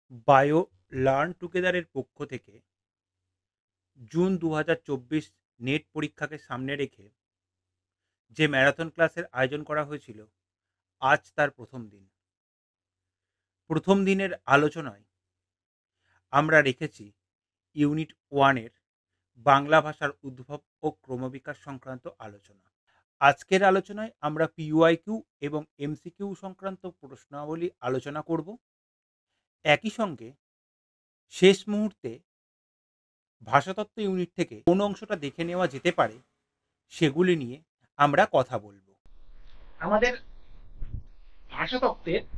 Bio learn টুগেদারের পক্ষ থেকে June ২০২৪ net পরীক্ষাকে সামনে রেখে যে ম্যারাথন ক্লাসের আয়োজন করা হয়েছিল, আজ তার প্রথম দিন। প্রথম দিনের আলোচনায় আমরা রেখেছি ইউনিট 1 এর বাংলা ভাষার উদ্ভব ও ক্রমবিকাশ সংক্রান্ত আলোচনা। আজকের আলোচনায় আমরা পিওয়াইকিউ এবং এমসিকিউ সংক্রান্ত প্রশ্নাবলী আলোচনা করব। একই সঙ্গে শেষ মুহূর্তে ভাষাতত্ত্ব ইউনিট থেকে কোন অংশটা দেখে নেওয়া যেতে পারে সেগুলি নিয়ে আমরা কথা বলবো। আমাদের ভাষাতত্ত্বের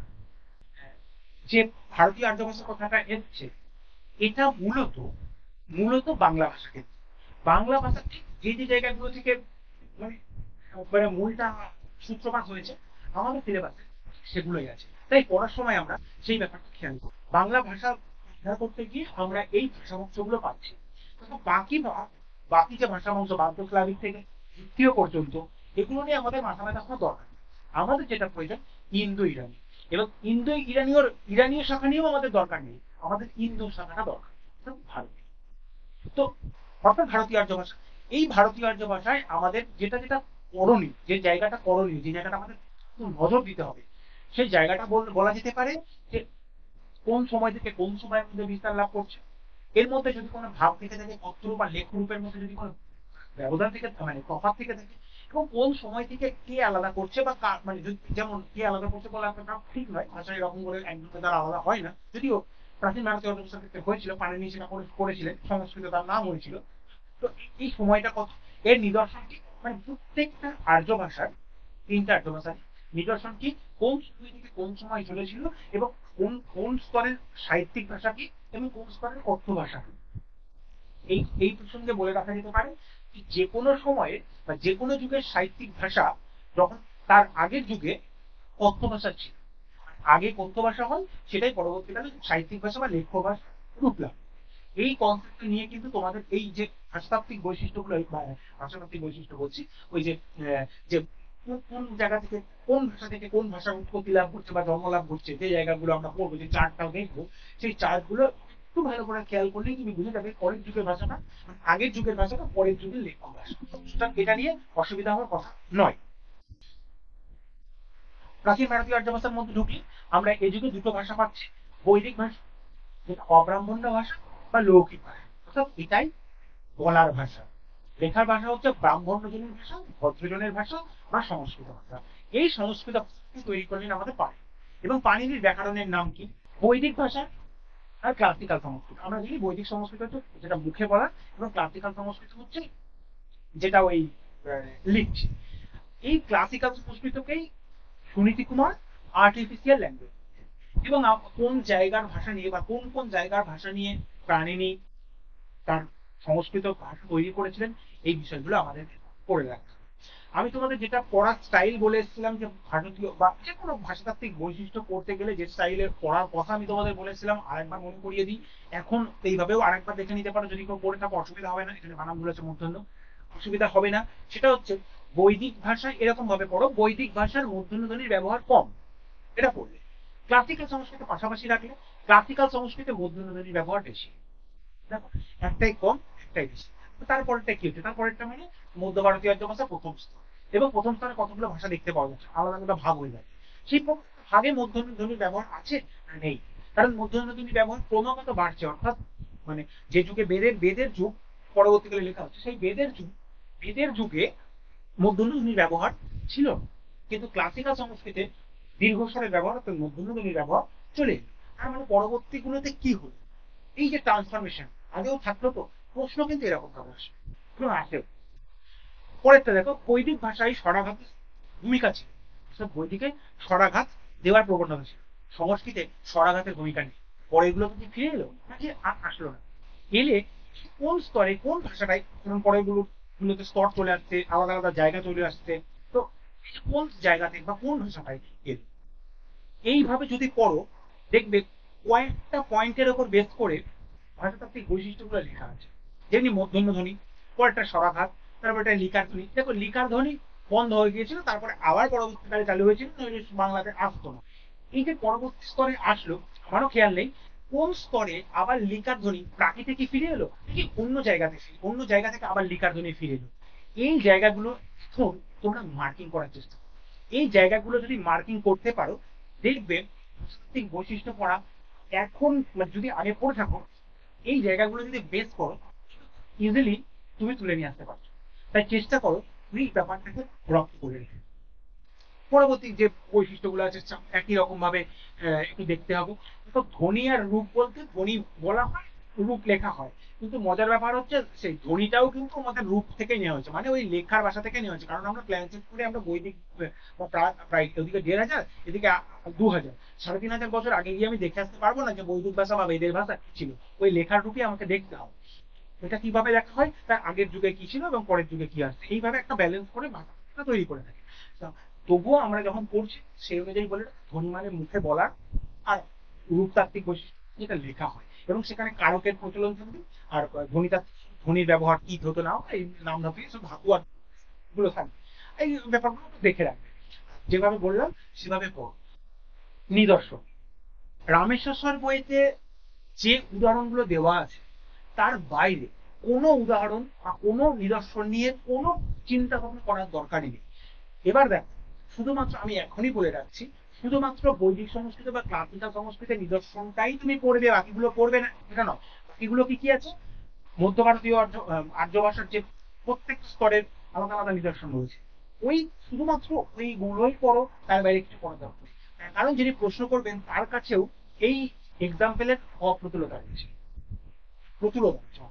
যে ভারতীয় আর্য ভাষা কথাটা এসছে, এটা মূলত মূলত বাংলা ভাষাকে, বাংলা ভাষা ঠিক যে যে জায়গাগুলো থেকে মানে মানে মূলটা সূত্রপাত হয়েছে আমাদের সিলেবাসে সেগুলোই আছে। তাই পড়ার সময় আমরা সেই ব্যাপারটা খেয়াল করি। বাংলা ভাষা অধ্যয়ন করতে গিয়ে আমরা এই ভাষাবংশগুলো পাচ্ছি। বাকি বাকি যে ভাষাবংশ বাদ্য স্লাভিক থেকে দ্বিতীয় পর্যন্ত, এগুলো নিয়ে আমাদের মাথা ব্যথা কোনো দরকার নেই। আমাদের যেটা প্রয়োজন ইন্দো ইরানি, এবং ইন্দো ইরানীয় শাখা নিয়েও আমাদের দরকার নেই, আমাদের ইন্দো শাখাটা দরকার, ভারতীয়। তো অর্থাৎ ভারতীয় আর্য ভাষা, এই ভারতীয় আর্য ভাষায় আমাদের যেটা যেটা করণীয়, যে জায়গাটা করণীয়, যে জায়গাটা আমাদের নজর দিতে হবে, সেই জায়গাটা বলা যেতে পারে যে কোন সময় থেকে কোন সময়ের মধ্যে বিস্তার লাভ করছে। এর মধ্যে যদি কোনো ভাব থেকে থাকে, পত্র বা লেখ রূপের মধ্যে যদি কোনো ব্যবধান থেকে মানে তফাৎ থেকে থাকে, এবং কোন সময় থেকে কে আলাদা করছে বা মানে যেমন কে আলাদা করছে বলে একটা ঠিক নয়, ভাষা এরকম করে একদম তারা আলাদা হয় না। যদিও প্রাচীন ভারতীয় অর্থনীতির ক্ষেত্রে হয়েছিল, পাণিনি সেটা করেছিলেন, সংস্কৃত তার নাম হয়েছিল। তো এই সময়টা কত, এর নিদর্শন কি, মানে প্রত্যেকটা আর্য ভাষার, তিনটা আর্য ভাষার নিদর্শন কি, কোন সময় থেকে কোন সময় চলেছিল, এবং কোন কোন স্তরের সাহিত্যিক ভাষা কি এবং কোন স্তরের অর্থ ভাষা কি। এই এই প্রসঙ্গে বলে রাখা যেতে পারে যে কোনো সময়ে বা যে কোনো যুগের সাহিত্যিক ভাষা যখন তার আগের যুগে কথ্য ভাষা ছিল, আগে কথ্য ভাষা হয়, সেটাই পরবর্তীকালে সাহিত্যিক ভাষা বা লেখ্য ভাষা রূপ লাভ। এই কনসেপ্ট নিয়ে কিন্তু তোমাদের এই যে ভাষাতাত্ত্বিক বৈশিষ্ট্যগুলো, ভাষাতাত্ত্বিক বৈশিষ্ট্য বলছি, ওই যে যে কোন জায়গা থেকে কোন ভাষা থেকে কোন ভাষা উৎপত্তি লাভ করছে বা জন্ম লাভ করছে, যে জায়গাগুলো আমরা পড়বো, যে চার্টটাও দেখবো, সেই চার্টগুলো একটু ভালো করে খেয়াল করলেই তুমি বুঝে যাবে পরের যুগের ভাষাটা আগের যুগের ভাষাটা পরের যুগের লেখ্য ভাষা। সুতরাং এটা নিয়ে অসুবিধা হওয়ার কথা নয়। প্রাচীন ভারতীয় আর্য ভাষার মধ্যে ঢুকলে আমরা এই যুগে দুটো ভাষা পাচ্ছি, বৈদিক ভাষা যেটা অব্রাহ্মণ্য ভাষা বা লৌকিক ভাষা, অর্থাৎ এটাই বলার ভাষা। লেখার ভাষা হচ্ছে ব্রাহ্মণ্যজনের ভাষা, ভদ্রজনের ভাষা বা সংস্কৃত ভাষা। এই সংস্কৃত ভাষা তৈরি করলেন আমাদের পাণিনি। এবং পাণিনির ব্যাকরণের নাম কি? বৈদিক ভাষা আর ক্লাসিক্যাল সংস্কৃত। আমরা জানি বৈদিক সংস্কৃত হচ্ছে যেটা মুখে বলা, এবং ক্লাসিক্যাল সংস্কৃত হচ্ছে যেটা ওই লিখছি। এই ক্লাসিক্যাল সংস্কৃতকেই সুনীতি কুমার আর্টিফিশিয়াল ল্যাঙ্গুয়েজ, এবং কোন জায়গার ভাষা নিয়ে বা কোন কোন জায়গার ভাষা নিয়ে পাণিনি তার সংস্কৃত ভাষা তৈরি করেছিলেন, এই বিষয়গুলো আমাদের পড়ে রাখতে হবে। আমি তোমাদের যেটা পড়ার স্টাইল বলে এসেছিলাম, যে ভারতীয় বা যে কোনো ভাষাতাত্ত্বিক বৈশিষ্ট্য পড়তে গেলে যে স্টাইলের পড়ার কথা আমি তোমাদের বলেছিলাম, আরেকবার মনে করিয়ে দিই। এখন এইভাবেও আরেকবার দেখে নিতে পারো, যদি কেউ পড়ে থাকো অসুবিধা হবে না, এখানে বানাম বলেছে মূর্ধন্য, অসুবিধা হবে না। সেটা হচ্ছে বৈদিক ভাষায় এরকম ভাবে পড়ো, বৈদিক ভাষার মূর্ধন্য ধ্বনির ব্যবহার কম, এটা পড়লে। ক্লাসিক্যাল সংস্কৃত পাশাপাশি রাখলে ক্লাসিক্যাল সংস্কৃতে মূর্ধন্য ধ্বনির ব্যবহার বেশি। দেখো, একটাই কম একটাই বেশি। তারপরেরটা কি হচ্ছে, তারপরেরটা মানে মধ্য ভারতীয় আর্য ভাষা প্রথম স্তর, এবং প্রথম স্তরে কতগুলো ভাষা দেখতে পাওয়া যাচ্ছে, আলাদা আলাদা ভাগ হয়ে যাচ্ছে। সেই ভাগে মধ্যস্থ ধ্বনির ব্যবহার আছে না নেই? কারণ মধ্যস্থ ধ্বনির ব্যবহার ক্রমাগত বাড়ছে, অর্থাৎ মানে যে যুগে বেদের যুগ পরবর্তীকালে লেখা হচ্ছে, সেই বেদের যুগে মধ্যস্থ ধ্বনির ব্যবহার ছিল, কিন্তু ক্লাসিক্যাল সংস্কৃতে দীর্ঘস্বরের ব্যবহার অর্থাৎ মধ্যস্থ ধ্বনির ব্যবহার চলে এলো। তার মানে পরবর্তীগুলোতে কি হলো, এই যে ট্রান্সফরমেশন আগেও থাকলো, তো প্রশ্ন কিন্তু এরকম ভাবে আসে এবং আসেও। পরেরটা দেখো, বৈদিক ভাষায় স্বরাঘাত ভূমিকা ছিল, বৈদিকে স্বরাঘাত দেওয়ার প্রবণতা ছিল, সংস্কৃতে স্বরাঘাতের ভূমিকা নেই। পরে এগুলো কি ফিরে এলো নাকি আসলো না? এলে কোন স্তরে কোন ভাষাটাই, কারণ পরে গুলোতে স্তর চলে আসছে, আলাদা আলাদা জায়গা চলে আসছে, তো কোন জায়গা থেকে বা কোন ভাষাটাই এলো, এইভাবে যদি পড়ো দেখবে কয়েকটা পয়েন্টের ওপর বেস করে ভাষাতাত্ত্বিক বৈশিষ্ট্যগুলো লেখা আছে। যেমনি মূর্ধন্য ধ্বনি, পরেরটা স্বরাঘাত, তারপর এটা লিকার ধ্বনি। দেখো, লিকার ধ্বনি বন্ধ হয়ে গিয়েছিল, তারপরে আবার পরবর্তীকালে চালু হয়েছিল, বাংলাতে আসতো না। এই যে পরবর্তী স্তরে আসলো, আমারও খেয়াল নেই কোন স্তরে আবার লিকার ধ্বনি প্রাকৃতিক থেকে ফিরে এলো নাকি অন্য জায়গা থেকে আবার লিকার ধ্বনি ফিরে এলো, এই জায়গাগুলো এখন তোমরা মার্কিং করার চেষ্টা করো। এই জায়গাগুলো যদি মার্কিং করতে পারো, দেখবে সাংস্কৃতিক বৈশিষ্ট্য পড়া এখন যদি আগে পড়ে থাকো, এই জায়গাগুলো যদি বেস করো, ইজিলি তুমি তুলে নিয়ে আসতে পারছো। তাই চেষ্টা করো তুমি ব্যাপারটাকে রপ্ত করে রেখে। পরবর্তী যে বৈশিষ্ট্যগুলো আছে একই রকম ভাবে একটু দেখতে হবে। তো ধ্বনি আর রূপ বলতে ধ্বনি বলা হয়, রূপ লেখা হয়, কিন্তু মজার ব্যাপার হচ্ছে সেই ধ্বনিটাও কিন্তু আমাদের রূপ থেকে নেওয়া হয়েছে, মানে ওই লেখার ভাষা থেকে নেওয়া হয়েছে। কারণ আমরা প্ল্যান চেক করে আমরা বৈদিক প্রায় ওদিকে ১,৫০০, এদিকে ২,০০০, ৩,৫০০ বছর আগে গিয়ে আমি দেখে আসতে পারবো না যে বৈদিক ভাষা বা বেদের ভাষা কি ছিল। ওই লেখার রূপই আমাকে দেখতে হবে, এটা কিভাবে লেখা হয়, তার আগের যুগে কি ছিল এবং পরের যুগে কি আসছে, এইভাবে একটা ব্যালেন্স করে ভাষাটা তৈরি করে থাকে। তবুও আমরা যখন পড়ছি সেই অনুযায়ী বলে ধ্বনি মানে মুখে বলা, আর রূপতাত্ত্বিক বৈশিষ্ট্য যেটা লেখা হয়, এবং সেখানে কারকের প্রচলন থাকবে, আর ধ্বনিতাত্ত্বিক ধ্বনির ব্যবহার কি হতো না এই নাম ধাতু সব ধাতু আর গুলো থাকবে। এই ব্যাপারগুলো দেখে রাখবে, যেভাবে বললাম সেভাবে পড়ো। নিদর্শন, রামেশ্বর বইতে যে উদাহরণগুলো দেওয়া আছে তার বাইরে কোনো উদাহরণ বা কোনো নিদর্শন নিয়ে কোনো চিন্তা ভাবনা করার দরকারই নেই। এবার দেখ, শুধুমাত্র আমি এখনই বলে রাখছি, শুধুমাত্র বৈদিক সংস্কৃত বা ক্লাসিক্যাল সংস্কৃতের নিদর্শনটাই তুমি পড়বে, বাকিগুলো পড়বে না এটা নয়। বাকিগুলো কি কি আছে, মধ্য ভারতীয় আর্য ভাষার যে প্রত্যেক স্তরের আলাদা আলাদা নিদর্শন রয়েছে, ওই শুধুমাত্র ওইগুলোই পড়ো, তার বাইরে কিছু পড়া দরকার নেই। কারণ যিনি প্রশ্ন করবেন তার কাছেও এই এক্সাম্পলের অপ্রতুলতা রয়েছে, প্রতুলতা রয়েছে,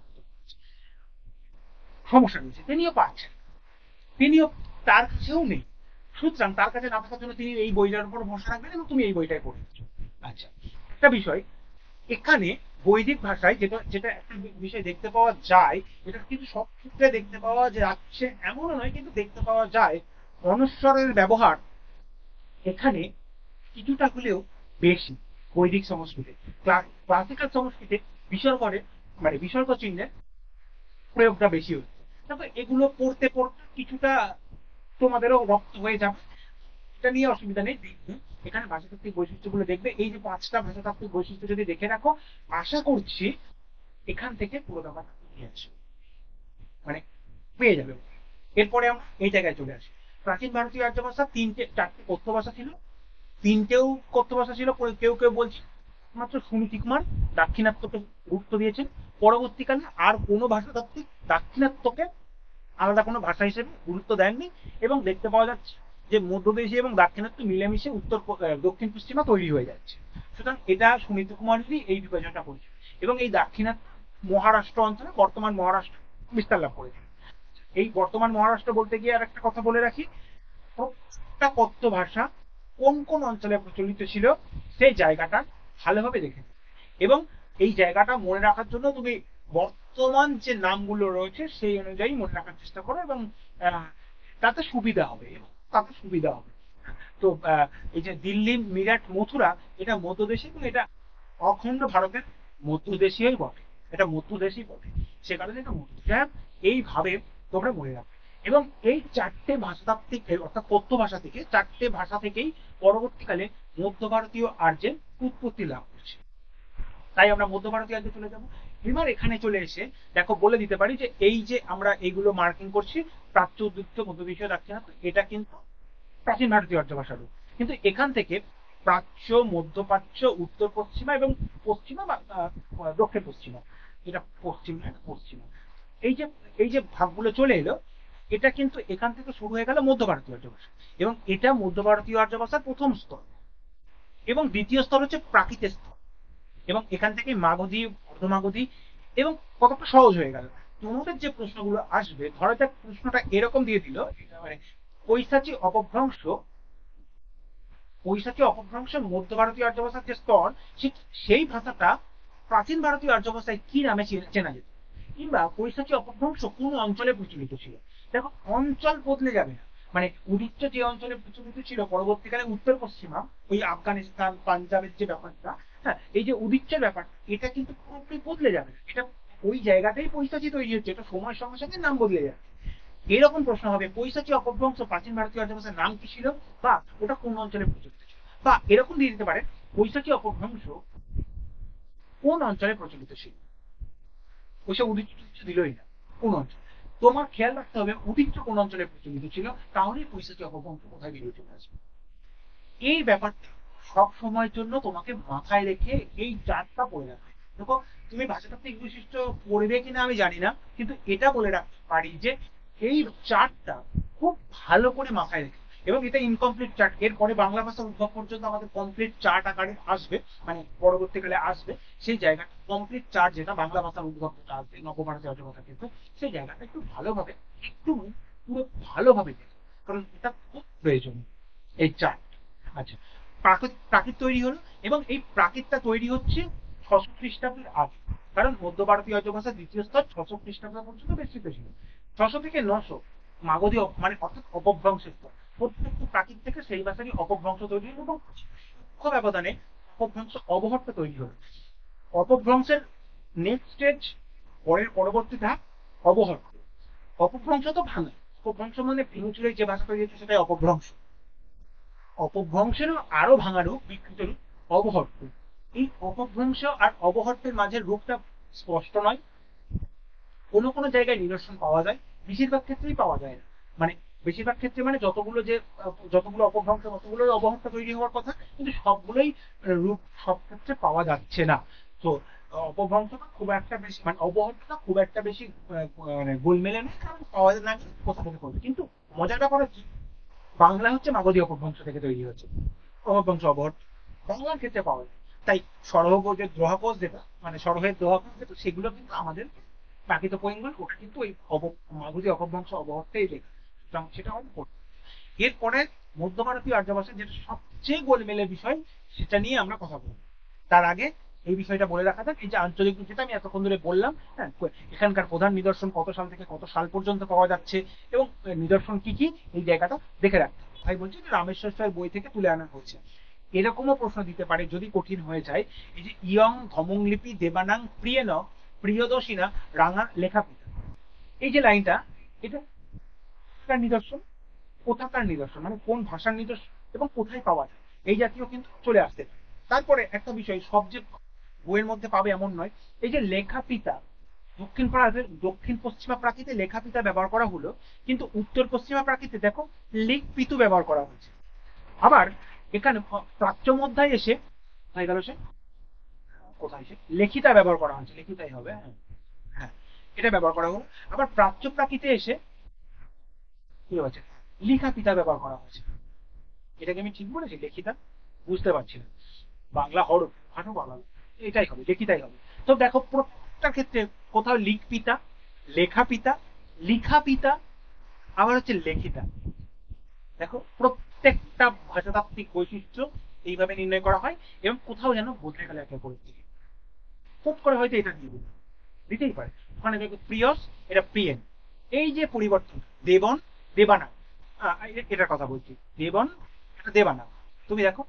সমস্যা রয়েছে, তিনিও পাচ্ছেন, তিনিও তার কাছেও নেই। সুতরাং তার কাছে না থাকার জন্য তিনি এই বইটার উপর ভরসা রাখবেন এবং তুমি এই বইটাই পড়েছ। আচ্ছা, একটা বিষয় এখানে বৈদিক ভাষায় যেটা যেটা একটা বিষয় দেখতে পাওয়া যায়, এটা কিন্তু সব ক্ষেত্রে দেখতে পাওয়া যাচ্ছে এমনও নয়, কিন্তু দেখতে পাওয়া যায় অনুস্বরের ব্যবহার এখানে কিছুটা হলেও বেশি বৈদিক সংস্কৃতে। ক্লাসিক্যাল সংস্কৃতে বিসর্গের মানে বিসর্গ চিহ্নের প্রয়োগটা বেশি হচ্ছে। তারপর এগুলো পড়তে পড়তে কিছুটা তোমাদেরও রপ্ত হয়ে যাবে, এটা নিয়ে অসুবিধা নেই। দেখবে এখানে ভাষাতাত্ত্বিক বৈশিষ্ট্যগুলো দেখবে, এই যে 5টা ভাষাতাত্ত্বিক বৈশিষ্ট্য যদি দেখে রাখো, আশা করছি এখান থেকে পুরো ব্যাপারটা নিয়ে আসবে, মানে পেয়ে যাবে। এরপরে আমরা এই জায়গায় চলে আসি। প্রাচীন ভারতীয় আর্য ভাষা 4টে কথ্য ভাষা ছিল, 3টেও কথ্য ভাষা ছিল। কেউ কেউ বলছে মাত্র সুনীতি কুমার দাক্ষিণাত্যকে গুরুত্ব দিয়েছেন। পরবর্তীকালে আর কোনো ভাষাতাত্ত্বিক দাক্ষিণাত্যকে আলাদা কোনো ভাষা হিসেবে গুরুত্ব দেননি, এবং দেখতে পাওয়া যাচ্ছে যে মধ্যদেশী এবং দাক্ষিণাত্য মিলেমিশে দক্ষিণ পশ্চিমা তৈরি হয়ে যাচ্ছে। সুতরাং এটা সুনীতি কুমারেরই এই বিভাজনটা করেছে, এবং এই দাক্ষিণাত্য মহারাষ্ট্র অঞ্চলে বর্তমান মহারাষ্ট্র বিস্তার লাভ করেছে। এই বর্তমান মহারাষ্ট্র বলতে গিয়ে আর একটা কথা বলে রাখি, প্রত্যেকটা কথ্য ভাষা কোন কোন অঞ্চলে প্রচলিত ছিল সেই জায়গাটা ভালোভাবে দেখে, এবং এই জায়গাটা মনে রাখার জন্য তুমি বর্তমান যে নামগুলো রয়েছে সেই অনুযায়ী মনে রাখার চেষ্টা করো, এবং তাতে সুবিধা হবে, তাতে সুবিধা হবে। তো এই যে দিল্লি, মিরাট, মথুরা, এটা মধ্যদেশী, এবং এটা অখণ্ড ভারতের মধ্যদেশীয় বটে, এটা মধ্যদেশী বটে, সে কারণে এটা মধ্যদেশী। এইভাবে তোমরা মনে রাখবে, এবং এই 4টে ভাষাতাত্ত্বিক অর্থাৎ কথ্য ভাষা থেকে 4টে ভাষা থেকেই পরবর্তীকালে মধ্য ভারতীয় আর্যের উৎপত্তি লাভ করছে। তাই আমরা মধ্য ভারতীয় আর্যে চলে যাব। এবার এখানে চলে এসে দেখো বলে দিতে পারি যে এই যে আমরা এইগুলো মার্কিং করছি, প্রাচ্য, উদ্বৃত্ত, মধ্যদেশীয়, দাক্ষিণাত্য, এটা কিন্তু প্রাচীন ভারতীয় আর্য ভাষার রূপ। কিন্তু এখান থেকে প্রাচ্য, মধ্যপ্রাচ্য, উত্তর পশ্চিমা এবং পশ্চিমা বা দক্ষিণ পশ্চিমা, এটা পশ্চিমা, এটা পশ্চিমা, এই যে ভাগগুলো চলে এলো, এটা কিন্তু এখান থেকে শুরু হয়ে গেল মধ্য ভারতীয় আর্য ভাষা, এবং এটা মধ্য ভারতীয় আর্য ভাষার প্রথম স্তর, এবং দ্বিতীয় স্তর হচ্ছে প্রাকৃত স্তর, এবং এখান থেকে মাগধী, অর্ধমাগধী, এবং কতটা সহজ হয়ে গেল। তোমাদের যে প্রশ্নগুলো আসবে, ধরো যাক প্রশ্নটা এরকম দিয়ে দিল, এটা মানে পৈশাচী অপভ্রংশ মধ্য ভারতীয় আর্য ভাষার যে স্তর, সেই ভাষাটা প্রাচীন ভারতীয় আর্য ভাষায় কি নামে চেনা যেত, কিংবা পৈশাচী অপভ্রংশ কোন অঞ্চলে প্রচলিত ছিল। দেখো অঞ্চল বদলে যাবে না, মানে উদিচ্য যে অঞ্চলে প্রচলিত ছিল পরবর্তীকালে উত্তর পশ্চিমা, ওই আফগানিস্তান, পাঞ্জাবের যে ব্যাপারটা, হ্যাঁ, এই যে উদিচ্যের ব্যাপার, এটা কিন্তু পুরোপুরি বদলে যাবে না, এটা ওই জায়গাতেই পৈশাচী তৈরি হচ্ছে, এটা সময়ের সঙ্গে সঙ্গে নাম বদলে যাবে। এরকম প্রশ্ন হবে, পৈশাচী অপভ্রংশ প্রাচীন ভারতীয় আর্য ভাষার নাম কি ছিল, বা ওটা কোন অঞ্চলে প্রচলিত ছিল, বা এরকম দিয়ে দিতে পারে পৈশাচী অপভ্রংশ কোন অঞ্চলে প্রচলিত ছিল? ওইসব উদিচ্য দিলই না, কোন অঞ্চল। তোমার খেয়াল রাখতে হবে উদিচ্য কোন অঞ্চলে প্রচলিত ছিল, তাহলেই পৈশাচী অপভ্রংশ কোথায় বেরিয়ে চলে আসবে। এই ব্যাপারটা সব সময়ের জন্য তোমাকে মাথায় রেখে এই চারটা পড়ে রাখবে। দেখো, তুমি ভাষাতাত্ত্বিক বৈশিষ্ট্য পড়বে কিনা আমি জানি না, কিন্তু এটা বলে রাখতে পারি যে এই চারটা খুব ভালো করে মাথায় রেখে, এবং এটা ইনকমপ্লিট চার্ট, এরপরে বাংলা ভাষার উদ্ভব পর্যন্ত আমাদের কমপ্লিট চার্ট আকারে আসবে, মানে পরবর্তীকালে আসবে সেই জায়গাটা কমপ্লিট চার্ট, যেটা বাংলা ভাষার উদ্ভব যেটা আসবে নবভারতী অজকথা, কিন্তু সেই জায়গাটা একটু ভালোভাবে, একটু পুরো ভালোভাবে দেখো, কারণ এটা খুব প্রয়োজনীয় এই চার্ট। আচ্ছা, প্রাকৃত তৈরি হলো, এবং এই প্রাকৃতটা তৈরি হচ্ছে 600 খ্রিস্টাব্দের আগে, কারণ মধ্য ভারতীয় আর্য ভাষার দ্বিতীয় স্তর 600 খ্রিস্টাব্দ পর্যন্ত বিস্তৃত ছিল। 600 থেকে 900 মাগধী মানে অর্থাৎ অপভ্রংশের স্তর, প্রত্যেকটি প্রাকৃত থেকে সেই ভাষারই অপভ্রংশ তৈরি হলো, এবং সূক্ষ্ম ব্যবধানে অপভ্রংশ অবহট্ট তৈরি হলো। অপভ্রংশের নেক্সট স্টেজ, পরবর্তী ধাপ অবহট্ট। অপভ্রংশ তো ভাঙা, অপভ্রংশ মানে ভেঙে চুরে যে ভাষা তৈরি হচ্ছে সেটাই অপভ্রংশ। অপভ্রংশেরও আরো ভাঙা রূপ, বিকৃত রূপ অবহট্ট। এই অপভ্রংশ আর অবহট্টের মাঝের রূপটা স্পষ্ট নয়, কোনো কোনো জায়গায় নিদর্শন পাওয়া যায়, বেশিরভাগ ক্ষেত্রেই পাওয়া যায় না। মানে বেশিরভাগ ক্ষেত্রে মানে যতগুলো অপভ্রংশ ততগুলোই অবহট্ট তৈরি হওয়ার কথা, কিন্তু সবগুলোই রূপ সব ক্ষেত্রে পাওয়া যাচ্ছে না। তো অপভ্রংশটা খুব একটা বেশি, মানে অবহট্টটা খুব একটা বেশি মানে গোলমেলে নেই, কারণ পাওয়া না গেলে কোথা থেকে করবে। কিন্তু মজার ব্যাপার হচ্ছে বাংলা হচ্ছে মাগধী অপভ্রংশ থেকে তৈরি হচ্ছে, অপভ্রংশ অবহট্ট বাংলার ক্ষেত্রে পাওয়া যায়। তাই সরহ যে দ্রোহাকোষ যেটা, মানে সরহের দ্রোহাকোষ যেটা, সেগুলো কিন্তু আমাদের প্রাকৃত পৈঙ্গল, ওটা কিন্তু ওই মাগধী অপভ্রংশ অবহট্টেই লেখা, সুতরাং সেটা আমাদের পড়তে। এরপরে মধ্য ভারতীয় আর্য ভাষা, যেটা সবচেয়ে গোলমেলের বিষয়, সেটা নিয়ে আমরা কথা বলবো। তার আগে এই বিষয়টা বলে রাখা যাক, এই যে আঞ্চলিক, যেটা আমি এতক্ষণ ধরে বললাম, হ্যাঁ, এখানকার প্রধান নিদর্শন কত সাল থেকে কত সাল পর্যন্ত পাওয়া যাচ্ছে, এবং নিদর্শন কি কি, এই জায়গাটা দেখে রাখতে। তাই বলছি যে রামেশ্বর স্যার বই থেকে তুলে আনা হয়েছে। এরকমও প্রশ্ন দিতে পারে যদি কঠিন হয়ে যায়, এই যে ইয়ং ধমং লিপি দেবানাং প্রিয়েন প্রিয়দর্শিনা রাঙা লেখাপিতা, এই যে লাইনটা, এটা নিদর্শন, কোথাকার নিদর্শন, মানে কোন ভাষার নিদর্শন এবং কোথায় পাওয়া যায়, এই জাতীয় কিন্তু চলে আসতে পারে। তারপরে একটা বিষয়, সব যে বইয়ের মধ্যে পাবে এমন নয়। এই যে লেখাপিতা, দক্ষিণ পশ্চিমা প্রাকৃতে লেখাপিতা ব্যবহার করা হলো, কিন্তু উত্তর পশ্চিমা প্রাকৃতে দেখো লিখপিতু ব্যবহার করা হয়েছে। আবার এখানে প্রাচ্য মধ্যায় এসে হয়ে গেল, সে কোথায় এসে লেখিতা ব্যবহার করা হয়েছে, লেখিতাই হবে, হ্যাঁ হ্যাঁ, এটা ব্যবহার করা হলো। আবার প্রাচ্য প্রাকৃতে এসে কি হয়েছে, লিখা পিতা ব্যবহার করা হয়েছে। এটাকে আমি ঠিক বলেছি? লেখিতা বুঝতে পারছি না, বাংলা হরফ আরো বলা, এটাই হবে, লেখিতাই হবে। তো দেখো প্রত্যেকটা ক্ষেত্রে কোথাও লিখ পিতা, লেখা পিতা, লিখা পিতা, আবার হচ্ছে লেখিতা। দেখো প্রত্যেকটা ভাষাতাত্ত্বিক বৈশিষ্ট্য এইভাবে নির্ণয় করা হয়, এবং কোথাও যেন বদলে গেলে একে পরের দিকে ফুট করে হয়তো এটা দিয়ে দিতেই পারে। ওখানে দেখো প্রিয়স, এটা প্রিয়েন, এই যে পরিবর্তন, দেবন দেবানা, এটার কথা বলছি, দেবন এটা দেবানা। তুমি দেখো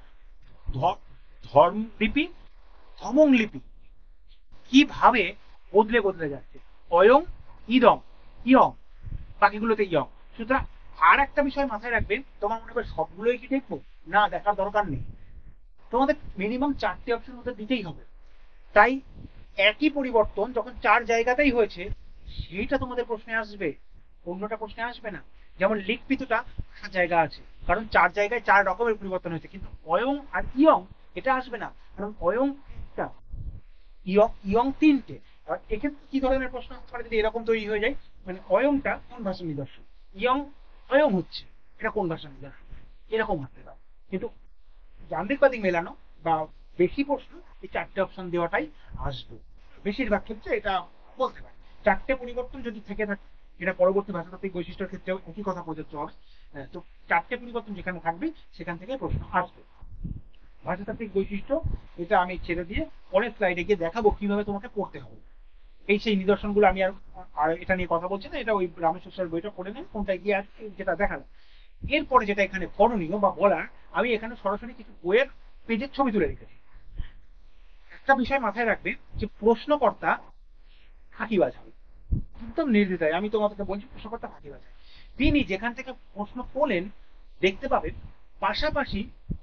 ধর্ম লিপি ধমং লিপি কিভাবে বদলে বদলে যাচ্ছে, অয়ং ইদং ইয়ং, বাকিগুলোতে ইয়ং। সুতরাং আর একটা বিষয় মাথায় রাখবে, তোমার মনে হবে সবগুলোই কি দেখবো, না দেখার দরকার নেই, তোমাদের মিনিমাম 4টে অপশন মধ্যে দিতেই হবে। তাই একই পরিবর্তন যখন 4 জায়গাতেই হয়েছে, সেইটা তোমাদের প্রশ্নে আসবে, অন্যটা প্রশ্নে আসবে না। যেমন লিখপিতুটা জায়গা আছে, কারণ 4 জায়গায় 4 রকমের পরিবর্তন হয়েছে, কিন্তু অয়ং আর ইয়ং এটা আসবে না, কারণ অয়ং একটা, ইয়ং ইয়ং 3টে। আর এক্ষেত্রে কি ধরনের প্রশ্ন আসতে পারে যদি এরকম তৈরি হয়ে যায়, মানে অয়ংটা কোন ভাষার নিদর্শন, ইয়ং অয়ং হচ্ছে, এটা কোন ভাষার নিদর্শন, এরকম হতে পারে। কিন্তু যান্ত্রিক বাদিক মেলানো বা বেশি প্রশ্ন এই 4টে অপশন দেওয়াটাই আসবে, বেশিরভাগ ক্ষেত্রে এটা বলতে পারে। 4টে পরিবর্তন যদি থেকে থাকে, এটা পরবর্তী ভাষাতাত্ত্বিক বৈশিষ্ট্যের ক্ষেত্রেও একই কথা প্রযোজ্য হবে। তো 4টে পরিবর্তন যেখানে থাকবে সেখান থেকে প্রশ্ন আসবে। ভাষাতাত্ত্বিক বৈশিষ্ট্য এটা আমি ছেড়ে দিয়ে পরের স্লাইডে গিয়ে দেখাবো কিভাবে তোমাকে পড়তে হবে। এই সেই নিদর্শনগুলো আমি আর এটা নিয়ে কথা বলছি না, এটা ওই রামেশ্বর স্যার বইটা পড়ে নেন, কোনটায় গিয়ে আছে যেটা দেখালাম। এরপরে যেটা এখানে করণীয় বা বলার, আমি এখানে সরাসরি কিছু বইয়ের পেজের ছবি তুলে রেখেছি। একটা বিষয় মাথায় রাখবে যে প্রশ্নকর্তা ফাঁকিবাজ হবে, একদম নির্দ্বিধায় আমি তোমাদেরকে বলছি, প্রশ্নকর্তা ফাঁকিবাজ। তিনি যেখান থেকে প্রশ্ন তোলেন দেখতে পাবেন পাশাপাশি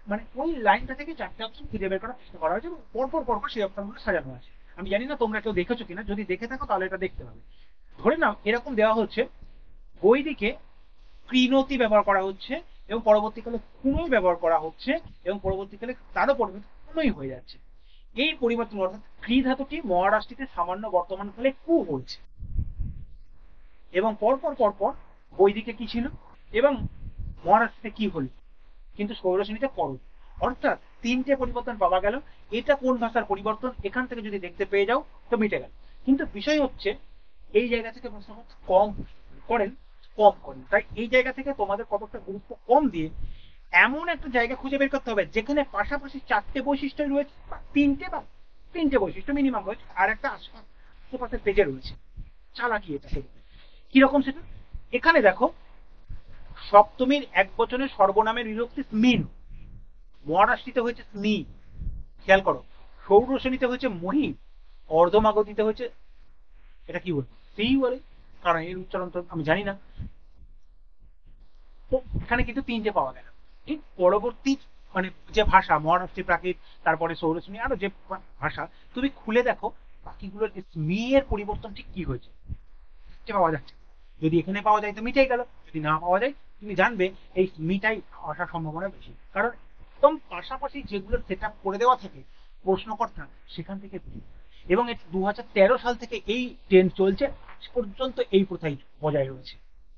মানে ওই লাইনটা থেকে চারটে অপশন খুঁজে বের করার চেষ্টা করা হয়েছে এবং পরপর পরপর সেই অপশনগুলো সাজানো আছে। আমি জানি না তোমরা কেউ দেখেছো কিনা, যদি দেখে থাকো তাহলে এটা দেখতে পাবে। ধরে নাও এরকম দেওয়া হচ্ছে, বৈদিকে ক্রিনতি ব্যবহার করা হচ্ছে এবং পরবর্তীকালে কুনই ব্যবহার করা হচ্ছে এবং পরবর্তীকালে তারও পরিবর্তন কুনই হয়ে যাচ্ছে। এই পরিবর্তন অর্থাৎ ক্রি ধাতুটি মহারাষ্ট্রীতে সামান্য বর্তমানকালে কু হয়েছে এবং পরপর পরপর বৈদিকে কি ছিল এবং মহারাষ্ট্রে কি হলো, কিন্তু সৌরসেনীতে করো। অর্থাৎ তিনটে পরিবর্তন পাওয়া গেল। এটা কোন ভাষার পরিবর্তন এখান থেকে যদি দেখতে পেয়ে যাও তো মিটে গেল। কিন্তু বিষয় হচ্ছে এই জায়গা থেকে প্রশ্ন কম করেন, কম করেন, তাই এই জায়গা থেকে তোমাদের কতটা গুরুত্ব কম দিয়ে এমন একটা জায়গা খুঁজে বের করতে হবে যেখানে পাশাপাশি চারটে বৈশিষ্ট্য রয়েছে বা তিনটে বৈশিষ্ট্য মিনিমাম রয়েছে আর একটা আশেপাশের পেজে রয়েছে। চালাকি এটা কিরকম সেটা এখানে দেখো। সপ্তমীর এক বচনের সর্বনামের বিভক্তি স্মিন, মহারাষ্ট্রীতে হয়েছে স্নি, খেয়াল করো। সৌরসেনীতে হয়েছে মহি, অর্ধমাগতিতে হয়েছে, এটা কি বলবো সেই বলে, কারণ এর উচ্চারণ তো আমি জানি না। তো এখানে কিন্তু তিনটে পাওয়া গেল। ঠিক পরবর্তী মানে যে ভাষা মহারাষ্ট্রী প্রাকৃত, তারপরে সৌরসেনী, আরো যে ভাষা তুমি খুলে দেখো বাকিগুলোর স্মি এর পরিবর্তন ঠিক কি হয়েছে পাওয়া যাচ্ছে। যদি এখানে পাওয়া যায় তো মিটাই গেল, যদি না পাওয়া যায় তুমি জানবে এই মিটাই আসার সম্ভাবনা বেশি, কারণ একদম পাশাপাশি যেগুলো সেট আপ করে দেওয়া থাকে প্রশ্নকর্তা সেখান থেকে। এবং 2013 সাল থেকে এই ট্রেন্ড চলছে, আজ পর্যন্ত এই প্রথাই বজায় রয়েছে।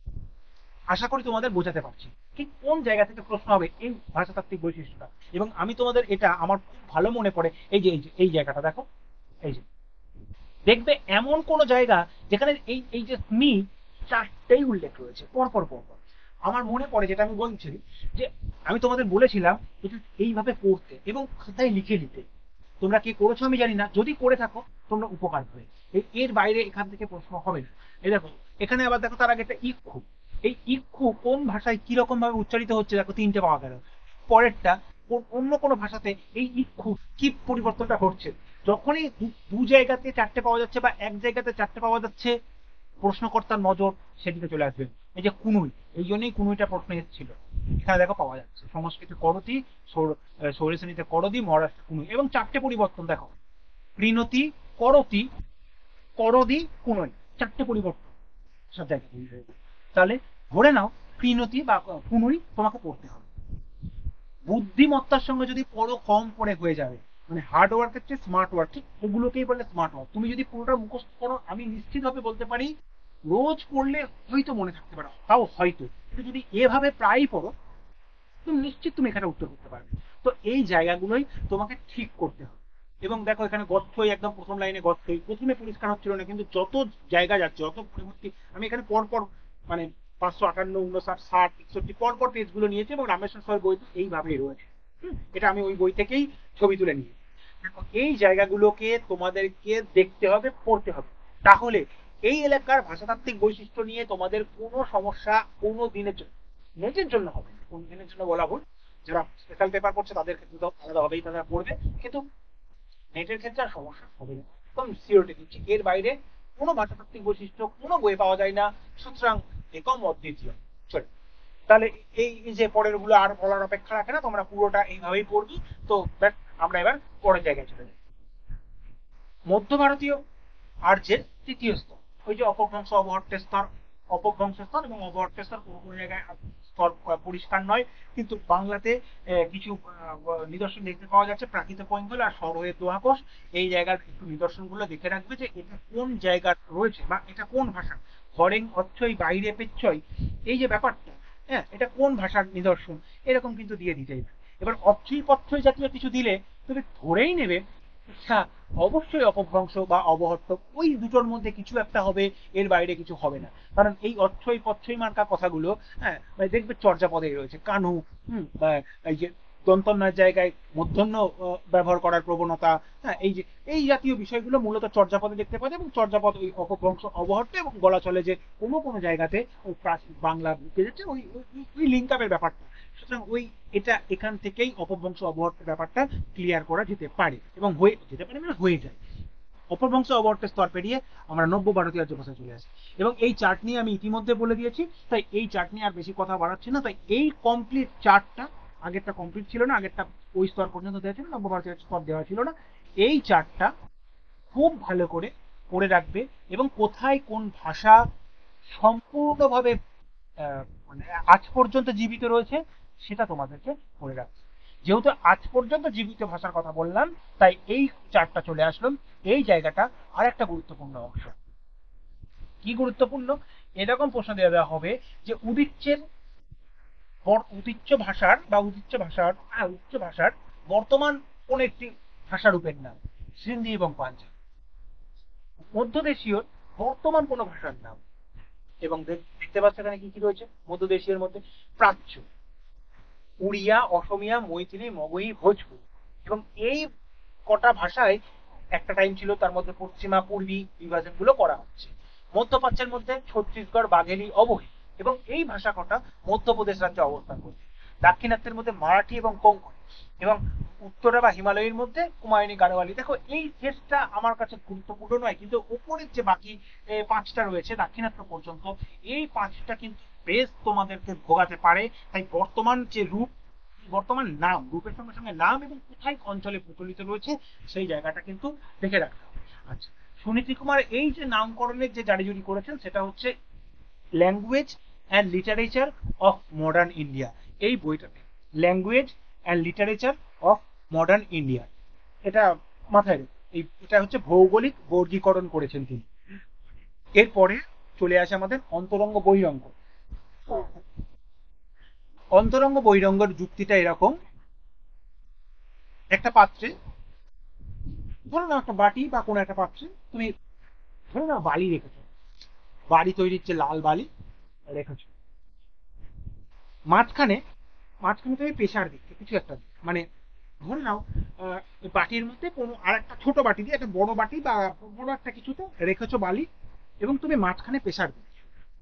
আশা করি তোমাদের বোঝাতে পারছি ঠিক কোন জায়গা থেকে প্রশ্ন হবে এই ভাষাতাত্ত্বিক বৈশিষ্ট্যটা। এবং আমি তোমাদের এটা আমার খুব ভালো মনে পড়ে, এই জায়গাটা দেখো, এই যে দেখবে এমন কোন জায়গা যেখানে এই যে স্মি চারটেই উল্লেখ রয়েছে পরপর পরপর। আমার মনে পড়ে যেটা আমি বলছি যে আমি তোমাদের বলেছিলাম এটা এইভাবে পড়তে এবং খাতায় লিখে নিতে। তোমরা কি করেছো আমি জানি না, যদি করে থাকো তোমরা উপকার হবে। এর বাইরে এখান থেকে প্রশ্ন হবে না। এই দেখো এখানে আবার দেখো তার আগে একটা ইক্ষু, এই ইক্ষু কোন ভাষায় কিরকম ভাবে উচ্চারিত হচ্ছে দেখো, তিনটে পাওয়া গেল। পরেরটা অন্য কোনো ভাষাতে এই ইক্ষু কি পরিবর্তনটা ঘটছে। যখনই দু জায়গাতে চারটে পাওয়া যাচ্ছে বা এক জায়গাতে চারটে পাওয়া যাচ্ছে প্রশ্নকর্তার নজর সেদিকে চলে আসবে। এই যে কুনুই, এই জন্যই কুনুইটা প্রশ্ন এসেছিল। এখানে দেখো পাওয়া যাচ্ছে সংস্কৃতে করতি, সৌরসেনীতে করদি, মহারাষ্ট্র কুনুই, এবং চারটে পরিবর্তন দেখো, প্রিণতি, করতি, করদি, কুনুই, চারটে পরিবর্তন সব জায়গায়। তাহলে ধরে নাও প্রিণতি বা কুনুই তোমাকে পড়তে হবে। বুদ্ধিমত্তার সঙ্গে যদি পড়ো কম পড়ে হয়ে যাবে, মানে হার্ড ওয়ার্কের চেয়ে স্মার্ট ওয়ার্ক, ঠিক এগুলোকেই বলে স্মার্ট ওয়ার্ক। তুমি যদি পুরোটা মুখস্থ করো আমি নিশ্চিত ভাবে বলতে পারি রোজ পড়লে হয়তো মনে থাকতে পারো, তাও হয়তো, কিন্তু যদি এভাবে প্রায়ই পড়ো তুমি নিশ্চিত তুমি এখানে উত্তর করতে পারবে। তো এই জায়গাগুলোই তোমাকে ঠিক করতে হবে। এবং দেখো এখানে গর্থই একদম প্রথম লাইনে গর্থই, প্রথমে পরিষ্কার হচ্ছিল না, কিন্তু যত জায়গা যাচ্ছে যত পরিবর্তী, আমি এখানে পরপর মানে 558, 59, 60, 61 পরপর পেজগুলো নিয়েছি এবং রামেশ্বর স্যার বই এইভাবেই রয়েছে। এটা আমি ওই বই থেকেই ছবি তুলে নিয়েছি। এই জায়গাগুলোকে তোমাদেরকে দেখতে হবে, পড়তে হবে, তাহলে এই এলাকার ভাষাতাত্ত্বিক বৈশিষ্ট্য নিয়ে তোমাদের কোনো সমস্যা কোনো দিনের জন্য, নেটের জন্য হবে, কোন দিনের জন্য বলা ভুল, যারা স্পেশাল পেপার পড়ছে তাদের ক্ষেত্রে তো আলাদাভাবেই তারা পড়বে, কিন্তু নেটের ক্ষেত্রে আর সমস্যা হবে না, একদম সিওরিটি দিচ্ছি। এর বাইরে কোনো ভাষাতাত্ত্বিক বৈশিষ্ট্য কোনো বইয়ে পাওয়া যায় না, সুতরাং একম অদ্বিতীয়। চলো তাহলে এই যে পরের গুলো আর বলার অপেক্ষা রাখে না, তোমরা পুরোটা এইভাবেই পড়বি। তো আমরা এবার পরের জায়গায় চলে যাই। মধ্য ভারতীয় আর্যের তৃতীয় স্তর, ওই যে অপভ্রংশ অবহট্টের স্তর, অপভ্রংশ স্তর এবং অবহট্টের স্তর কোনো জায়গায় স্তর পরিষ্কার নয়, কিন্তু বাংলাতে কিছু নিদর্শন দেখতে পাওয়া যাচ্ছে, প্রাকৃত পৈঙ্গল আর সরোয়ের দোয়াকোষ। এই জায়গার একটু নিদর্শনগুলো দেখে রাখবে যে এটা কোন জায়গার রয়েছে বা এটা কোন ভাষা, হরেং অচ্ছই বাইরে পেচ্ছই, এই যে ব্যাপারটা, হ্যাঁ এটা কোন ভাষার নিদর্শন এরকম কিন্তু দিয়ে দিতে। এবার অচ্ছই পচ্ছই জাতীয় কিছু দিলে তুমি ধরেই নেবে হ্যাঁ অবশ্যই অপভ্রংশ বা অবহট্ট, ওই দুটোর মধ্যে কিছু একটা হবে, এর বাইরে কিছু হবে না। কারণ এই অচ্ছই পচ্ছই মার্কা কথাগুলো হ্যাঁ মানে দেখবে চর্যাপদে রয়েছে, কানু এই যে দন্তন্যের জায়গায় মূর্ধন্য ব্যবহার করার প্রবণতা, হ্যাঁ এই জাতীয় বিষয়গুলো মূলত চর্যাপদে দেখতে পাওয়া যায়। এবং চর্যাপদ ওই অপভ্রংশ অবহট্ট এবং বলা চলে যে কোনো জায়গাতে ওই বাংলা ঢুকে যাচ্ছে ওই লিঙ্ক আপের ব্যাপারটা। সুতরাং এটা এখান থেকেই অপভ্রংশ অবহট্টের ব্যাপারটা ক্লিয়ার করা যেতে পারে এবং হয়ে যেতে পারে মানে হয়ে যায়। অপভ্রংশ অবহট্টের স্তর পেরিয়ে আমরা নব্য ভারতীয় আর্য ভাষায় চলে আসি এবং এই চার্ট নিয়ে আমি ইতিমধ্যে বলে দিয়েছি, তাই এই চার্ট নিয়ে আর বেশি কথা বাড়াচ্ছি না। তাই এই কমপ্লিট চার্টটা আগেরটা কমপ্লিট ছিল না, আগেরটা ওই স্তর পর্যন্ত দেওয়া ছিল, নব্য ভারতীয় স্তর দেওয়া ছিল না। এই চারটা খুব ভালো করে পড়ে রাখবে, এবং কোথায় কোন ভাষা সম্পূর্ণভাবে মানে আজ পর্যন্ত জীবিত রয়েছে সেটা তোমাদেরকে পড়ে রাখবে। যেহেতু আজ পর্যন্ত জীবিত ভাষার কথা বললাম, তাই এই চারটা চলে আসলাম। এই জায়গাটা আর একটা গুরুত্বপূর্ণ অংশ। কি গুরুত্বপূর্ণ? এরকম প্রশ্ন দেওয়া হবে যে উদিচ্য ভাষার বা উচ্চ ভাষার বর্তমান কোন একটি ভাষা রূপের নাম, সিন্ধি এবং পাঞ্জাবি। মধ্যদেশীয় বর্তমান কোন ভাষার নাম, এবং দেখতে পাচ্ছ এখানে কি কি রয়েছে মধ্যদেশীয়ের মধ্যে? প্রাচ্য, উড়িয়া, অসমিয়া, মৈথিলি, মগহী, ভোজপুরি। এবং এই কটা ভাষায় একটা টাইম ছিল তার মধ্যে পশ্চিমা পূর্বী বিভাজন গুলো করা হচ্ছে। মধ্যপ্রাচ্যের মধ্যে ছত্তিশগড়, বাঘেলি, অবহী এবং এই ভাষা কটা মধ্যপ্রদেশ রাজ্যে অবস্থান করছে। দাক্ষিণাত্যের মধ্যে মারাঠি এবং কোঙ্কনি, এবং উত্তরে বা হিমালয়ের মধ্যে কুমায়ুনি, গাড়োয়ালি। দেখো এই টেস্টটা আমার কাছে গুরুত্বপূর্ণ নয়, কিন্তু উপরের যে বাকি পাঁচটা রয়েছে দাক্ষিণাত্য পর্যন্ত, এই পাঁচটা কিন্তু বেশ তোমাদেরকে ভোগাতে পারে। তাই বর্তমান যে রূপ, বর্তমান নাম, রূপের সঙ্গে সঙ্গে নাম এবং কোথায় অঞ্চলে প্রচলিত রয়েছে সেই জায়গাটা কিন্তু দেখে রাখতে হবে। আচ্ছা, সুনীতি কুমার এই যে নামকরণের যে জারিজুরি করেছেন সেটা হচ্ছে language and literature of modern India. এই বইটাতে language and literature of modern India, এটা মাথায় রেখো। এটা হচ্ছে ভৌগোলিক বর্গীকরণ করেছেন তিনি। এরপরে চলে আসে আমাদের অন্তরঙ্গ বহিরঙ্গ। অন্তরঙ্গ বহিরঙ্গের যুক্তিটা এরকম: একটা পাত্রে, ধরো না একটা বাটি বা কোনো একটা পাত্রে তুমি ধরো না বালি রেখেছো, বাড়ি তৈরির যে লাল বালি রেখেছো। মাঝখানে মাঝখানে তুমি প্রেসার দিচ্ছ কিছু একটা, মানে ধরে নাও বাটির মধ্যে কোনো আর একটা ছোট বাটি দিয়ে একটা বড় বাটি বা বড় একটা কিছুতে রেখেছো বালি, এবং তুমি মাঝখানে প্রেসার দিচ্ছ।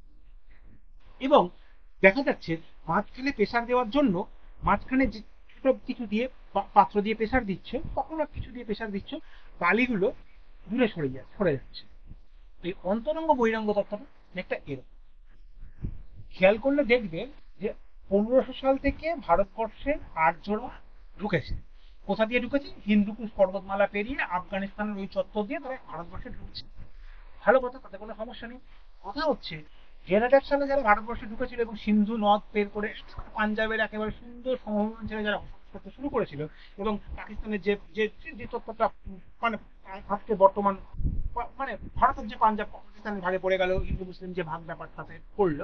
এবং দেখা যাচ্ছে মাঝখানে প্রেসার দেওয়ার জন্য মাঝখানে যে ছোট কিছু দিয়ে পাত্র দিয়ে প্রেসার দিচ্ছে, কখনো কিছু দিয়ে প্রেসার দিচ্ছ, বালিগুলো দূরে সরে যাচ্ছে। এই অন্তরঙ্গ বহিরঙ্গ তত্ত্বটা একটা এরকম। খেয়াল করলে দেখবে যে 1500 সাল থেকে ভারতবর্ষে আর্যরা ঢুকেছে। কোথা দিয়ে ঢুকেছে? হিন্দুকুশ পর্বতমালা পেরিয়ে আফগানিস্তানের ওই চত্বর দিয়ে তারা ভারতবর্ষে ঢুকছে। ভালো কথা, তাতে কোনো সমস্যা নেই। কথা হচ্ছে জেনারেট সালে যারা ভারতবর্ষে ঢুকেছিল এবং সিন্ধু নদ পের করে পাঞ্জাবের একেবারে সুন্দর সমভূমি যারা বসবাস করতে শুরু করেছিল, এবং পাকিস্তানের যে যে যে তত্ত্বটা মানে আজকে বর্তমান মানে ভারতের যে পাঞ্জাব পাকিস্তানের ভাগে পড়ে গেল, হিন্দু মুসলিম যে ভাগ ব্যাপারটাতে পড়লো,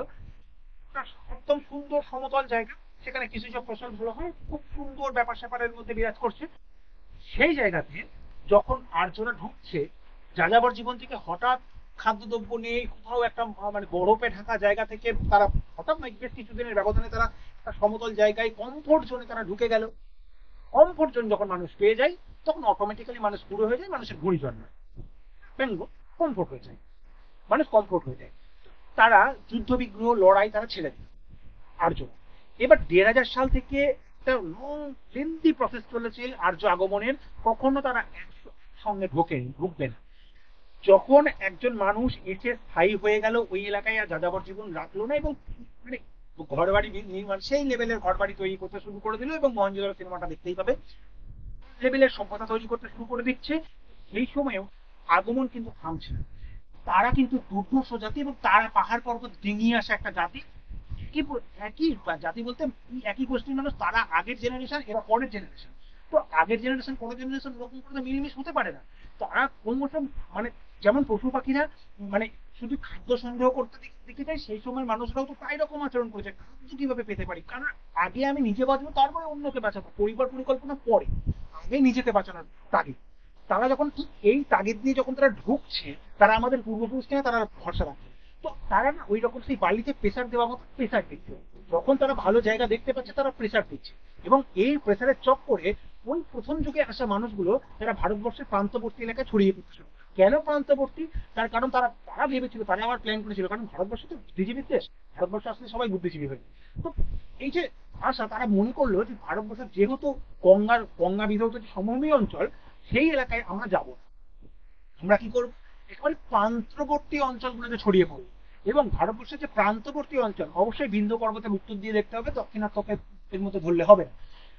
একদম সুন্দর সমতল জায়গা, সেখানে কিছু সব ফসল ভালো হয়, খুব সুন্দর ব্যাপার স্যাপারের মধ্যে বিরাজ করছে। সেই জায়গাতে যখন আর্যরা ঢুকছে, যাযাবর জীবন থেকে হঠাৎ খাদ্যদ্রব্য নিয়ে কোথাও একটা মানে বরফে ঢাকা জায়গা থেকে তারা হঠাৎ না বেশ কিছুদিনের ব্যবধানে তারা একটা সমতল জায়গায় কমফোর্ট জোনে তারা ঢুকে গেল। কমফোর্ট জোন যখন মানুষ পেয়ে যায় তখন অটোমেটিক্যালি মানুষ বুড়ো হয়ে যায়, মানুষের ভুঁড়ি জন্মায়, ব্যঙ্গ কমফোর্ট হয়ে যায়, মানুষ কমফোর্ট হয়ে যায়। তারা যুদ্ধ বিগ্রহ লড়াই তারা ছেড়ে দেয় আর্য। এবার 1500 সাল থেকে একটা লং লেন্দি প্রসেস চলেছে আর্য আগমনের, কখনো তারা একসঙ্গে ঢুকবে না। যখন একজন মানুষ এসে স্থায়ী হয়ে গেল ওই এলাকায়, আর যাযাবর জীবন রাখলো না, এবং মানে ঘর বাড়ি নির্মাণ সেই লেভেলের ঘর বাড়ি তৈরি করতে শুরু করে দিল, এবং মহেঞ্জোদারো সিনেমাটা দেখতেই পাবে, লেভেলের সভ্যতা তৈরি করতে শুরু করে দিচ্ছে। এই সময়েও আগমন কিন্তু থামছে না। তারা কিন্তু দুর্ধর্ষ জাতি, এবং তারা পাহাড় পর্বত ডিঙিয়ে আসা একটা জাতি। একই জাতি বলতে একই গোষ্ঠীর মানুষ, তারা আগের জেনারেশন, এরা পরের জেনারেশন। তো আগের জেনারেশন পরের জেনারেশন ওরকম করে মিলেমিশ হতে পারে না। তারা ক্রমশ মানে যেমন পশু পাখিরা মানে শুধু খাদ্য সংগ্রহ করতে দেখে যায়, সেই সময় মানুষরাও তো তাই রকম আচরণ করেছে, খাদ্য কিভাবে পেতে পারি, কারণ আগে আমি নিজে বাঁচবো তারপরে অন্যকে বাঁচাবো, পরিবার পরিকল্পনা পরে, আগে নিজেকে বাঁচানোর তাগিদ। তারা যখন ঠিক এই তাগিদ নিয়ে যখন তারা ঢুকছে, তারা আমাদের পূর্বপুরুষ নিয়ে তারা ভরসা রাখছে। তো তারা না ওই রকম সেই বালিতে প্রেসার দেওয়া মতো প্রেসার দিচ্ছে, যখন তারা ভালো জায়গা দেখতে পাচ্ছে তারা প্রেসার দিচ্ছে। এবং এই প্রেসারের চক্করে ওই প্রথম যুগে আসা মানুষগুলো যারা ভারতবর্ষের প্রান্তবর্তী এলাকায় ছড়িয়ে পড়তে শুরু। কেন প্রান্তবর্তী? তার কারণ তারা তারা ভেবেছিল, তারা আবার প্ল্যান করেছিল, কারণ ভারতবর্ষ তো বুদ্ধিজীবীর দেশ, ভারতবর্ষ আসলে সবাই বুদ্ধিজীবী হয়ে। তো এই যে আসা, তারা মনে করলো যে ভারতবর্ষের যেহেতু গঙ্গা বিধৌত যে সমভূমি অঞ্চল, সেই এলাকায় আমরা যাব না, আমরা কি করবো, একেবারে প্রান্তবর্তী অঞ্চলগুলোতে ছড়িয়ে পড়বো। এবং ভারতবর্ষের যে প্রান্তবর্তী অঞ্চল, অবশ্যই বিন্ধ্য পর্বতের উত্তর দিয়ে দেখতে হবে, দক্ষিণাত্মকের এর মধ্যে ধরলে হবে না,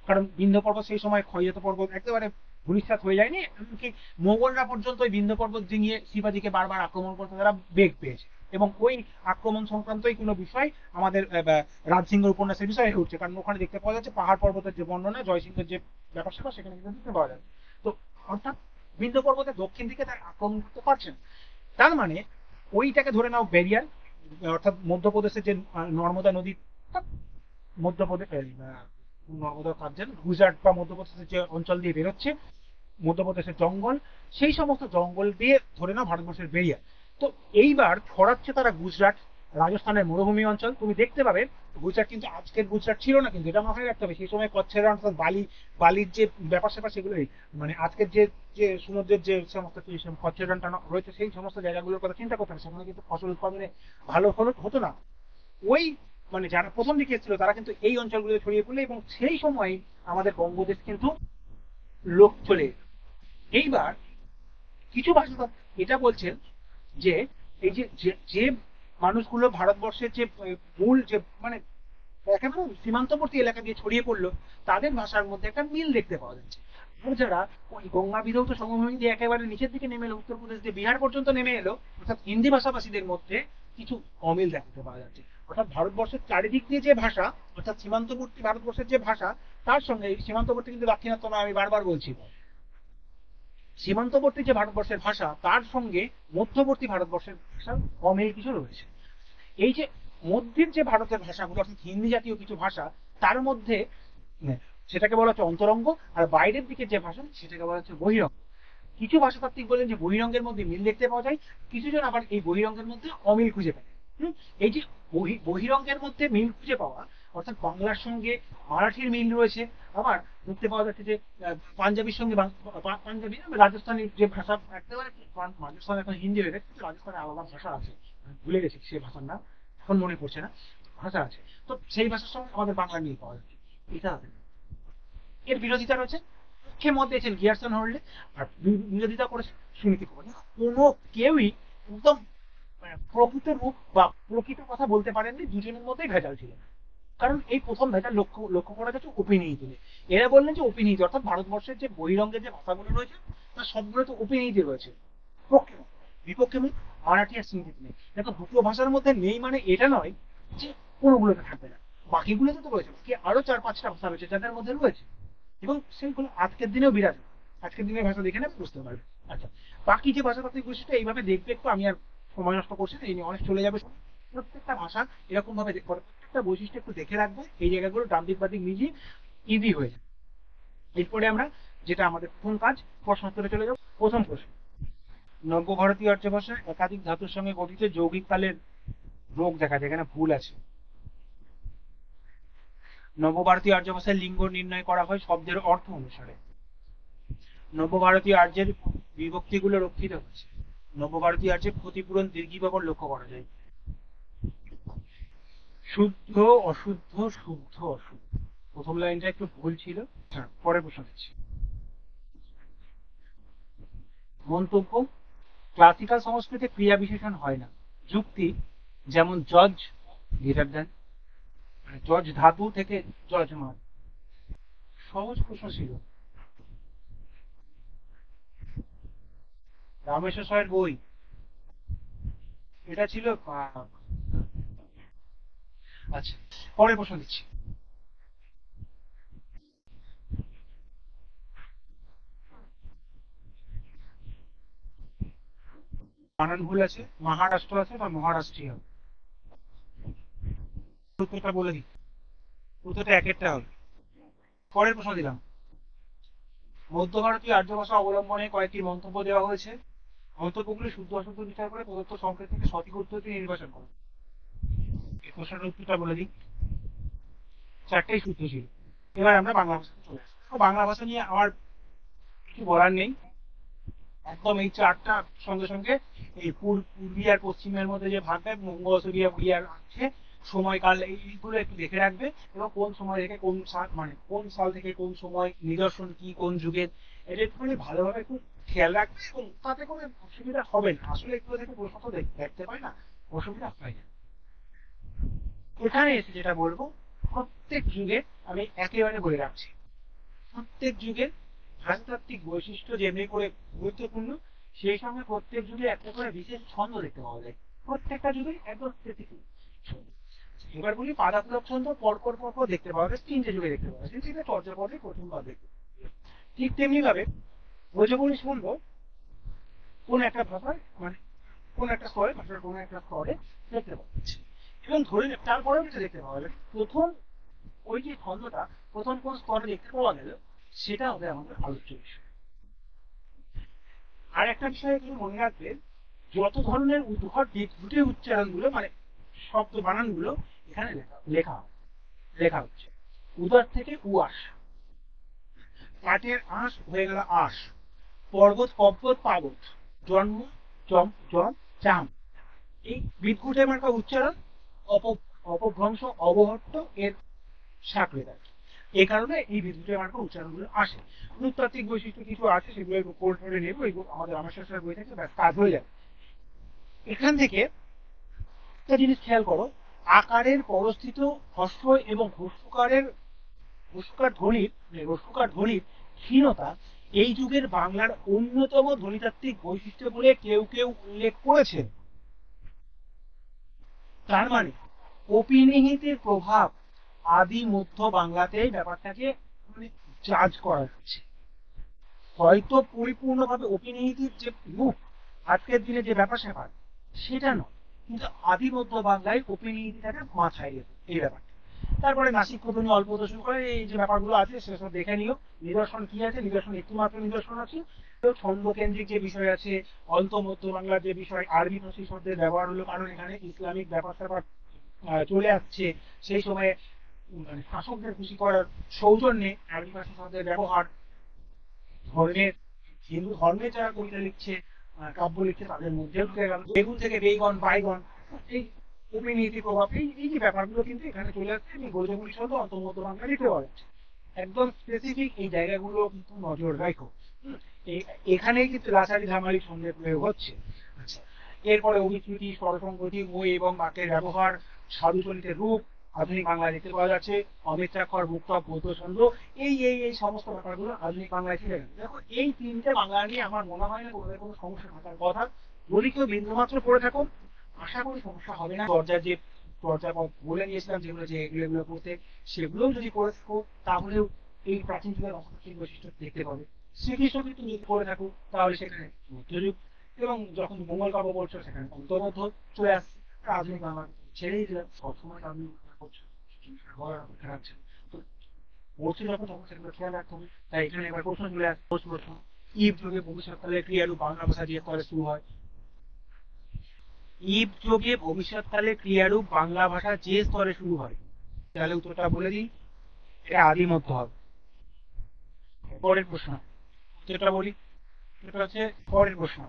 কারণ বিন্ধ্য পর্বত সেই সময় ক্ষয়জাত পর্বত একেবারে ধূলিসাৎ হয়ে যায়নি, এমনকি মোগলরা পর্যন্ত ওই বিন্ধ্য পর্বত ডিঙিয়ে শিবাজিকে বারবার আক্রমণ করতে তারা বেগ পেয়েছে, এবং ওই আক্রমণ সংক্রান্তই কোনো বিষয় আমাদের রাজসিংহের উপন্যাসের বিষয় হয়ে উঠছে, কারণ ওখানে দেখতে পাওয়া যাচ্ছে পাহাড় পর্বতের যে বর্ণনা, জয়সিংহের যে ব্যাপার স্যাপার সেখানে কিন্তু দেখতে পাওয়া যাচ্ছে। তো অর্থাৎ বিন্ধ্য পর্বতের দক্ষিণ দিকে তারা আক্রমণ করতে পারছেন। তার মানে ওইটাকে ধরে নাও ব্যারিয়ার, অর্থাৎ মধ্যপ্রদেশের যে নর্মদা নদী, মধ্যপ্রদেশ নর্মদা কার্জন গুজরাট বা মধ্যপ্রদেশের যে অঞ্চল দিয়ে বেরোচ্ছে, মধ্যপ্রদেশের জঙ্গল, সেই সমস্ত জঙ্গল দিয়ে ধরে নাও ভারতবর্ষের বেরিয়া। তো এইবার ছড়াচ্ছে তারা গুজরাট, রাজস্থানের মরুভূমি অঞ্চল। তুমি দেখতে পাবে গুজরাট কিন্তু আজকের গুজরাট ছিল না, কিন্তু এটা মাথায় রাখতে হবে সেই সময় কচ্ছের रण, অর্থাৎ বালির যে ব্যাপার স্যাপার সেগুলোই, মানে আজকের যে যে সমুদ্রের যে সমস্ত কচ্ছের रण টানা রয়েছে সেই সমস্ত জায়গাগুলোর কথা চিন্তা করতে হবে, সেখানে কিন্তু ফসল উৎপাদনে ভালো হতো না। ওই মানে যারা প্রথম দিকে এসেছিল তারা কিন্তু এই অঞ্চলগুলো ছড়িয়ে পড়লো, এবং সেই সময় আমাদের বঙ্গদেশ কিন্তু লোক চলে এলো। এইবার কিছু ভাষাতত্ত্ব এটা বলছেন যে এই যে যে মানুষগুলো ভারতবর্ষের যে মূল যে মানে একেবারে সীমান্তবর্তী এলাকা দিয়ে ছড়িয়ে পড়লো, তাদের ভাষার মধ্যে একটা মিল দেখতে পাওয়া যাচ্ছে। আর যারা ওই গঙ্গা বিধৌত সমভূমি দিয়ে একেবারে নিচের দিকে নেমে এলো, উত্তরপ্রদেশ দিয়ে বিহার পর্যন্ত নেমে এলো, অর্থাৎ হিন্দি ভাষাভাষীদের মধ্যে কিছু অমিল দেখতে পাওয়া যাচ্ছে। অর্থাৎ ভারতবর্ষের চারিদিক দিয়ে যে ভাষা, অর্থাৎ সীমান্তবর্তী ভারতবর্ষের যে ভাষা, তার সঙ্গে সীমান্তবর্তী কিন্তু দাক্ষিণাত্য নয়, আমি বারবার বলছি, সীমান্তবর্তী যে ভারতবর্ষের ভাষা তার সঙ্গে মধ্যবর্তী ভারতবর্ষের ভাষার অমিল কিছু রয়েছে। এই যে মধ্যের যে ভারতের ভাষাগুলো, অর্থাৎ হিন্দি জাতীয় কিছু ভাষা, তার মধ্যে সেটাকে বলা হচ্ছে অন্তরঙ্গ, আর বাইরের দিকে যে ভাষা সেটাকে বলা হচ্ছে বহিরঙ্গ। কিছু ভাষাতাত্ত্বিক বলেন যে বহিরঙ্গের মধ্যে মিল দেখতে পাওয়া যায়, কিছু জন আবার এই বহিরঙ্গের মধ্যে অমিল খুঁজে পায়। এই যে বহিরঙ্গের মধ্যে মিল খুঁজে পাওয়া, অর্থাৎ বাংলার সঙ্গে মারাঠির মিল রয়েছে, আবার দেখতে পাওয়া যাচ্ছে যে পাঞ্জাবির সঙ্গে পাঞ্জাবি রাজস্থানের যে ভাষা, একেবারে রাজস্থান এখন হিন্দি হয়ে গেছে, রাজস্থানে আলাদা ভাষা আছে, ভুলে গেছি সে ভাষার নাম, এখন মনে পড়ছে না, ভাষা আছে। তো সেই ভাষার সঙ্গে আমাদের বাংলা মিল পাওয়া যাচ্ছে, এটা আছে। এর বিরোধিতা রয়েছে, পক্ষে মত দিয়েছেন গিয়ারসন হোল্ডে, আর বিরোধিতা করেছে সুনীতি কুমার। কোনো কেউই একদম প্রকৃত রূপ বা প্রকৃত কথা বলতে পারেননি, দুজনের মধ্যেই ভেজাল ছিল। কারণ এই প্রথম ভেজাল লক্ষ্য করা যাচ্ছে উপনিহিতে। এরা বললেন যে উপনিহিত অর্থাৎ ভারতবর্ষের যে বহিরঙ্গের যে ভাষাগুলো রয়েছে তার সবগুলো তো উপনিহিতে রয়েছে। পক্ষে বিপক্ষে মুখ মারাঠি আর সিন্ধি নেই। দেখো দুটো ভাষার মধ্যে নেই মানে এটা নয় যে কোনোগুলোতে থাকবে না, বাকিগুলোতে তো রয়েছে, বাকি আরো 4-5টা ভাষা রয়েছে যাদের মধ্যে রয়েছে, এবং সেইগুলো আজকের দিনেও বিরাজ। আজকের দিনের ভাষা দেখে নেবে বুঝতে পারবে। আচ্ছা, বাকি যে ভাষাতাত্ত্বিক বৈশিষ্ট্য এইভাবে দেখবে একটু, আমি আর সময় নষ্ট করছি না, এই নিয়ে অনেক চলে যাবে। প্রত্যেকটা ভাষা এরকম ভাবে প্রত্যেকটা বৈশিষ্ট্য একটু দেখে রাখবে, এই জায়গাগুলো ডান দিক বাদিক মিলিয়ে ইজি হয়ে যায়। এরপরে আমরা যেটা আমাদের প্রথম কাজ, প্রশ্নোত্তরে চলে যাবো। প্রথম প্রশ্ন, নব্য ভারতীয় আর্য ভাষায় একাধিক ধাতুর সঙ্গে গঠিত যৌগিক কালের রোগ দেখা যায়, এখানে ভুল আছে। নবভারতীয় আর্য ভাষায় লিঙ্গ নির্ণয় করা হয় শব্দের অর্থ অনুসারে। নবভারতীয় আর্যের বিভক্তিগুলো রক্ষিত হয়েছে। নবভারতীয় আর্যের ক্ষতিপূরণ দীর্ঘিভাবে লক্ষ্য করা যায়। শুদ্ধ অশুদ্ধ, শুদ্ধ অশুদ্ধ, প্রথম লাইনটা একটু ভুল ছিল, পরে প্রশ্ন দিচ্ছি। মন্তব্য, ক্লাসিক্যাল সংস্কৃতে ক্রিয়া বিশেষণ হয় না। যুক্তি, যেমন জজ গ্রেটার দেন, জজ ধাতু থেকে যজমান। সহজ প্রশ্ন ছিল। রামেশ্বর সাহের বই, এটা ছিল। আচ্ছা, পরে প্রশ্ন দিচ্ছি। বানান ভুল আছে, মহারাষ্ট্র আছে বা মহারাষ্ট্রীয়। উত্তরটা বলে দিই, উত্তরটা এক একটা হবে। পরের প্রশ্ন দিলাম, মধ্য ভারতীয় আর্য ভাষা অবলম্বনে কয়েকটি মন্তব্য দেওয়া হয়েছে। মন্তব্যগুলি শুদ্ধ অশুদ্ধ বিচার করে প্রদত্ত সংকেত থেকে সঠিক উত্তরটি নির্বাচন করো। এই প্রশ্নের উত্তরটা বলে দিই, চারটেই শুদ্ধ ছিল। এবার আমরা বাংলা ভাষা চলে আসবো। বাংলা ভাষা নিয়ে আমার কিছু বলার নেই, একদম এই চারটা সঙ্গে সঙ্গে এই পূর্বী আর পশ্চিমের মধ্যে যে ভাগটা মঙ্গোসরিয়া উড়িয়ার আছে, সময়কাল এইগুলো একটু দেখে রাখবে, এবং কোন সময় থেকে কোন সাল, মানে কোন সাল থেকে কোন সময় নিদর্শন কি, কোন যুগের, এটা একটুখানি ভালোভাবে একটু খেয়াল রাখবে, এবং তাতে কোনো অসুবিধা হবে না। আসলে একটু থেকে প্রশ্ন তো দেখতে পাই না, অসুবিধা হয় না। এখানে এসে যেটা বলবো, প্রত্যেক যুগে আমি একেবারে বলে রাখছি, প্রত্যেক যুগের ভাষাতাত্ত্বিক বৈশিষ্ট্য যেমনি করে গুরুত্বপূর্ণ, সেই সঙ্গে প্রত্যেক যুগে একটা করে বিশেষ ছন্দ দেখতে পাওয়া যায়, প্রত্যেকটা যুগে একদম স্পেসিফিক ছন্দ। এবার বলি পাদাত্মক ছন্দ পরপর পরপর দেখতে পাওয়া যায়, তিনটে যুগে দেখতে পাওয়া যায়, সেটা চর্যাপদে প্রথমবার দেখতে পাওয়া যায়। ঠিক তেমনি ভাবে ভোজপুরি ছন্দ কোন একটা ভাষায় মানে কোন একটা স্তরে, ভাষার কোন একটা স্তরে দেখতে পাওয়া যাচ্ছে, এবং ধরে তারপরেও যেটা দেখতে পাওয়া যায় প্রথম ওই যে ছন্দটা প্রথম কোন স্তরে দেখতে পাওয়া গেল, সেটা হবে আমাদের আলোচ্য বিষয়। আর একটা বিষয় একটু মনে রাখবেন, যত ধরনের উদ্ভট বিদ্যুতের উচ্চারণগুলো মানে শব্দ বানানগুলো এখানে লেখা লেখা হচ্ছে। উদার থেকে উয়াস, পাটের আঁশ হয়ে গেল আশ, পর্বত পর্বত পাবত, জন্ম জম জম চাম। এই বিদ্যুটে মার্কা উচ্চারণ অপভ্রংশ অবহট্ট এর সাকরে দেয়। এই কারণে এই বিদ্যুতের মার্কা উচ্চারণগুলো আসে। নৃতাত্ত্বিক বৈশিষ্ট্য কিছু আছে, সেগুলো কোর্ট ধরে নেবো, এগুলো আমাদের আমার শাস্ত্রের বই থেকে ব্যাস কাজ হয়ে যাবে। এখান থেকে একটা জিনিস খেয়াল করো, আকারের পরস্থিত হস্য এবং হস্যকার ধ্বনির হস্যকার ধ্বনির ক্ষীণতা এই যুগের বাংলার অন্যতম ধ্বনিতাত্ত্বিক বৈশিষ্ট্য বলে কেউ কেউ উল্লেখ করেছে। তার মানে অপিনিহিতের প্রভাব আদি মধ্য বাংলাতে ব্যাপারটাকে মানে জাজ করা যাচ্ছে। হয়তো পরিপূর্ণভাবে অপিনিহিতির যে রূপ আজকের দিনে যে ব্যাপার স্যাপার সেটা নয়, কিন্তু আদি মধ্য বাংলায় অপিনিহিতিটাকে মাথায় রেখে এই ব্যাপারটা। তারপরে নাসিক খোদনী অল্প দর্শন করে এই যে ব্যাপারগুলো আছে সেসব দেখে নিও। নিদর্শন কি আছে, নিদর্শন একটু মাত্র নিদর্শন আছে। ছন্দ কেন্দ্রিক যে বিষয় আছে, অন্ত মধ্য বাংলার যে বিষয়, আরবি ফার্সি শব্দের ব্যবহার হলো কারণ এখানে ইসলামিক ব্যাপার স্যাপার চলে আসছে, সেই সময়ে মানে শাসকদের খুশি করার সৌজন্যে আরবি ফার্সি শব্দের ব্যবহার। ধর্মের হিন্দু ধর্মে যারা কবিতা লিখছে কাব্য লিখছে তাদের মধ্যে ঢুকে গেল, বেগুন থেকে বেগন বাইগন, এই অভিনীতি প্রভাব এই যে ব্যাপারগুলো কিন্তু এখানে চলে আসছে। আমি গোলজগুলি শব্দ অন্তর্মধ্য বাংলা লিখতে পাওয়া যাচ্ছে, একদম স্পেসিফিক এই জায়গাগুলো কিন্তু নজর রাখো। এখানেই কিন্তু লাচারি ধামারি ছন্দের প্রয়োগ হচ্ছে। আচ্ছা, এরপরে অভিশ্রুতি স্বরসংগতি মই এবং বাক্যের ব্যবহার, সাধুচরিতের রূপ আধুনিক বাংলায় দেখতে পাওয়া যাচ্ছে। অমিত্রাক্ষর মুক্তক গদ্য ছন্দ, এই এই এই সমস্ত ব্যাপারগুলো আধুনিক বাংলায় ছিল। দেখো এই তিনটে বাংলা নিয়ে আমার মনে হয় না কোনো সমস্যা থাকার কথা। যদি কেউ বিন্দুমাত্র পড়ে থাকো আশা করি সমস্যা হবে না। চর্যাপদ বলে নিয়েছিলাম যেগুলো যে এগুলো পড়তে, সেগুলোও যদি পড়ে থাকো তাহলেও এই প্রাচীন যুগের অর্থনৈতিক বৈশিষ্ট্য দেখতে পাবে। শ্রীকৃষ্ণ কিন্তু যদি পড়ে থাকো তাহলে সেখানে মধ্যযুগ, এবং যখন মঙ্গল কাব্য পড়ছো সেখানে অন্তর্মধ্য চলে আসছে। আধুনিক বাংলা ছেড়েই দিলাম, সবসময় আধুনিক বাংলা পড়ছো খারাপ ছিল তো পড়ছে যখন, তখন সেগুলো খেয়াল রাখতে হবে। তাই এখানে এবার প্রশ্ন চলে আসছে, প্রশ্ন ইব যুগে ভবিষ্যৎকালে ক্রিয়ারূপ বাংলা ভাষা দিয়ে স্তরে শুরু হয়। ইব যুগে ভবিষ্যৎকালে ক্রিয়ারূপ বাংলা ভাষা যে স্তরে শুরু হয়, তাহলে উত্তরটা বলে দিই, এটা আদি মধ্য হবে। পরের প্রশ্ন, উত্তরটা বলি, এটা হচ্ছে পরের প্রশ্ন।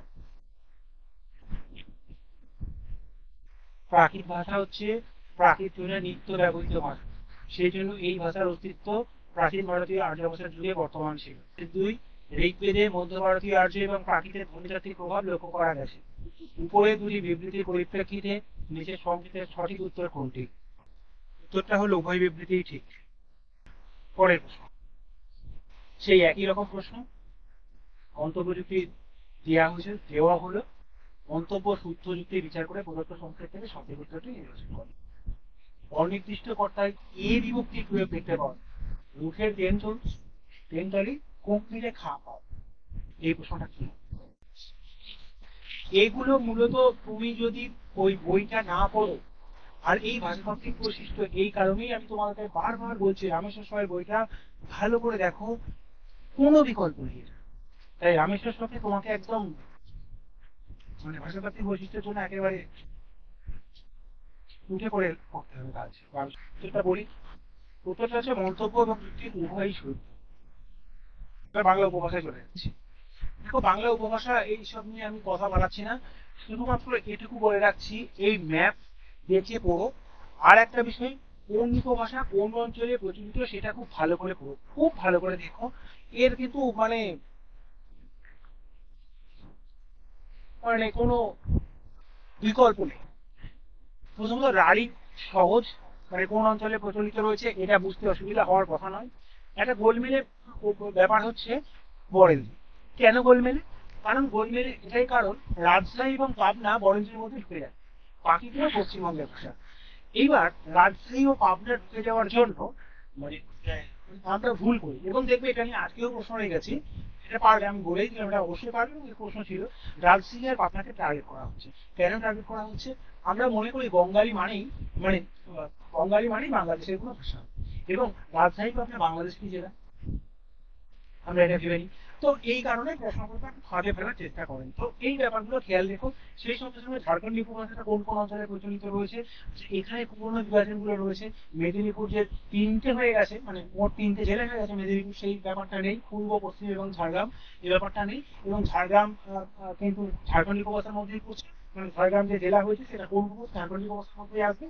প্রাকৃত ভাষা হচ্ছে প্রাকৃত যুগে নিত্য ব্যবহৃত ভাষা, সেই জন্য এই ভাষার অস্তিত্ব প্রাচীন ভারতীয় আর্য ভাষার যুগে বর্তমান ছিল। দুই, ঋগ্বেদে মধ্য ভারতীয় আর্য এবং প্রাকৃতের ধ্বনিতাত্ত্বিক প্রভাব লক্ষ্য করা গেছে। উপরে দুটি বিবৃতির পরিপ্রেক্ষিতে নিচের সংকেতের সঠিক উত্তর কোনটি? উত্তরটা হলো উভয় বিবৃতিই ঠিক। পরের প্রশ্ন, সেই একই রকম প্রশ্ন, মন্তব্য যুক্তি দেওয়া হলো, মন্তব্য শুদ্ধ যুক্তি বিচার করে প্রদত্ত সংকেত থেকে সঠিক উত্তরটি নির্বাচন করে। অনির্দিষ্ট কর্তায় এ বিভক্তি প্রয়োগ দেখতে পাওয়া, মুখের তেনতলি কোন মিলে খা পাও, এই প্রশ্নটা কি? এগুলো মূলত তুমি যদি ওই বইটা না পড়ো, আর এই ভাষাতাত্ত্বিক বৈশিষ্ট্য এই কারণেই আমি তোমাকে বারবার বলছি রামেশ্বর সরের বইটা ভালো করে দেখো, কোনো বিকল্প নেই। তাই রামেশ্বর সরকে তোমাকে একদম মানে ভাষাতাত্ত্বিক বৈশিষ্ট্যের জন্য একেবারে উঠে পড়ে পড়তে হবে কাজ। যেটা বলি, উত্তরটা হচ্ছে মন্তব্য এবং যুক্তি উভয়ই সত্য। বাংলা উপভাষায় চলে যাচ্ছি। দেখো বাংলা উপভাষা এইসব নিয়ে আমি কথা বাড়াচ্ছি না, শুধুমাত্র এটুকু বলে রাখছি, এই ম্যাপ দেখে পড়ো। আর একটা বিষয়, কোন উপভাষা কোন অঞ্চলে প্রচলিত সেটা খুব ভালো করে পড়ো, খুব ভালো করে দেখো। এর কিন্তু মানে মানে কোনো বিকল্প নেই। প্রথমত রাঢ়ী সহজ, মানে কোন অঞ্চলে প্রচলিত রয়েছে এটা বুঝতে অসুবিধা হওয়ার কথা নয়। একটা গোলমেলে ব্যাপার হচ্ছে বরেন্দ্রী। কেন গোলমেলে? কারণ গোলমেলে এটাই কারণ, রাজশাহী এবং পাবনা বরেন্দ্রীর মধ্যে ঢুকে যায়, বাকিগুলো পশ্চিমবঙ্গের ভাষা। এইবার রাজশাহী ও পাবনা ঢুকে যাওয়ার জন্য মানে আমরা ভুল করি, এবং দেখবে এটা নিয়ে আজকেও প্রশ্ন হয়ে গেছে। এটা পারবে, আমি বলেই দিলাম এটা অবশ্যই পারবে, এবং এই প্রশ্ন ছিল রাজশাহী আর পাবনাকে টার্গেট করা হচ্ছে। কেন টার্গেট করা হচ্ছে? আমরা মনে করি বঙ্গালী মানেই মানে বঙ্গালী মানেই বাংলাদেশের কোনো ভাষা, এবং রাজশাহী পাবনা বাংলাদেশের জেলা, আমরা এটা ভেবে নিই। তো এই কারণে প্রশ্নপত্র ফাঁদে ফেলার চেষ্টা করেন। তো এই ব্যাপারগুলো খেয়াল রেখো। সেই সঙ্গে সঙ্গে ঝাড়খণ্ডী উপভাষাটা কোন কোন অঞ্চলে প্রচলিত রয়েছে, এখানে পুরোনো বিভাজনগুলো রয়েছে। মেদিনীপুর যে তিনটে হয়ে গেছে, মানে মোট তিনটে জেলা হয়ে গেছে মেদিনীপুর, সেই ব্যাপারটা নেই। পূর্ব, পশ্চিম এবং ঝাড়গ্রাম, এই ব্যাপারটা নেই। এবং ঝাড়গ্রাম কিন্তু ঝাড়খণ্ডী উপভাষার মধ্যেই পড়ছে, মানে ঝাড়গ্রাম যে জেলা হয়েছে সেটা কোন ঝাড়খণ্ডী উপভাষার মধ্যেই আসবে।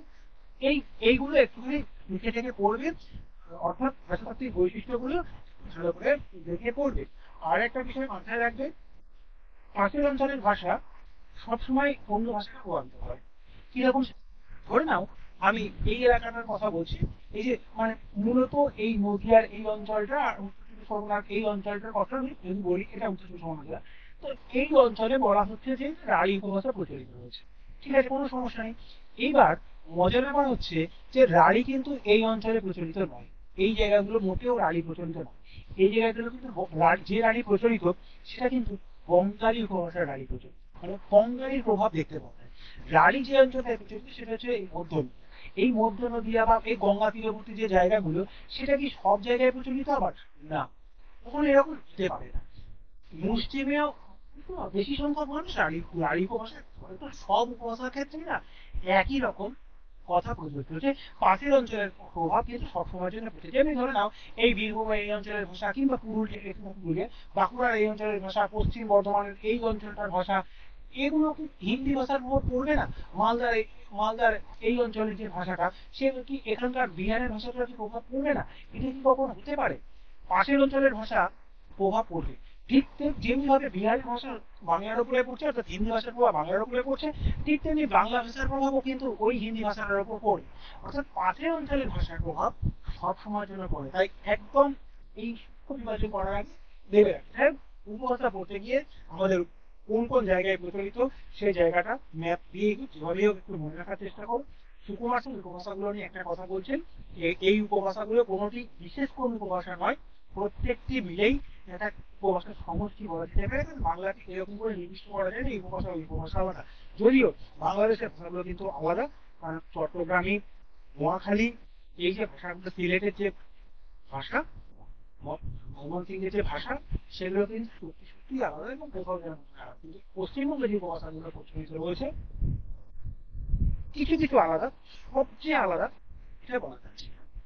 এইগুলো একটুখানি লিখে থেকে পড়বে, অর্থাৎ ভাষাতাত্ত্বিক বৈশিষ্ট্যগুলো ভালো করে দেখে পড়বে। আর একটা বিষয় মাথায় রাখবে, পাশের অঞ্চলের ভাষা সবসময় অন্য ভাষাকে প্রভাবিত করে। কিরকম? ধরে নাও আমি এই এলাকাটার কথা বলছি, এই যে মানে মূলত এই নদীয়ার এই অঞ্চলটা আর উত্তর চব্বিশ পরগনার এই অঞ্চলটার কথা আমি যদি বলি, এটা উত্তর চব্বিশ পরগনা জেলা। তো এই অঞ্চলে বলা হচ্ছে যে রাঢ়ী উপভাষা প্রচলিত রয়েছে, ঠিক আছে, কোনো সমস্যা নেই। এইবার মজার ব্যাপার হচ্ছে যে রাঢ়ী কিন্তু এই অঞ্চলে প্রচলিত নয়, এই জায়গাগুলো মোটেও রাঢ়ী প্রচলিত নয়। এই জায়গাগুলো কিন্তু যে রাঢ়ী প্রচলিত সেটা কিন্তু বঙ্গালী উপভাষার রাঢ়ী প্রচলিত, মানে বঙ্গালীর প্রভাব দেখতে পাওয়া যায়। রাঢ়ী যে অঞ্চলে প্রচলিত সেটা হচ্ছে এই মধ্য নদী। এই মধ্য নদীয়া বা এই গঙ্গা তীরবর্তী যে জায়গাগুলো, সেটা কি সব জায়গায় প্রচলিত? আবার না, কখনো এরকম হতে পারে না। মুষ্টিমেয় বেশি সংখ্যক মানুষ রাঢ়ী রাঢ়ী উপভাষা, তো সব উপভাষার ক্ষেত্রে না একই রকম কথা প্রচলিত হচ্ছে। পাশের অঞ্চলের প্রভাব কিন্তু সবসময়ের জন্য পড়ছে। যেমনি ধরে নাও এই বীরভূমের এই অঞ্চলের ভাষা, কিংবা পুরুলিয়া বাঁকুড়ার এই অঞ্চলের ভাষা, পশ্চিম বর্ধমানের এই অঞ্চলটার ভাষা, এগুলো কি হিন্দি ভাষার প্রভাব পড়বে না? মালদার এই অঞ্চলের যে ভাষাটা, সেগুলো কি এখানকার বিহারের ভাষাটার কি প্রভাব পড়বে না? এটা কি কখনো হতে পারে? পাশের অঞ্চলের ভাষা প্রভাব পড়বে। ঠিক যেমনি ভাবে বিহারি ভাষা বাংলার উপরে পড়ছে, অর্থাৎ হিন্দি ভাষার প্রভাব বাংলার উপরে পড়ছে, ঠিক তেমনি বাংলা ভাষার প্রভাবও কিন্তু ওই হিন্দি ভাষার উপর পড়ে। অর্থাৎ পাশের অঞ্চলের ভাষার প্রভাব সব সময়ের জন্য পড়ে। তাই একদম এই সূক্ষ্ম বিভাজন করার আগে ভেবে রাখতে হবে, উপভাষা পড়তে গিয়ে আমাদের কোন কোন জায়গায় প্রচলিত সেই জায়গাটা ম্যাপ দিয়ে যেভাবে হোক একটু মনে রাখার চেষ্টা করো। সুকুমার সিং উপভাষাগুলো নিয়ে একটা কথা বলছেন, এই উপভাষাগুলো কোনোটি বিশেষ কোন উপভাষা নয়, প্রত্যেকটি মিলেই একটা উপভাষার সমষ্টি বলা যেতে পারে। বাংলাকে এরকম করে নির্দিষ্ট করা যায় না এই উপভাষা ওই উপভাষা আলাদা, যদিও বাংলাদেশের ভাষাগুলো কিন্তু আলাদা। কারণ চট্টগ্রামী, নোয়াখালী, এই যে ভাষাগুলো, সিলেটের যে ভাষা, ময়মনসিংহের যে ভাষা, সেগুলো কিন্তু সত্যি সত্যি আলাদা, এবং কোথাও যেন খারাপ। কিন্তু পশ্চিমবঙ্গে যে উপভাষাগুলো প্রচলিত রয়েছে কিছু কিছু আলাদা, সবচেয়ে আলাদা এটা বলা যাচ্ছে।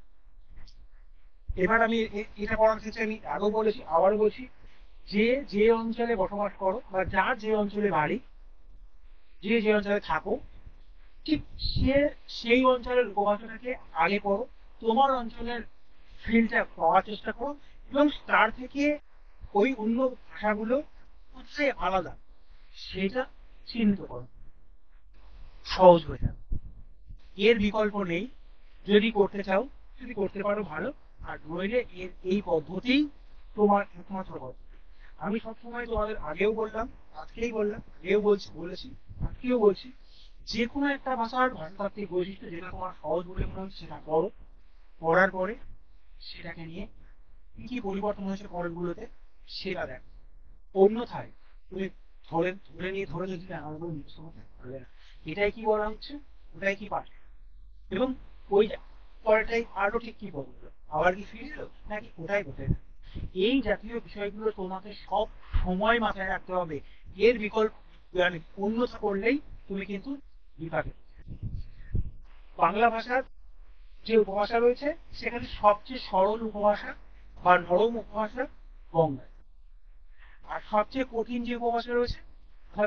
এবার আমি এটা করার ক্ষেত্রে আমি আগেও বলেছি, আবারও বলছি, যে অঞ্চলে বসবাস করো বা যার যে অঞ্চলে বাড়ি, যে অঞ্চলে থাকো, ঠিক সেই অঞ্চলের উপভাষাটাকে আগে পড়ো, তোমার অঞ্চলের ফিল্ডটা পাওয়ার চেষ্টা করো, এবং তার থেকে ওই অন্য ভাষাগুলো কোথায় আলাদা সেটা চিহ্নিত করো, সহজ হয়ে যাবে। এর বিকল্প নেই। যদি করতে চাও, যদি করতে পারো ভালো, আর নইলে এই পদ্ধতি তোমার একমাত্র পদ্ধতি। আমি সবসময় তোমাদের আগেও বললাম, আজকেই বললাম, আগেও বলেছি, আজকেও বলছি, যে কোনো একটা ভাষার ভাষাতাত্ত্বিক বৈশিষ্ট্য যেটা তোমার সহজ বলে মনে হচ্ছে সেটা পড়ো। পড়ার পরে সেটাকে নিয়ে কি কি পরিবর্তন হয়েছে পরেরগুলোতে সেটা দেখো। অন্যথায় তুমি ধরে যদি আমার উপরে মুখস্থ করতে পারবে না। এটাই কি বলা হচ্ছে, ওটাই কি পারবে, এবং ওই পরেরটাই আরো ঠিক কি বললো, আবার কি ফিরে এলো, নাকি ওটাই বলতে। এই জাতীয় বিষয়গুলো তোমাকে সব সময় মাথায় রাখতে হবে। এর বিকল্প মানে অন্যথা করলেই তুমি কিন্তু বিপাকে। বাংলা ভাষার যে উপভাষা রয়েছে সেখানে সবচেয়ে সরল উপভাষা বা নরম উপভাষা বঙ্গালী। আর সবচেয়ে কঠিন যে উপভাষা রয়েছে, অর্থাৎ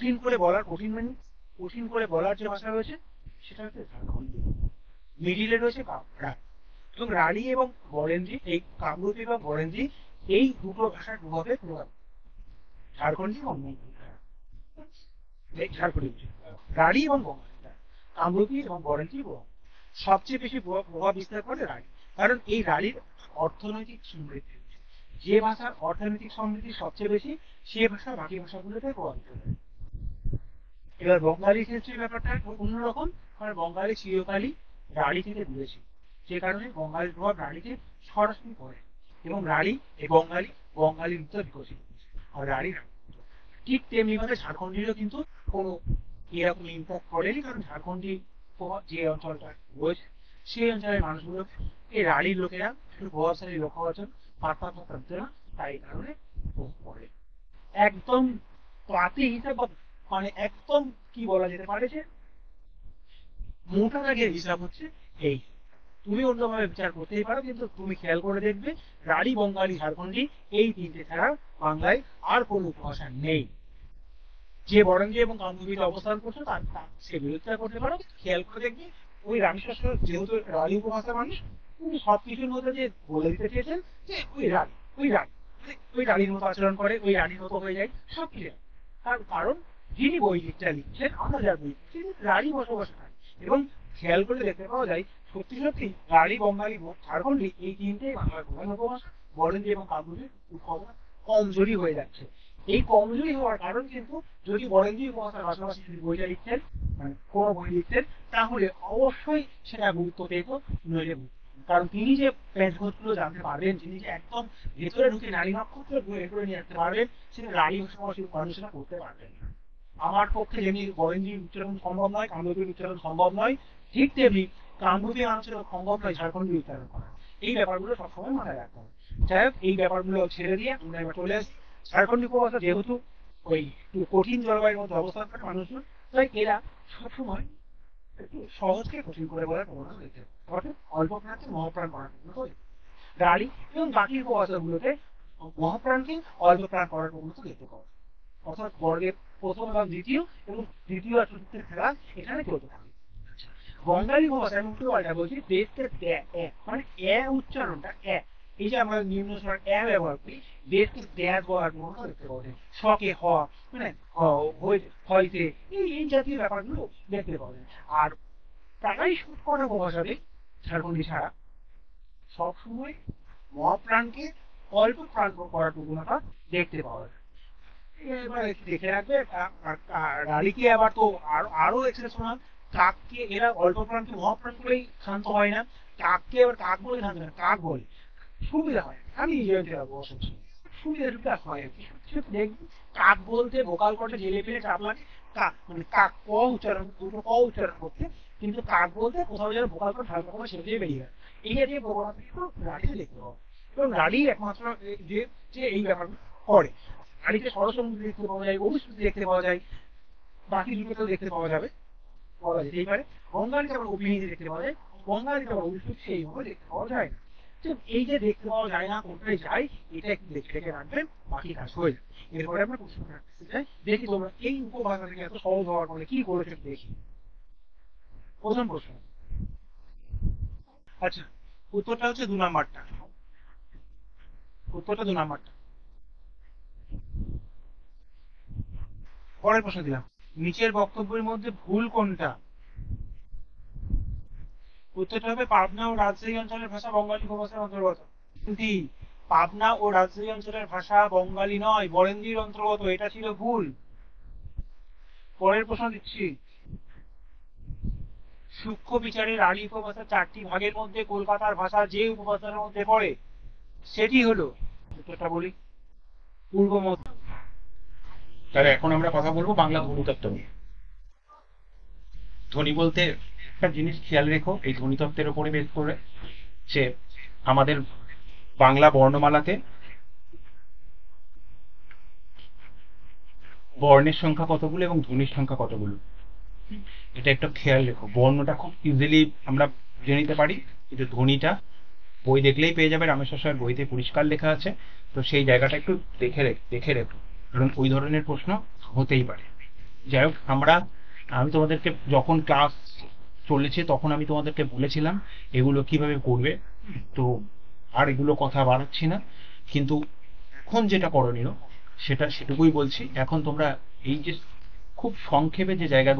কঠিন করে বলার যে ভাষা রয়েছে সেটা হচ্ছে ঝাড়খণ্ডী। মিডিলে রয়েছে রাঢ়ী, এবং রাঢ়ী এবং বরেন্দ্রী, এই কামরূপী এবং বরেন্দ্রী, এই দুটো ভাষার প্রভাবে প্রভাবিত। ঝাড়খণ্ডী এবং ঝাড়খণ্ডী, রাঢ়ী এবং বঙ্গালী, কামরূপী এবং বরেন্দ্রী প্রভাব। সবচেয়ে বেশি প্রভাব বিস্তার করে রাঢ়ী। কারণ এই রাঢ়ির অর্থনৈতিক সমৃদ্ধি রয়েছে। যে ভাষার অর্থনৈতিক সমৃদ্ধি সবচেয়ে বেশি, সে ভাষা বাকি ভাষাগুলোতে প্রভাবিত হয়। এবার বঙ্গালী ক্ষেত্রে ব্যাপারটা অন্যরকম, কারণ বঙ্গালী চিরকালই রাঢ়ি থেকে দূরে ছিল, যে কারণে বঙ্গালীর প্রভাব রাঢ়িতে সরাসরি পড়ে, এবং রাঢ়ি এই বঙ্গালীর মতো বিকশিত হয়েছে। আর রাঢ়ি ঠিক তেমনি ভাবে ঝাড়খণ্ডীরও কিন্তু কোনো এরকম ইম্প্যাক্ট পড়েনি, কারণ ঝাড়খণ্ডী প্রভাব যে অঞ্চলটা রয়েছে সেই অঞ্চলের মানুষগুলো এই রাঢ়ির লোকেরা একটু প্রভাবশালী লক্ষ্যবচন পাত্তা দিতে না, তাই কারণে প্রভাব পড়ে। একদম পাতি হিসাব মানে একদম কি বলা যেতে পারে যে মোটা দাগের হিসাব হচ্ছে এই। তুমি অন্যভাবে বিচার করতেই পারো, কিন্তু তুমি খেয়াল করে দেখবে রাঢ়ি, বঙ্গালী, ঝাড়খণ্ডী এই তিনটে ছাড়া বাংলায় আর কোনো উপভাষা নেই। যে বরেন্দ্রী এবং কামরূপীতে অবস্থান করছো তার সে বিরোধিতা করতে পারো, খেয়াল করে দেখবে ওই রানী শাসক যেহেতু রাঢ়ি উপভাষা মানুষ, তিনি সবকিছুর মধ্যে যে বলে দিতে চেয়েছেন যে ওই রানীর মতো আচরণ করে, ওই রানীর মতো হয়ে যায় সবকিছু। তার কারণ যিনি বই লিখছেন, আমরা যার বই লিখছি রাঢ়ি বসবাস করে। এবং খেয়াল করে দেখতে পাওয়া যায় সত্যি সত্যি রাঢ়ি, বঙ্গালী, ঝাড়খণ্ডী এই তিনটে বাংলার প্রধান উপভাষা। বরেন্দ্রী এবং কামরূপীর উপভাষা কমজোরি হয়ে যাচ্ছে। এই কমজোরি হওয়ার কারণ কিন্তু, যদি বরেন্দ্রী উপভাষার পাশাপাশি যদি বইটা লিখতেন, মানে কোনো বই লিখতেন, তাহলে অবশ্যই সেটা গুরুত্ব পেত, নইলে কারণ তিনি যে পেঁচঘোষগুলো জানতে পারবেন, তিনি যে একদম ভেতরে ঢুকে নারী নক্ষত্র ভেতরে নিয়ে আসতে পারবেন, সেটা রাঢ়ি ভাষাভাষী মানুষেরা করতে পারবেন না। আমার পক্ষে যেমনি বরেন্দ্রীর উচ্চারণ সম্ভব নয়, কামরূপীর উচ্চারণ সম্ভব নয়, ঠিক তেমনি কামরূপী মানুষের সম্ভব নয় ঝাড়খণ্ডী উচ্চারণ করা। এই ব্যাপারগুলো সবসময় মাথায় রাখতে হবে। যাই হোক, এই ব্যাপারগুলো ছেড়ে দিয়ে আমরা এবার চলে আসি ঝাড়খণ্ডী উপভাষা। যেহেতু ওই একটু কঠিন জলবায়ুর মধ্যে অবস্থান করে মানুষজন, তাই এরা সবসময় একটু সহজকে কঠিন করে বলার প্রবণতা দেখতে, অর্থাৎ অল্প প্রাণকে মহাপ্রাণ করার জন্য করে। রাঢ়ি এবং বাকি উপভাষাগুলোতে মহাপ্রাণকে অল্প প্রাণ করার প্রবণতা দেখতে পাওয়া যায়। অর্থাৎ বর্গের প্রথম এবং দ্বিতীয় এবং দ্বিতীয় আর চতুর্থের খেলা এখানে চলতে থাকে। বঙ্গালী ভাষা আমি উল্টো পাল্টা বলছি, দেশকে মানে উচ্চারণটা এই যে আমরা নিম্ন স্বর ব্যবহার করি, দেশকে দ্যাস বলার প্রবণতা দেখতে পাওয়া যায়। শকে হ, মানে হইতে, এই জাতীয় ব্যাপারগুলো দেখতে পাওয়া যায়। আর প্রায় সবকটা উপভাষাতে ঝাড়খণ্ডী ছাড়া সবসময় মহাপ্রাণকে অল্প প্রাণ করার প্রবণতা দেখতে পাওয়া যায়। এবার একটু দেখে রাখবে। রাঢ়িকে আবার তো আরো এক্সেপশনাল, কাককে এরা অল্প প্রাণকে মহাপ্রাণ করেই শান্ত হয় না, কাককে এবার কাক বলে শান্ত হয় না, কাক বলে সুবিধা হয়। আমি সুবিধা হয় আর কি। দেখবি কাক বলতে ভোকাল কর্ডে ঢেলে ফেলে চাপ লাগে, কাক মানে কাক ক উচ্চারণ, দুটো ক উচ্চারণ করতে, কিন্তু কাক বলতে কোথাও যেন ভোকাল কর্ড হালকা করে ছেড়ে দিয়ে বেরিয়ে যায়। এই জাতীয় প্রবণতা কিন্তু রাঢ়িতে দেখতে পাবো, এবং রাঢ়ি একমাত্র যে যে এই ব্যাপারগুলো করে। রাঢ়িতে স্বরসঙ্গীত দেখতে পাওয়া যায়, অভিশ্রুতি দেখতে পাওয়া যায়, বাকি দুটোতেও দেখতে পাওয়া যাবে, বলা যেতেই পারে। বঙ্গালীতে আবার অভিনীতি দেখতে পাওয়া যায়, বঙ্গালীতে আবার অভিশ্রুতি সেইভাবে দেখতে পাওয়া যায় না। এই যে দেখতে পাওয়া যায় না, কোথায় যায়, এটা একটু দেখে রেখে রাখবেন, বাকি কাজ হয়ে যাবে। এরপরে আমরা প্রশ্ন প্র্যাকটিসে যাই, দেখি তোমরা এই উপভাষা থেকে এত সহজ হওয়ার পরে কি করেছো দেখি। প্রথম প্রশ্ন, আচ্ছা উত্তরটা হচ্ছে 2 নাম্বারটা, উত্তরটা 2 নাম্বারটা। পরের প্রশ্ন দিলাম, নিচের বক্তব্যের মধ্যে ভুল কোনটা? উত্তরটা হবে পাবনা ও রাজশাহী অঞ্চলের ভাষা বঙ্গালী উপভাষার অন্তর্গত। কিন্তু পাবনা ও রাজশাহী অঞ্চলের ভাষা বঙ্গালী নয়, বরেন্দ্রীর অন্তর্গত, এটা ছিল ভুল। পরের প্রশ্ন দিচ্ছি, সূক্ষ্ম বিচারে রাঢ়ী উপভাষা 4টি ভাগের মধ্যে কলকাতার ভাষা যে উপভাষার মধ্যে পড়ে সেটি হলো, উত্তরটা বলি, পূর্ব মধ্য। তাহলে এখন আমরা কথা বলবো বাংলা ধ্বনিতত্ত্ব নিয়ে। ধ্বনি বলতে একটা জিনিস খেয়াল রেখো, এই ধ্বনিতত্ত্বের উপরে বেস করে যে আমাদের বাংলা বর্ণমালাতে বর্ণের সংখ্যা কতগুলো এবং ধ্বনির সংখ্যা কতগুলো, এটা একটা খেয়াল রেখো। বর্ণটা খুব ইজিলি আমরা বুঝে নিতে পারি, কিন্তু ধ্বনিটা বই দেখলেই পেয়ে যাবে, রামেশ্বর স্যার বইতে পরিষ্কার লেখা আছে। তো সেই জায়গাটা একটু দেখে রেখো, কারণ ওই ধরনের প্রশ্ন হতেই পারে। যাই হোক, আমি তোমাদেরকে যখন ক্লাস চলেছে তখন আমি তোমাদেরকে বলেছিলাম এগুলো কিভাবে করবে, তো আর এগুলো কথা বাড়াচ্ছি না। কিন্তু এখন যেটা করণীয় সেটুকুই বলছি। এখন তোমরা এই যে খুব সংক্ষেপে যে জায়গাগুলো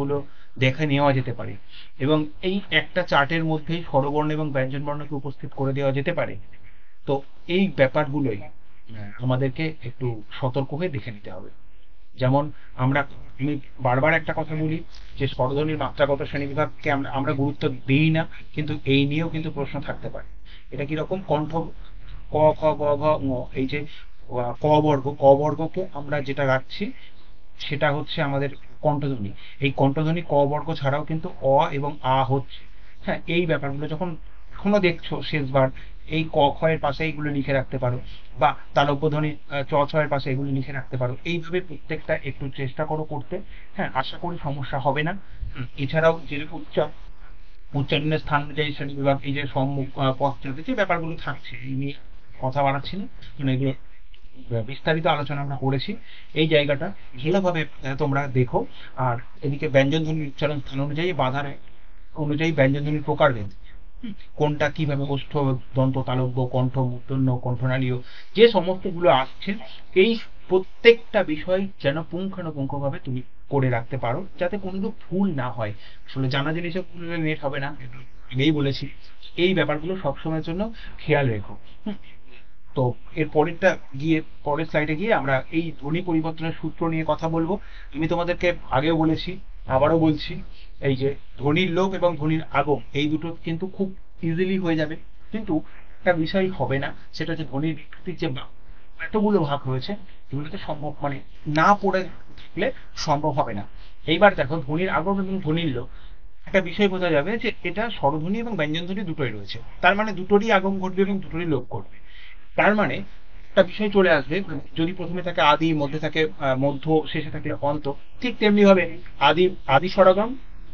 দেখে নেওয়া যেতে পারে, এবং এই একটা চার্টের মধ্যেই স্বরবর্ণ এবং ব্যঞ্জনবর্ণকে উপস্থিত করে দেওয়া যেতে পারে। তো এই ব্যাপারগুলোই আমাদেরকে একটু সতর্ক হয়ে দেখে নিতে হবে। যেমন আমি বারবার একটা কথা বলি যে স্বরধ্বনির মাত্রাগত শ্রেণীবিভাগকে আমরা গুরুত্ব দিই না, কিন্তু এই নিয়েও কিন্তু প্রশ্ন থাকতে পারে। এটা কিরকম, কণ্ঠ ক, খ, গ, ঘ, ঙ, এই যে ক বর্গকে আমরা যেটা রাখছি সেটা হচ্ছে আমাদের কণ্ঠধ্বনি। এই কণ্ঠধ্বনি ক বর্গ ছাড়াও কিন্তু অ এবং আ হচ্ছে। হ্যাঁ, এই ব্যাপারগুলো যখন এখনো দেখছো শেষবার, এই ক খ এর পাশে এইগুলো লিখে রাখতে পারো, বা তালব্য ধ্বনি চ ছ এর পাশে এগুলো লিখে রাখতে পারো। এইভাবে প্রত্যেকটা একটু চেষ্টা করো করতে। হ্যাঁ, আশা করি সমস্যা হবে না। এছাড়াও যেরকম উচ্চারণের স্থান অনুযায়ী শ্রেণী বিভাগ, এই যে সম্মুখ পশ্চাতে যে ব্যাপারগুলো থাকছে, এই নিয়ে কথা বাড়াচ্ছি না, মানে এগুলো বিস্তারিত আলোচনা আমরা করেছি। এই জায়গাটা ভালোভাবে তোমরা দেখো। আর এদিকে ব্যঞ্জন ধ্বনির উচ্চারণ স্থান অনুযায়ী বাধার অনুযায়ী ব্যঞ্জন ধ্বনির প্রকারভেদ, কোনটা কিভাবে ওষ্ঠ, দন্ত, তালব্য, কণ্ঠ, মূর্ধন্য, কণ্ঠনালীয়, যে সমস্তগুলো আসছে, এই প্রত্যেকটা বিষয় যেন পুঙ্খানুপুঙ্খভাবে তুমি করে রাখতে পারো, যাতে কোনো ভুল না হয়। আসলে জানা জিনিসে ভুল হলে নেট হবে না, আগেই বলেছি। এই ব্যাপারগুলো সবসময়ের জন্য খেয়াল রেখো। তো এর পরেরটা গিয়ে, পরের স্লাইডে গিয়ে আমরা এই ধ্বনি পরিবর্তনের সূত্র নিয়ে কথা বলবো। আমি তোমাদেরকে আগেও বলেছি, আবারও বলছি, এই যে ধ্বনির লোপ এবং ধ্বনির আগম, এই দুটো কিন্তু খুব ইজিলি হয়ে যাবে। কিন্তু একটা বিষয় হবে না, সেটা হচ্ছে ধ্বনির বিকৃতির যে এতগুলো ভাগ রয়েছে, এগুলোতে সম্ভব মানে না পড়ে থাকলে সম্ভব হবে না। এইবার দেখো, ধ্বনির আগম এবং ধ্বনির লোপ, একটা বিষয় বোঝা যাবে যে এটা স্বরধ্বনি এবং ব্যঞ্জনধ্বনি দুটোই রয়েছে, তার মানে দুটোরই আগম ঘটবে এবং দুটোরই লোপ ঘটবে। তার মানে একটা বিষয় চলে আসবে, যদি প্রথমে থাকে আদি, মধ্যে থাকে মধ্য, শেষে থাকে অন্ত, ঠিক তেমনি ভাবে আদি আদি স্বরাগম,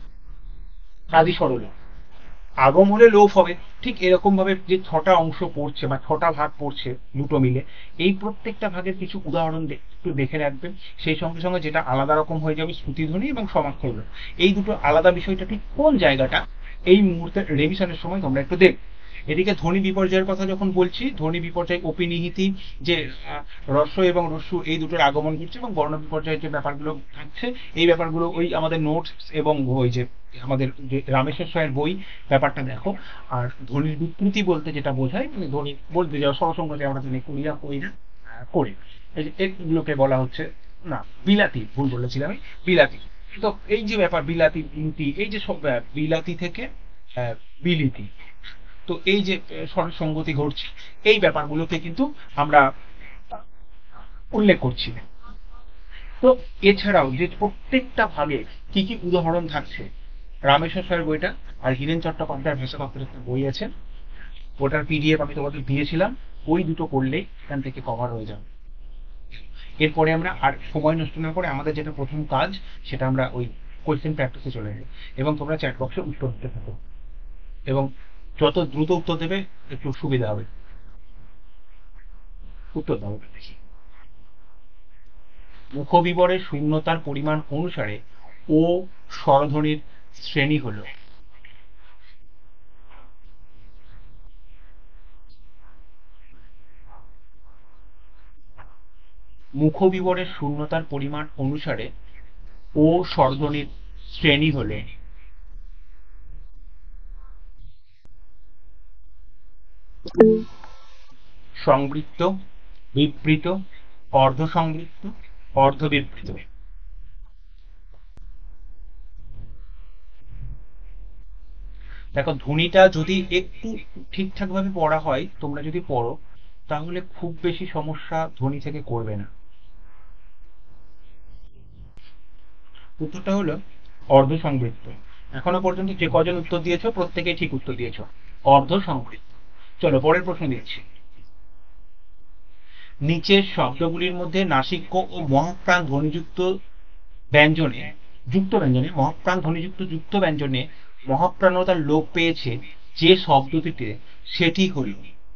আদি স্বরলোপ, আগম হলে লোপ হবে। ঠিক এরকম ভাবে যে ছটা অংশ পড়ছে বা ছটা ভাগ পড়ছে দুটো মিলে, এই প্রত্যেকটা ভাগের কিছু উদাহরণ একটু দেখে রাখবেন। সেই সঙ্গে সঙ্গে যেটা আলাদা রকম হয়ে যাবে শ্রুতিধ্বনি এবং সমাক্ষর লোপ। এই দুটো আলাদা বিষয়টা ঠিক কোন জায়গাটা, এই মুহূর্তে রেভিশনের সময় তোমরা একটু দেখবে। এদিকে ধ্বনি বিপর্যয়ের কথা যখন বলছি, ধ্বনি বিপর্যয় অপিনিহিতি, যে হ্রস্ব এবং হ্রস্ব এই দুটোর আগমন ঘটছে, এবং বর্ণ বিপর্যয়ের যে ব্যাপারগুলো থাকছে, এই ব্যাপারগুলো ওই আমাদের নোটস এবং ওই যে আমাদের যে রামেশ্বর স্বয়ের বই, ব্যাপারটা দেখো। আর ধ্বনির বিকৃতি বলতে যেটা বোঝায়, মানে ধ্বনি বলতে যাওয়া সরসংগতি আমরা জানি করিয়া করি না, করি, এগুলোকে বলা হচ্ছে, না বিলাতি, ভুল বলেছিলাম আমি, বিলাতি। তো এই যে ব্যাপার বিলাতি বিলিতি, এই যে সব বিলাতি থেকে বিলিতি, তো এই যে সরসংগতি ঘটছে, এই ব্যাপারগুলোকে কিন্তু আমরা উল্লেখ করছি। তো এছাড়াও যে প্রত্যেকটা ভাগে কি কি উদাহরণ থাকছে, রামেশ্বর স্যারের বইটা আর হীরেন চট্টোপাধ্যায়ের ভাষাতত্ত্বের একটা বই আছে, ওটার পিডিএফ আমি তোমাদের দিয়েছিলাম, ওই দুটো করলেই এখান থেকে কভার হয়ে যাবে। এরপরে আমরা আর সময় নষ্ট না করে আমাদের যেটা প্রথম কাজ, সেটা আমরা ওই কোয়েশ্চেন প্র্যাকটিসে চলে যাই, এবং তোমরা চ্যাট বক্সে উত্তর দিতে থাকো, এবং যত দ্রুত উত্তর দেবে একটু সুবিধা হবে। উত্তর দাও দেখি। মুখবিবরের শূন্যতার পরিমাণ অনুসারে ও স্বরধ্বনির শ্রেণী হলো। মুখবিবরের শূন্যতার পরিমাণ অনুসারে ও স্বরধ্বনির শ্রেণী হলো সংবৃত্ত, বিবৃত, অর্ধ সংবৃত্ত, অর্ধ বিবৃত। দেখো, ধ্বনিটা যদি একটু ঠিকঠাক ভাবে পড়া হয়, তোমরা যদি পড়ো, তাহলে খুব বেশি সমস্যা ধ্বনি থেকে করবে না। উত্তরটা হলো অর্ধ সংবৃত্ত। এখনো পর্যন্ত যে কজন উত্তর দিয়েছো, প্রত্যেকেই ঠিক উত্তর দিয়েছো, অর্ধ সংবৃত্ত। চলো পরের প্রশ্ন দিচ্ছি। নিচের শব্দগুলির মধ্যে নাসিক্য ও মহাপ্রাণ ধ্বনিযুক্ত ব্যঞ্জনে, মহাপ্রাণ ধ্বনিযুক্ত যুক্ত ব্যঞ্জনে মহাপ্রাণতার লোপ পেয়েছে যে শব্দটিতে, সেটি হল।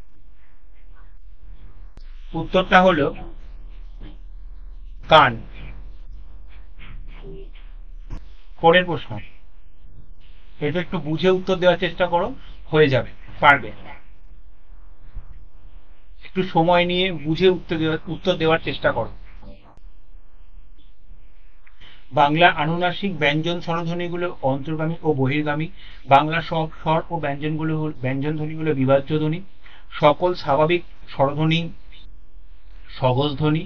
উত্তরটা হলো কান। পরের প্রশ্ন, এটা একটু বুঝে উত্তর দেওয়ার চেষ্টা করো, হয়ে যাবে, পারবে। একটু সময় নিয়ে বুঝে উত্তর দেওয়ার চেষ্টা করো। বাংলা আনুনাসিক ব্যঞ্জন স্বরধ্বনিগুলো অন্তর্গামী ও বহির্গামী। বাংলা সব স্বর ও ব্যঞ্জন ধ্বনিগুলো বিভাজ্য ধ্বনি। সকল স্বাভাবিক স্বরধ্বনি সহজ ধ্বনি।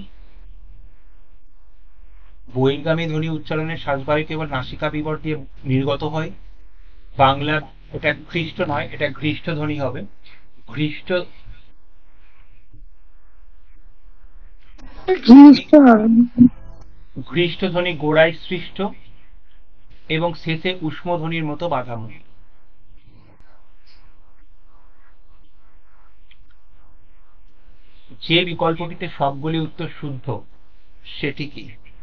বহির্গামী ধ্বনি উচ্চারণের শ্বাসবায়ু কেবল নাসিকা বিবর দিয়ে নির্গত হয়। বাংলা, এটা খ্রিস্ট নয়, এটা ঘৃষ্ট ধ্বনি হবে। ঘৃষ্ট ঘৃষ্ট ধ্বনি গোড়ায় সৃষ্ট এবং শেষে উষ্ম ধ্বনির মতো বাধামূল। যে বিকল্পটিতে সবগুলি উত্তর শুদ্ধ সেটি কি?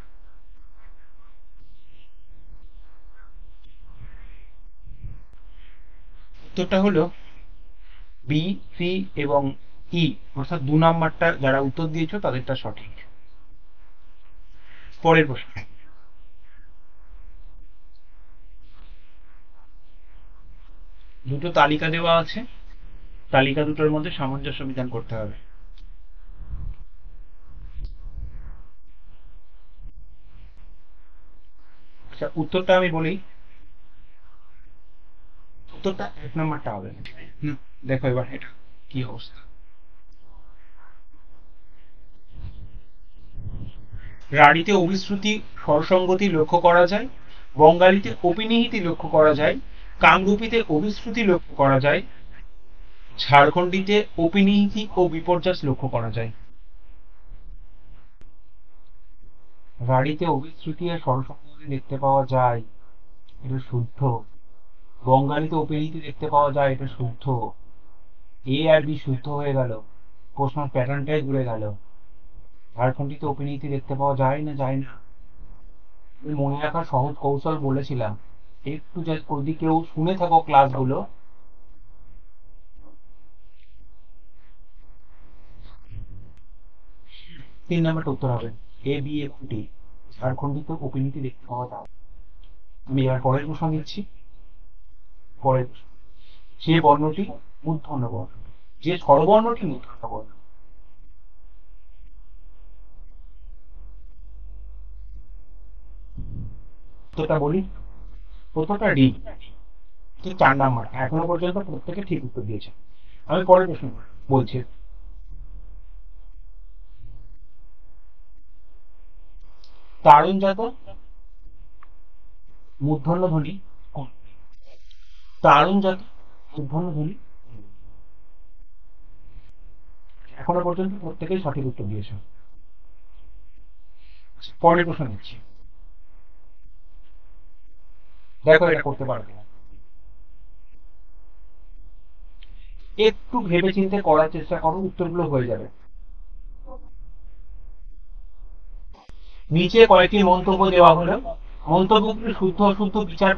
উত্তরটা হলো বি, সি এবং ই, অর্থাৎ 2 নাম্বারটা যারা উত্তর দিয়েছো তাদেরটা সঠিক। পরের প্রশ্ন। দুটো তালিকা দেওয়া আছে, তালিকা দুটোর মধ্যে সামঞ্জস্য বিধান করতে হবে। আচ্ছা, উত্তরটা আমি বলি। উত্তরটা 1 নাম্বারটা হবে। দেখো এবার এটা কি অবস্থা। রাঢ়ীতে অভিশ্রুতি স্বরসঙ্গতি লক্ষ্য করা যায়, বঙ্গালীতে অপিনিহিতি লক্ষ্য করা যায়, কামরূপীতে অভিশ্রুতি লক্ষ্য করা যায়, ঝাড়খণ্ডীতে অপিনিহিতি ও বিপর্যয় লক্ষ্য করা যায়। রাঢ়ীতে অভিশ্রুতি আর স্বরসঙ্গতি দেখতে পাওয়া যায়, এটা শুদ্ধ। বঙ্গালীতে অপিনিহিতি দেখতে পাওয়া যায়, এটা শুদ্ধ। এ আর বি শুদ্ধ হয়ে গেল, প্রশ্নের প্যাটার্নটাই ঘুরে গেল। ঝাড়খণ্ডীতে অপিনিহিতি দেখতে পাওয়া যায় না, যায় না। মনে রাখার সহজ কৌশল বলেছিলাম, একটু যদি কেউ শুনে থাকো ক্লাসগুলো, 3 নাম্বারটা উত্তর হবে এ, বি এবং ডি। ঝাড়খণ্ডীতে অপিনিহিতি দেখতে পাওয়া যায়। আমি এবার পরের প্রশ্ন দিচ্ছি। পরের প্রশ্ন, যে বর্ণটি মূর্ধন্য বর্ণ, যে স্বরবর্ণটি মূর্ধন্য বর্ণ। উত্তরটা বলি, উত্তরটা ডি। 4 নাম্বার, এখনো পর্যন্ত প্রত্যেকে ঠিক উত্তর দিয়েছে। আমি পরের প্রশ্ন বলছি। তারুণজাত মূর্ধন্য ধ্বনি কোন? তারুণজাত মূর্ধন্য ধ্বনি, এখনো পর্যন্ত প্রত্যেকেই সঠিক উত্তর দিয়েছে। পরের প্রশ্ন দিচ্ছি, দেখো এটা করতে পারবে। একটু ভেবে চিন্তে করার চেষ্টা করো, উত্তরগুলো হয়ে যাবে। নিচে কয়েকটি মন্তব্য দেওয়া হলো, মন্তব্যগুলি শুদ্ধ অশুদ্ধ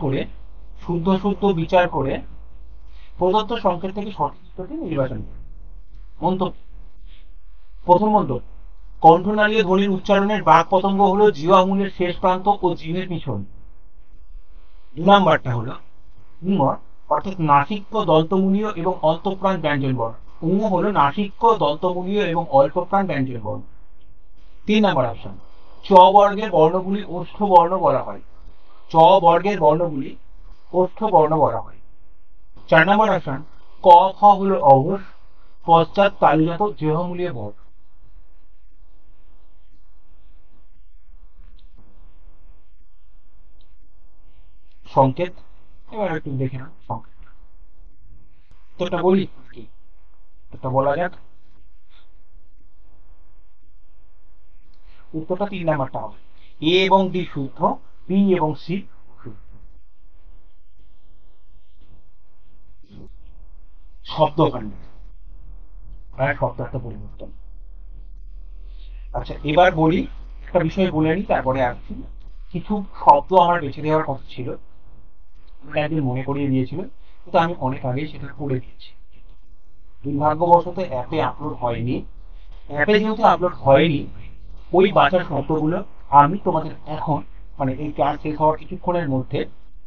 বিচার করে প্রদত্ত সংকেত থেকে সঠিক উত্তরটি নির্বাচন করুন। মন্তব্য, প্রথম মন্তব্য, কণ্ঠনালীয় ধ্বনির উচ্চারণের বাক পতঙ্গ হলো জিহ্বা মূলের শেষ প্রান্ত ও জিভের পিছন। 2 নাম্বারটা হলো উম, অর্থাৎ নাসিক্য দন্তমূলীয় এবং অল্পপ্রাণ ব্যঞ্জন বর্ণ। উম হলো নাসিক্য দন্তমূলীয় এবং অল্পপ্রাণ ব্যঞ্জন বর্ণ। 3 নাম্বার অপশন, চ বর্গের বর্ণগুলি ওষ্ঠ বর্ণ বলা হয়। চ বর্গের বর্ণগুলি ওষ্ঠ বর্ণ বলা হয়। 4 নাম্বার অপশন, ক খ হলো অঘোষ, পশ্চাৎ তালুজাত জিহ্বামূলীয় বর্ণ। সংকেত, এবার একটু দেখে নাও সংকেত। তোটা বলি কি, তোটা বলা যাক। উত্তরটা 3 নাম্বারটা হবে, এ এবং ডি শুদ্ধ, বি এবং সি শুদ্ধ। শব্দখণ্ড, শব্দার্থ পরিবর্তন। আচ্ছা এবার বলি, একটা বিষয় বলে নি তারপরে আসছি। কিছু শব্দ আমার বেছে দেওয়ার কথা ছিল, একদিন মনে করিয়ে দিয়েছিল, কিন্তু আমি অনেক আগেই সেটা করে দিয়েছি। দুর্ভাগ্যবশত অ্যাপে আপলোড হয়নি। অ্যাপে যেহেতু আপলোড হয়নি, ওই বাঁচার শব্দগুলো আমি তোমাদের এখন, মানে এই ক্লাস শেষ হওয়ার কিছুক্ষণের মধ্যে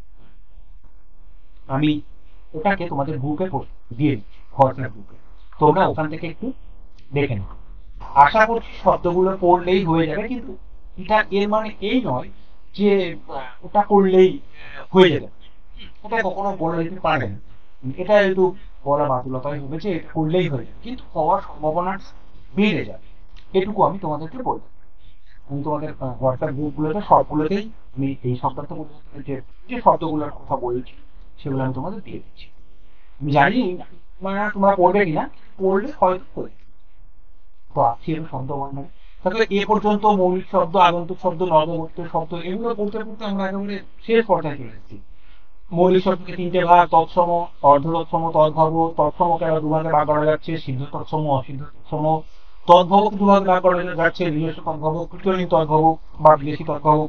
আমি ওটাকে তোমাদের গ্রুপে দিয়ে দিচ্ছি, হোয়াটসঅ্যাপ গ্রুপে। তোমরা ওখান থেকে একটু দেখে নাও। আশা করছি শব্দগুলো পড়লেই হয়ে যাবে, কিন্তু এটা এর মানে এই নয় যে ওটা করলেই হয়ে যাবে, এটা কখনো বলা যেতে পারে না। এটা একটু বলা বাতুলতাই হবে যে এটা করলেই হয়ে যাবে, কিন্তু হওয়ার সম্ভাবনা বেড়ে যাবে। এটুকু আমি তোমাদেরকে বলবো। আমি তোমাদের হোয়াটসঅ্যাপ গ্রুপগুলোতে সবগুলোতেই আমি এই সপ্তাহে যে যে শব্দগুলোর কথা বলছি সেগুলো আমি তোমাদের দিয়ে দিচ্ছি। আমি জানি মানে তোমরা পড়বে কিনা, পড়লে হয়তো পড়বে। তো আসছি এবার শব্দ বর্ণনা। তাহলে এ পর্যন্ত মৌলিক শব্দ, আগন্তুক শব্দ, নববর্তীয় শব্দ এগুলো পড়তে পড়তে আমরা একেবারে শেষ পর্যায়ে চলে এসেছি। মৌলিক শব্দকে তিনটে ভাগ, তৎসম, অর্ধ তৎসম, তদ্ভব। তৎসমকে আবার দুভাগে ভাগ করা যাচ্ছে, সিদ্ধ তৎসম, অসিদ্ধ তৎসম। তদ্ভবকে দুভাগে ভাগ করা যাচ্ছে, নিজস্ব তদ্ভব, কৃতলীন তদ্ভব বা বিদেশি তদ্ভব।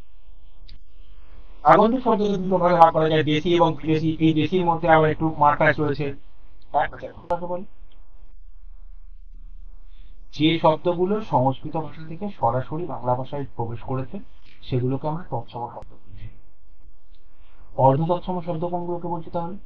আগন্তুক শব্দকে দুটো ভাগে ভাগ করা যায়, দেশি এবং বিদেশি। এই দেশির মধ্যে আবার একটু মার্কাজ রয়েছে। যে শব্দগুলো সংস্কৃত ভাষা থেকে সরাসরি বাংলা ভাষায় প্রবেশ করেছে সেগুলোকে আমরা তৎসম শব্দ বলছি। অর্ধ তৎসম শব্দ কোনগুলোকে বলছি তাহলে?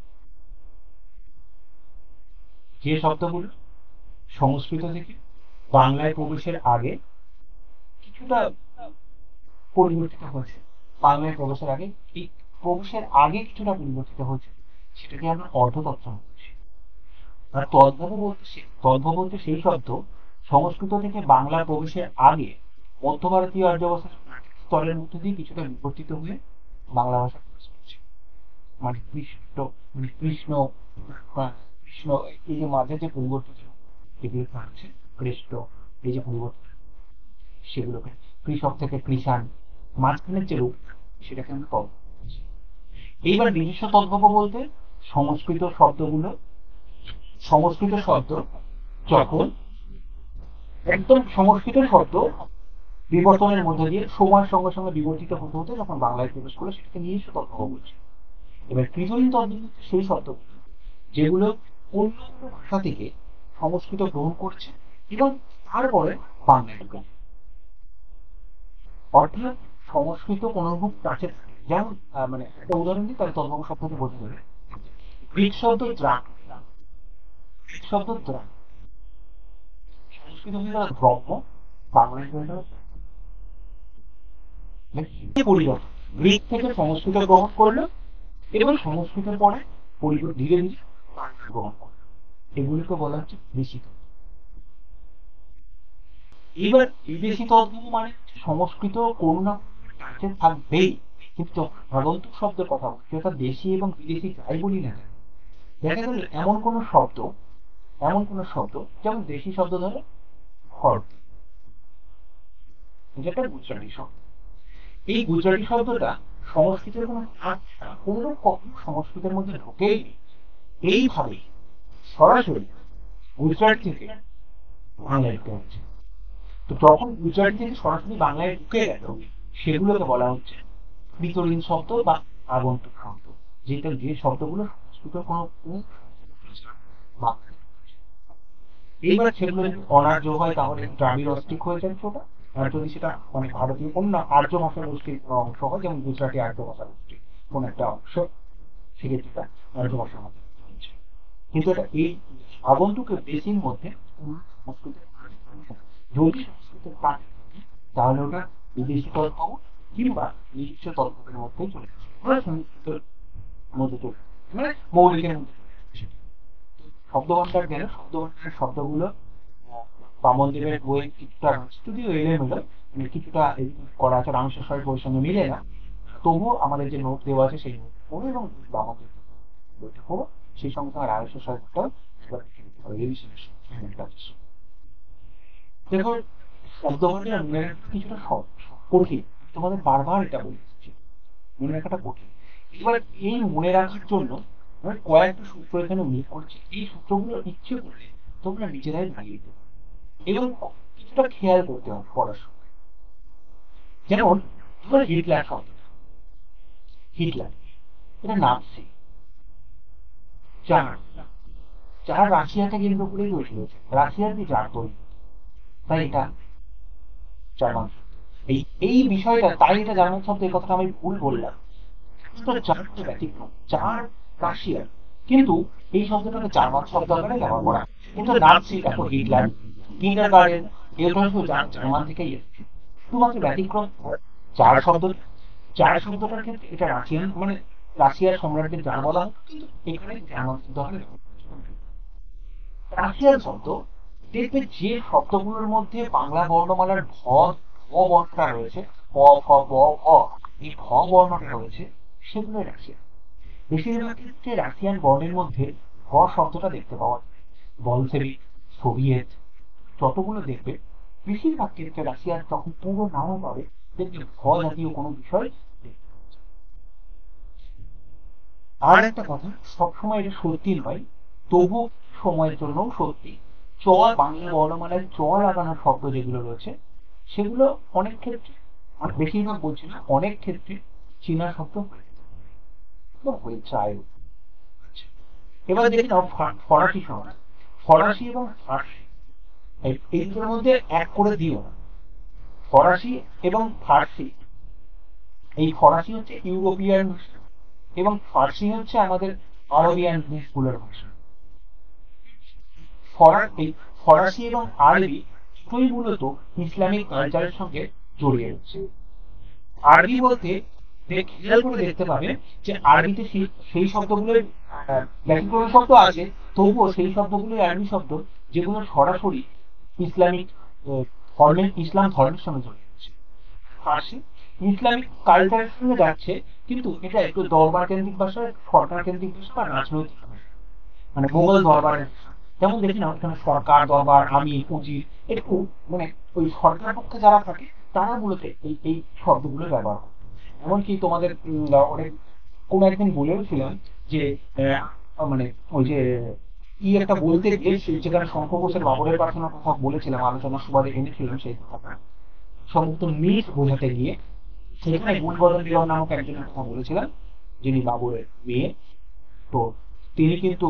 যে শব্দগুলো সংস্কৃত থেকে বাংলায় প্রবেশের আগে কিছুটা পরিবর্তিত হয়েছে, বাংলায় প্রবেশের আগে এই প্রবেশের আগে কিছুটা পরিবর্তিত হয়েছে, সেটাকে আমরা অর্ধ তৎসম বলছি। আর তদ্ভব বলতে সেই শব্দ সংস্কৃত থেকে বাংলা প্রবেশের আগে মধ্য ভারতীয় আর্য ভাষার স্তরের মধ্যে দিয়ে কিছুটা বিবর্তিত হয়ে বাংলা ভাষা প্রবেশ করছে। মানে কৃষ্ণ, মানে কৃষ্ণ, কৃষ্ণ, এই যে মাঝে যে পরিবর্তিত যেগুলো হচ্ছে কৃষ্ণ, এই যে পরিবর্তন সেগুলোকে কৃষক থেকে কৃষাণ, মাঝখানের যে রূপ সেটাকে আমরা তদ্ভব বলছি। এইবার নিজস্ব তদ্ভব বলতে সংস্কৃত শব্দগুলো, সংস্কৃত শব্দ যখন একদম সংস্কৃত শব্দ বিবর্তনের মধ্যে দিয়ে সময়ের সঙ্গে সঙ্গে বিবর্তিত হতে হতে যখন বাংলায় প্রবেশ করে সেটাকে নিজস্ব তদ্ভব বলছে। এবার কৃতলীন তদ্ভব সেই শব্দ যেগুলো অন্য কোনো ভাষা থেকে সংস্কৃত গ্রহণ করছে এবং তারপরে বাংলায় ঢুকেছে। অর্থাৎ সংস্কৃত কোন রূপ কাছে, যেমন মানে একটা উদাহরণ দিই তাহলে তদ্ভব শব্দকে বোঝা যাবে। গ্রিক শব্দ দ্রাক, গ্রিক শব্দ দ্রাক সংস্কৃত হয়ে গেল ব্রহ্ম, বাংলায় হয়ে গেল পরিবর্তন। গ্রিক থেকে সংস্কৃত গ্রহণ করলো এবং সংস্কৃতের পরে ধীরে ধীরে বাংলা গ্রহণ করলো, এগুলিকে বলা হচ্ছে বিদেশি তদ্ভব। এবার বিদেশি তদ্ভব মানে সংস্কৃত কোন না কাছে থাকবেই, কিন্তু আগন্তুক শব্দের কথা বলছি, অর্থাৎ দেশি এবং বিদেশি যাই বলি না কেন, দেখা গেল এমন কোন শব্দ, এমন কোন শব্দ যেমন দেশি শব্দ ধরো হর্দ, যেটা গুজরাটি শব্দ। এই গুজরাটি শব্দটা সংস্কৃতের কোনো কোনো কখনো সংস্কৃতের মধ্যে ঢোকেই এইভাবে সরাসরি গুজরাট থেকে বাংলায় ঢুকে গেছে। তো যখন গুজরাট থেকে সরাসরি বাংলায় ঢুকে গেল সেগুলোকে বলা হচ্ছে বিতরীন শব্দ বা আগন্তুক শব্দ, যেটা যে শব্দগুলো সংস্কৃত কোনো এইবার সেগুলো যদি অনার্য হয় তাহলে দ্রাবিড় অস্ট্রিক হয়ে যায় সেটা, আর যদি সেটা মানে ভারতীয় অন্য আর্য ভাষা গোষ্ঠীর কোনো অংশ হয়, যেমন গুজরাটি আর্য ভাষা গোষ্ঠী কোন একটা অংশ, সেক্ষেত্রে আর্য ভাষা হবে। কিন্তু এটা এই আগন্তুকের দেশির মধ্যে সংস্কৃতের যদি সংস্কৃতের কাজ তাহলে ওটা বিদেশি তদ্ভব কিংবা নিজস্ব তদ্ভবের মধ্যেই চলে আসে, সংস্কৃতের মধ্যে চলে মানে মৌলিকের মধ্যে। শব্দভাণ্ডার গেলে শব্দভাণ্ডারের শব্দগুলো বামনদেবের বই কিছুটা যদিও এলোমেলো, মানে কিছুটা করা আছে, রামেশ্বর স্বরের বইয়ের সঙ্গে মিলে না, তবুও আমাদের যে নোট দেওয়া আছে সেই নোট পড়ো এবং বামনদেব বইটা পড়ো, সেই সঙ্গে তোমার রামেশ্বর স্বরেরটাও একবার দেখে নিতে হবে। দেখো শব্দভাণ্ডার মনে রাখা কিছুটা কঠিন, তোমাদের বারবার এটা বলছি মনে রাখাটা কঠিন। এবার এই মনে রাখার জন্য কয়েকটা সূত্র এখানে উল্লেখ করছি, এই সূত্রগুলো ইচ্ছে করলে তোমরা নিজেরাই লাগিয়ে দিতে পারো এবং কিছুটা খেয়াল করতে হবে পড়ার সময়। যেমন ধরো হিটলার শব্দ, হিটলার এটা নাৎসি, যারা রাশিয়াকে কেন্দ্র করেই তৈরি হয়েছে, রাশিয়ার কি জার তৈরি, তাই এটা জার্মান। এই বিষয়টা তাই এটা জার্মান শব্দ, এই কথাটা আমি ভুল বললাম, ব্যতিক্রম চার রাশিয়ার, কিন্তু এই শব্দটাকে জার্মান শব্দ আকারে ব্যবহার করা। কিন্তু নাৎসি দেখো হিটলার, কিন্ডারগার্টেন এগুলো জার্মান থেকেই এসেছে, শুধুমাত্র ব্যতিক্রম চার শব্দ জার শব্দটার ক্ষেত্রে এটা রাশিয়ান মানে রাশিয়ার সম্রাটদের জার বলা হতো, কিন্তু এখানে জার্মান শব্দ রাশিয়ান শব্দ। দেখবে যে শব্দগুলোর মধ্যে বাংলা বর্ণমালার ভ বর্ণটা রয়েছে, প ফ ব ভ, এই ভ বর্ণটা রয়েছে, সেগুলো রাশিয়ান। বেশিরভাগ ক্ষেত্রে রাশিয়ান বর্ণের মধ্যে ভ শব্দটা দেখতে পাওয়া যায়। বলসেবিক, সোভিয়েত, যতগুলো দেখবে বেশিরভাগ ক্ষেত্রে রাশিয়ার যখন পুরো নামও পাবে দেখবে ভ জাতীয় কোনো বিষয় দেখতে পাওয়া যায়। আর একটা কথা, সবসময় এটা সত্যি নয়, তবু সময়ের জন্যও সত্যি, চ বাংলা বর্ণমালায় চ লাগানোর শব্দ যেগুলো রয়েছে সেগুলো অনেক ক্ষেত্রে, বেশিরভাগ বলছি না, অনেক ক্ষেত্রে চীনা শব্দ হয়ে যায়। এবার দেখে নাও ফরাসি শব্দ। ফরাসি এবং ফার্সি এই দুটোর মধ্যে এক করে দিও না। ফরাসি এবং ফার্সি, এই ফরাসি হচ্ছে ইউরোপিয়ান ভাষা এবং ফার্সি হচ্ছে আমাদের আরবিয়ান দেশগুলোর ভাষা। এই ফরাসি এবং আরবি দুটোই মূলত ইসলামিক কালচারের সঙ্গে জড়িয়ে রয়েছে। আরবি বলতে খেয়াল করে দেখতে পাবেন যে আরবিতে সেই শব্দগুলো ব্যতিক্রম শব্দ আছে, তবুও সেই শব্দগুলো আরবি শব্দ যেগুলো সরাসরি ইসলামিক ইসলাম ধর্মের সঙ্গে জড়িয়ে রয়েছে। ফার্সি ইসলামিক কালচারের সঙ্গে যাচ্ছে, কিন্তু এটা একটু দরবার কেন্দ্রিক ভাষা, সরকার কেন্দ্রিক ভাষা বা রাজনৈতিক ভাষা, মানে মোগল দরবারের। যেমন দেখি না ওখানে সরকার দরবার আমির উজির, একটু মানে ওই সরকার পক্ষে যারা থাকে তারা মূলত এই এই শব্দগুলো ব্যবহার করে। এমনকি তোমাদের অনেক কোন একদিন বলেও ছিলাম যে মানে ওই যে কি একটা বলতে গিয়ে যেখানে শঙ্খ ঘোষের বাবরের প্রার্থনার কথা বলেছিলাম, আলোচনার সুবাদে এনেছিলাম সেই কথাটা, সমস্ত মিথ বোঝাতে গিয়ে সেখানে গুণবদন বিরম নামক একজনের কথা বলেছিলাম, যিনি বাবরের মেয়ে। তো তিনি কিন্তু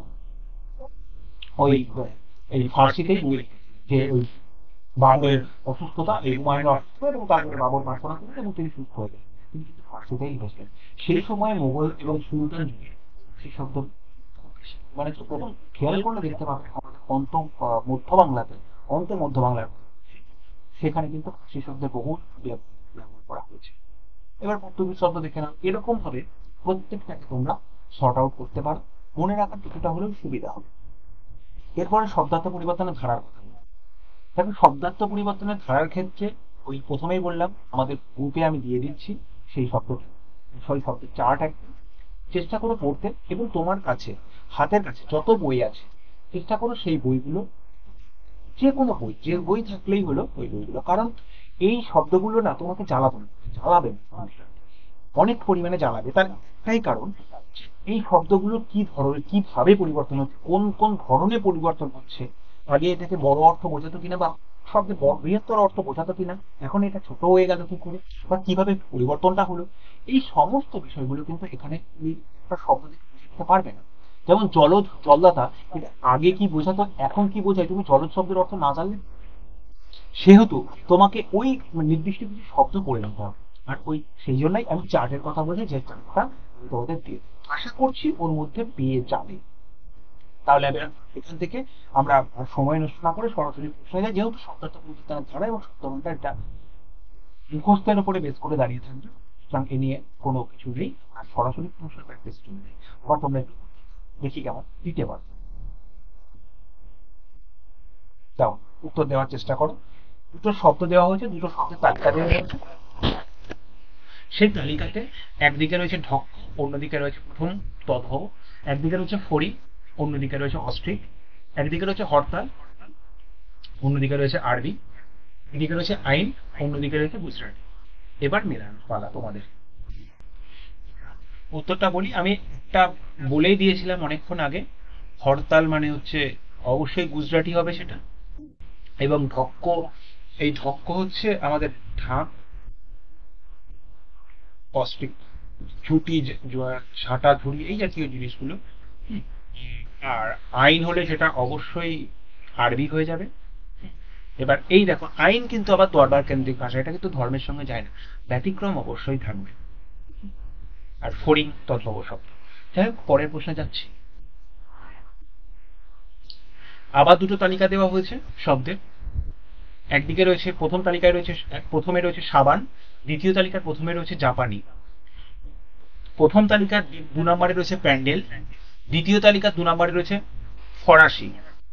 ওই এই ফার্সিতেই বই যে ওই বাবরের অসুস্থতা, এই হুমায়ুনের অসুস্থ এবং তারপরে বাবর প্রার্থনা করলেন এবং তিনি সুস্থ হয়ে গেলেন, তিনি কিন্তু ফার্সিতেই লিখেছিলেন। সেই সময় মোগল এবং সুলতান যুগে সেই শব্দ মানে এবং খেয়াল করলে দেখতে পাবে আমাদের মধ্য বাংলাতে, মধ্য বাংলার সেখানে কিন্তু ফার্সি শব্দের বহু ব্যবহার করা হয়েছে। এবার পর্তুগিজ শব্দ দেখে নাও। এরকম ভাবে প্রত্যেকটাকে তোমরা শর্ট আউট করতে পারো, মনে রাখার কিছুটা হলেও সুবিধা হবে। এরপরে শব্দার্থ পরিবর্তনের ধারার কথা বলবো। দেখো শব্দার্থ পরিবর্তনের ধারার ক্ষেত্রে ওই প্রথমেই বললাম আমাদের গ্রুপে আমি দিয়ে দিচ্ছি সেই শব্দটা, সেই শব্দের চার্ট একটা চেষ্টা করো পড়তে, এবং তোমার কাছে হাতের কাছে যত বই আছে চেষ্টা করো সেই বইগুলো, যে কোনো বই, যে বই থাকলেই হলো ওই বইগুলো, কারণ এই শব্দগুলো না তোমাকে জ্বালাবে অনেক পরিমাণে জ্বালাবে। তাই কারণ এই শব্দগুলো কি ধরনের, কিভাবে পরিবর্তন হচ্ছে, কোন কোন ধরনে পরিবর্তন হচ্ছে, আগে এটাকে বড় অর্থ বোঝাতো কিনা বা শব্দের বৃহত্তর অর্থ বোঝাতো কিনা, এখন এটা ছোট হয়ে গেল কি করে, বা কিভাবে পরিবর্তনটা হলো, এই সমস্ত বিষয়গুলো কিন্তু এখানে একটা শব্দ থেকে বুঝতে পারবে না। যেমন জলদ, জলদাতা, এটা আগে কি বোঝাতো এখন কি বোঝায় তুমি জলদ শব্দের অর্থ না জানলে, সেহেতু তোমাকে ওই নির্দিষ্ট কিছু শব্দ করে নিতে হবে। আর ওই সেই জন্যই আমি চার্টের কথা বলছি, যে চার্টটা তোমাদের দিয়ে আশা করছি ওর মধ্যে পেয়ে যাবে। তাহলে এখান থেকে আমরা সময় নষ্ট না করে সরাসরি প্রশ্নে যাই, যেহেতু শব্দার্থ পরিবর্তনের ধারা এবং শব্দভাণ্ডার এটা মুখস্থের উপরে বেস করে দাঁড়িয়ে থাকবে, সুতরাং এ নিয়ে কোনো কিছু নেই, আর সরাসরি প্রশ্ন প্র্যাকটিস চলে নেই। আবার তোমরা একটু দেখি কেমন দিতে পারো, দাও উত্তর দেওয়ার চেষ্টা করো। দুটো শব্দ দেওয়া হয়েছে, দুটো শব্দের তালিকা দেওয়া হয়েছে, সেই তালিকাতে একদিকে রয়েছে ঢক, অন্যদিকে রয়েছে প্রথম তদ্ভব, একদিকে রয়েছে ফড়ি, অন্যদিকে রয়েছে অস্ট্রিক, একদিকে রয়েছে হরতাল, অন্যদিকে রয়েছে আরবি, এদিকে রয়েছে আইন, অন্যদিকে রয়েছে গুজরাটি। এবার মেলান পালা তোমাদের। উত্তরটা বলি, আমি একটা বলেই দিয়েছিলাম অনেকক্ষণ আগে, হরতাল মানে হচ্ছে অবশ্যই গুজরাটি হবে সেটা, এবং ঢক্ক, এই ঢক্ক হচ্ছে আমাদের ঢাক, অস্ট্রিক ঝুটি, ঝাঁটা ঝুড়ি, এই জাতীয় জিনিসগুলো। আর আইন হলে সেটা অবশ্যই আরবি হয়ে যাবে। এবার এই দেখো আইন কিন্তু আবার দরবার কেন্দ্রিক ভাষা, এটা কিন্তু ধর্মের সঙ্গে যায় না, ব্যতিক্রম অবশ্যই থাকবে। আর ফড়িং তদ্ভব শব্দ। যাই হোক, পরের প্রশ্নে যাচ্ছি। আবার দুটো তালিকা দেওয়া হয়েছে শব্দের, একদিকে রয়েছে প্রথম তালিকায় রয়েছে, প্রথমে রয়েছে সাবান, দ্বিতীয় তালিকার প্রথমে রয়েছে জাপানি, প্রথম তালিকার 2 নম্বরে রয়েছে প্যান্ডেল, দ্বিতীয় তালিকার 2 নম্বরে রয়েছে ফরাসি,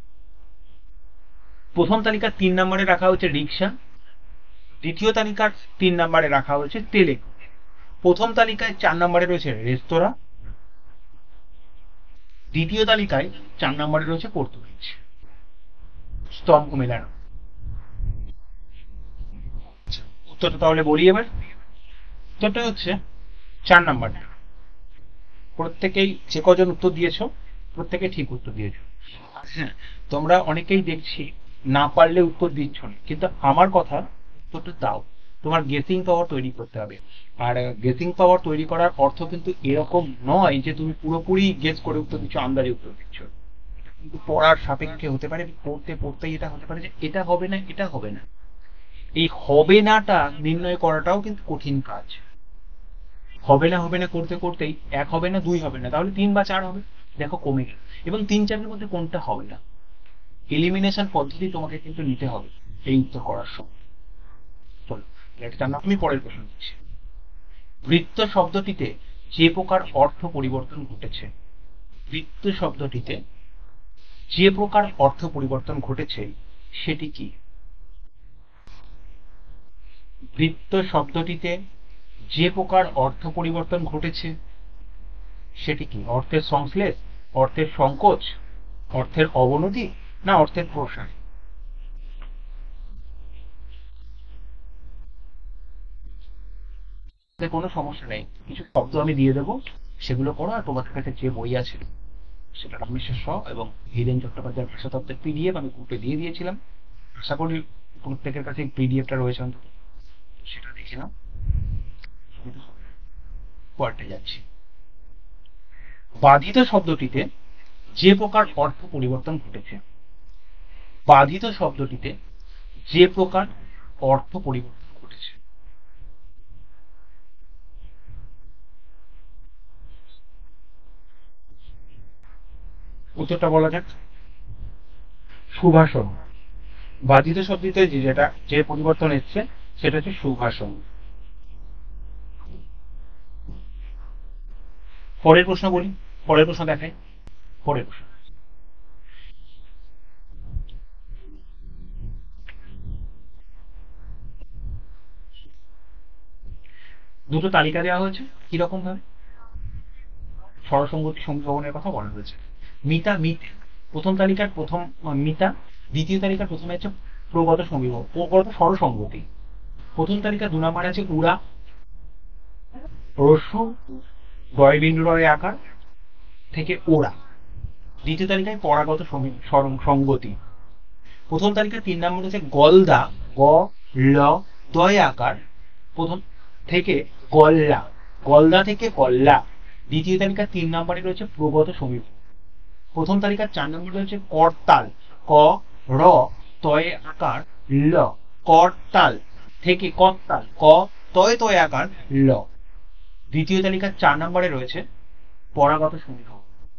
প্রথম তালিকার 3 নম্বরে রাখা হচ্ছে রিক্সা, দ্বিতীয় তালিকার 3 নম্বরে রাখা হচ্ছে তেলেগু, প্রথম তালিকায় 4 নম্বরে রয়েছে রেস্তোরাঁ, দ্বিতীয় তালিকায় 4 নম্বরে রয়েছে পর্তুগিজ। স্তম্ভ মেলানো। উত্তরটা তাহলে বলি এবার। উত্তরটা হচ্ছে 4 নম্বরটা। প্রত্যেকেই যে কজন উত্তর দিয়েছো প্রত্যেকে ঠিক উত্তর দিয়েছো। হ্যাঁ, তোমরা অনেকেই দেখছি না পারলে উত্তর দিচ্ছ না, কিন্তু আমার কথা, উত্তরটা দাও। তোমার গেসিং পাওয়ার তৈরি করতে হবে। আর গেসিং পাওয়ার তৈরি করার অর্থ কিন্তু এরকম নয় যে তুমি পুরোপুরি গেস করে উত্তর দিচ্ছ, আন্দাজে উত্তর দিচ্ছ। এটা কিন্তু পড়ার সাপেক্ষে হতে পারে, পড়তে পড়তেই এটা হতে পারে যে এটা হবে না, এটা হবে না। এই হবে নাটা নির্ণয় করাটাও কিন্তু কঠিন কাজ। হবে না হবে না করতে করতেই 1 হবে না, 2 হবে না, তাহলে 3 বা 4 হবে। দেখো কমে গেল। এবং 3-4 মধ্যে কোনটা হবে না, এলিমিনেশন পদ্ধতি তোমাকে কিন্তু নিতে হবে এই উত্তর করার সময়। চলো এটা জানা, আমি পরের প্রশ্ন দিচ্ছি। বৃত্ত শব্দটিতে যে প্রকার অর্থ পরিবর্তন ঘটেছে, বৃত্ত শব্দটিতে যে প্রকার অর্থ পরিবর্তন ঘটেছে সেটি কি? বৃত্ত শব্দটিতে যে প্রকার অর্থ পরিবর্তন ঘটেছে সেটি কি? অর্থের সংশ্লেষ, অর্থের সংকোচ, অর্থের অবনতি, না অর্থের প্রসার? কোনো সমস্যা নেই, কিছু শব্দ আমি দিয়ে দেবো, সেগুলো করো। আর তোমাদের কাছে যে বই আছে সেটা রামেশ্বর শ এবং হীরেন চট্টোপাধ্যায়ের ভাষাতত্ত্বের পিডিএফ আমি গ্রুপে দিয়ে দিয়েছিলাম। আশা করি প্রত্যেকের কাছে পিডিএফটা রয়েছে, অন্তত সেটা দেখে নাও। পরেরটা যাচ্ছি। বাধিত শব্দটিতে যে প্রকার অর্থ পরিবর্তন ঘটেছে, বাধিত শব্দটিতে যে প্রকার অর্থ পরিবর্তন ঘটেছে। উত্তরটা বলা যাক। সুভাষণ। বাধিত শব্দটিতে যে পরিবর্তন এসছে সেটা হচ্ছে সুভাষণ। পরের প্রশ্ন বলি, পরের প্রশ্ন দেখাই। পরের প্রশ্ন, দুটো তালিকা দেওয়া হয়েছে কিরকম ভাবে। স্বরসঙ্গতি সমীকরণের কথা বলা হয়েছে। মিতা মিত, প্রথম তালিকার প্রথম মিতা, দ্বিতীয় তালিকার প্রথমে হচ্ছে প্রগত সমীকরণ, প্রগত স্বরসঙ্গতি। প্রথম তালিকা 2 নম্বরে আছে উড়া, রস্যু, গয়বিন্দু রয় আকার থেকে ওড়া। দ্বিতীয় তালিকায় পরাগত সঙ্গতি। প্রথম তালিকায় 3 নম্বরে আছে গলদা, গ ল দয় আকার, প্রথম থেকে গল্লা, গলদা থেকে গল্লা। দ্বিতীয় তালিকার 3 নম্বরে রয়েছে প্রগত সমীকরণ। প্রথম তালিকার 4 নম্বরে রয়েছে করতাল, ক র তয় আকার ল, করতাল থেকে করতাল, ক তয় তয় আকার ল। দ্বিতীয় তালিকার 4 নম্বরে রয়েছে পরাগত সমীকরণ।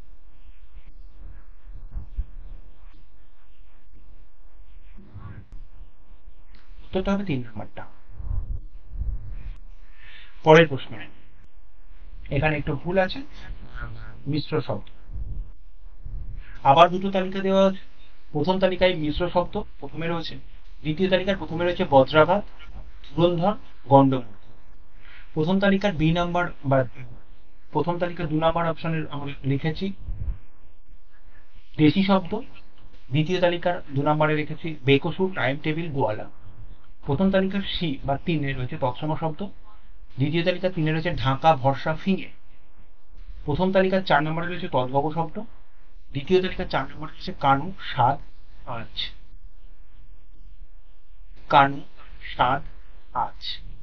উত্তরটা হবে 3 নম্বরটা। পরের প্রশ্ন, এখানে একটু ভুল আছে, মিশ্র শব্দ। আবার দুটো তালিকা দেওয়া আছে। প্রথম তালিকায় মিশ্র শব্দ প্রথমে রয়েছে, দ্বিতীয় তালিকার প্রথমে রয়েছে বজ্রাঘাত, ধুরন্ধর, গন্ডমূর্ধ। প্রথম তালিকার বি নাম্বার বা প্রথম তালিকার 2 নম্বর অপশনে আমরা লিখেছি দেশি শব্দ, দ্বিতীয় তালিকার 2 নম্বরে রেখেছি বেকসুর, টাইম টেবিল, গোয়ালা। প্রথম তালিকার সি বা 3-এ রয়েছে তৎসম শব্দ, দ্বিতীয় তালিকার 3-এ রয়েছে ঢাকা, ভরসা, ফিঙে। প্রথম তালিকার 4 নম্বরে রয়েছে তদ্ভব শব্দ, দ্বিতীয় তালিকার 4 নম্বরে রয়েছে কানু, স্বাদ, আজ। কানু, স্বাদ, আজ।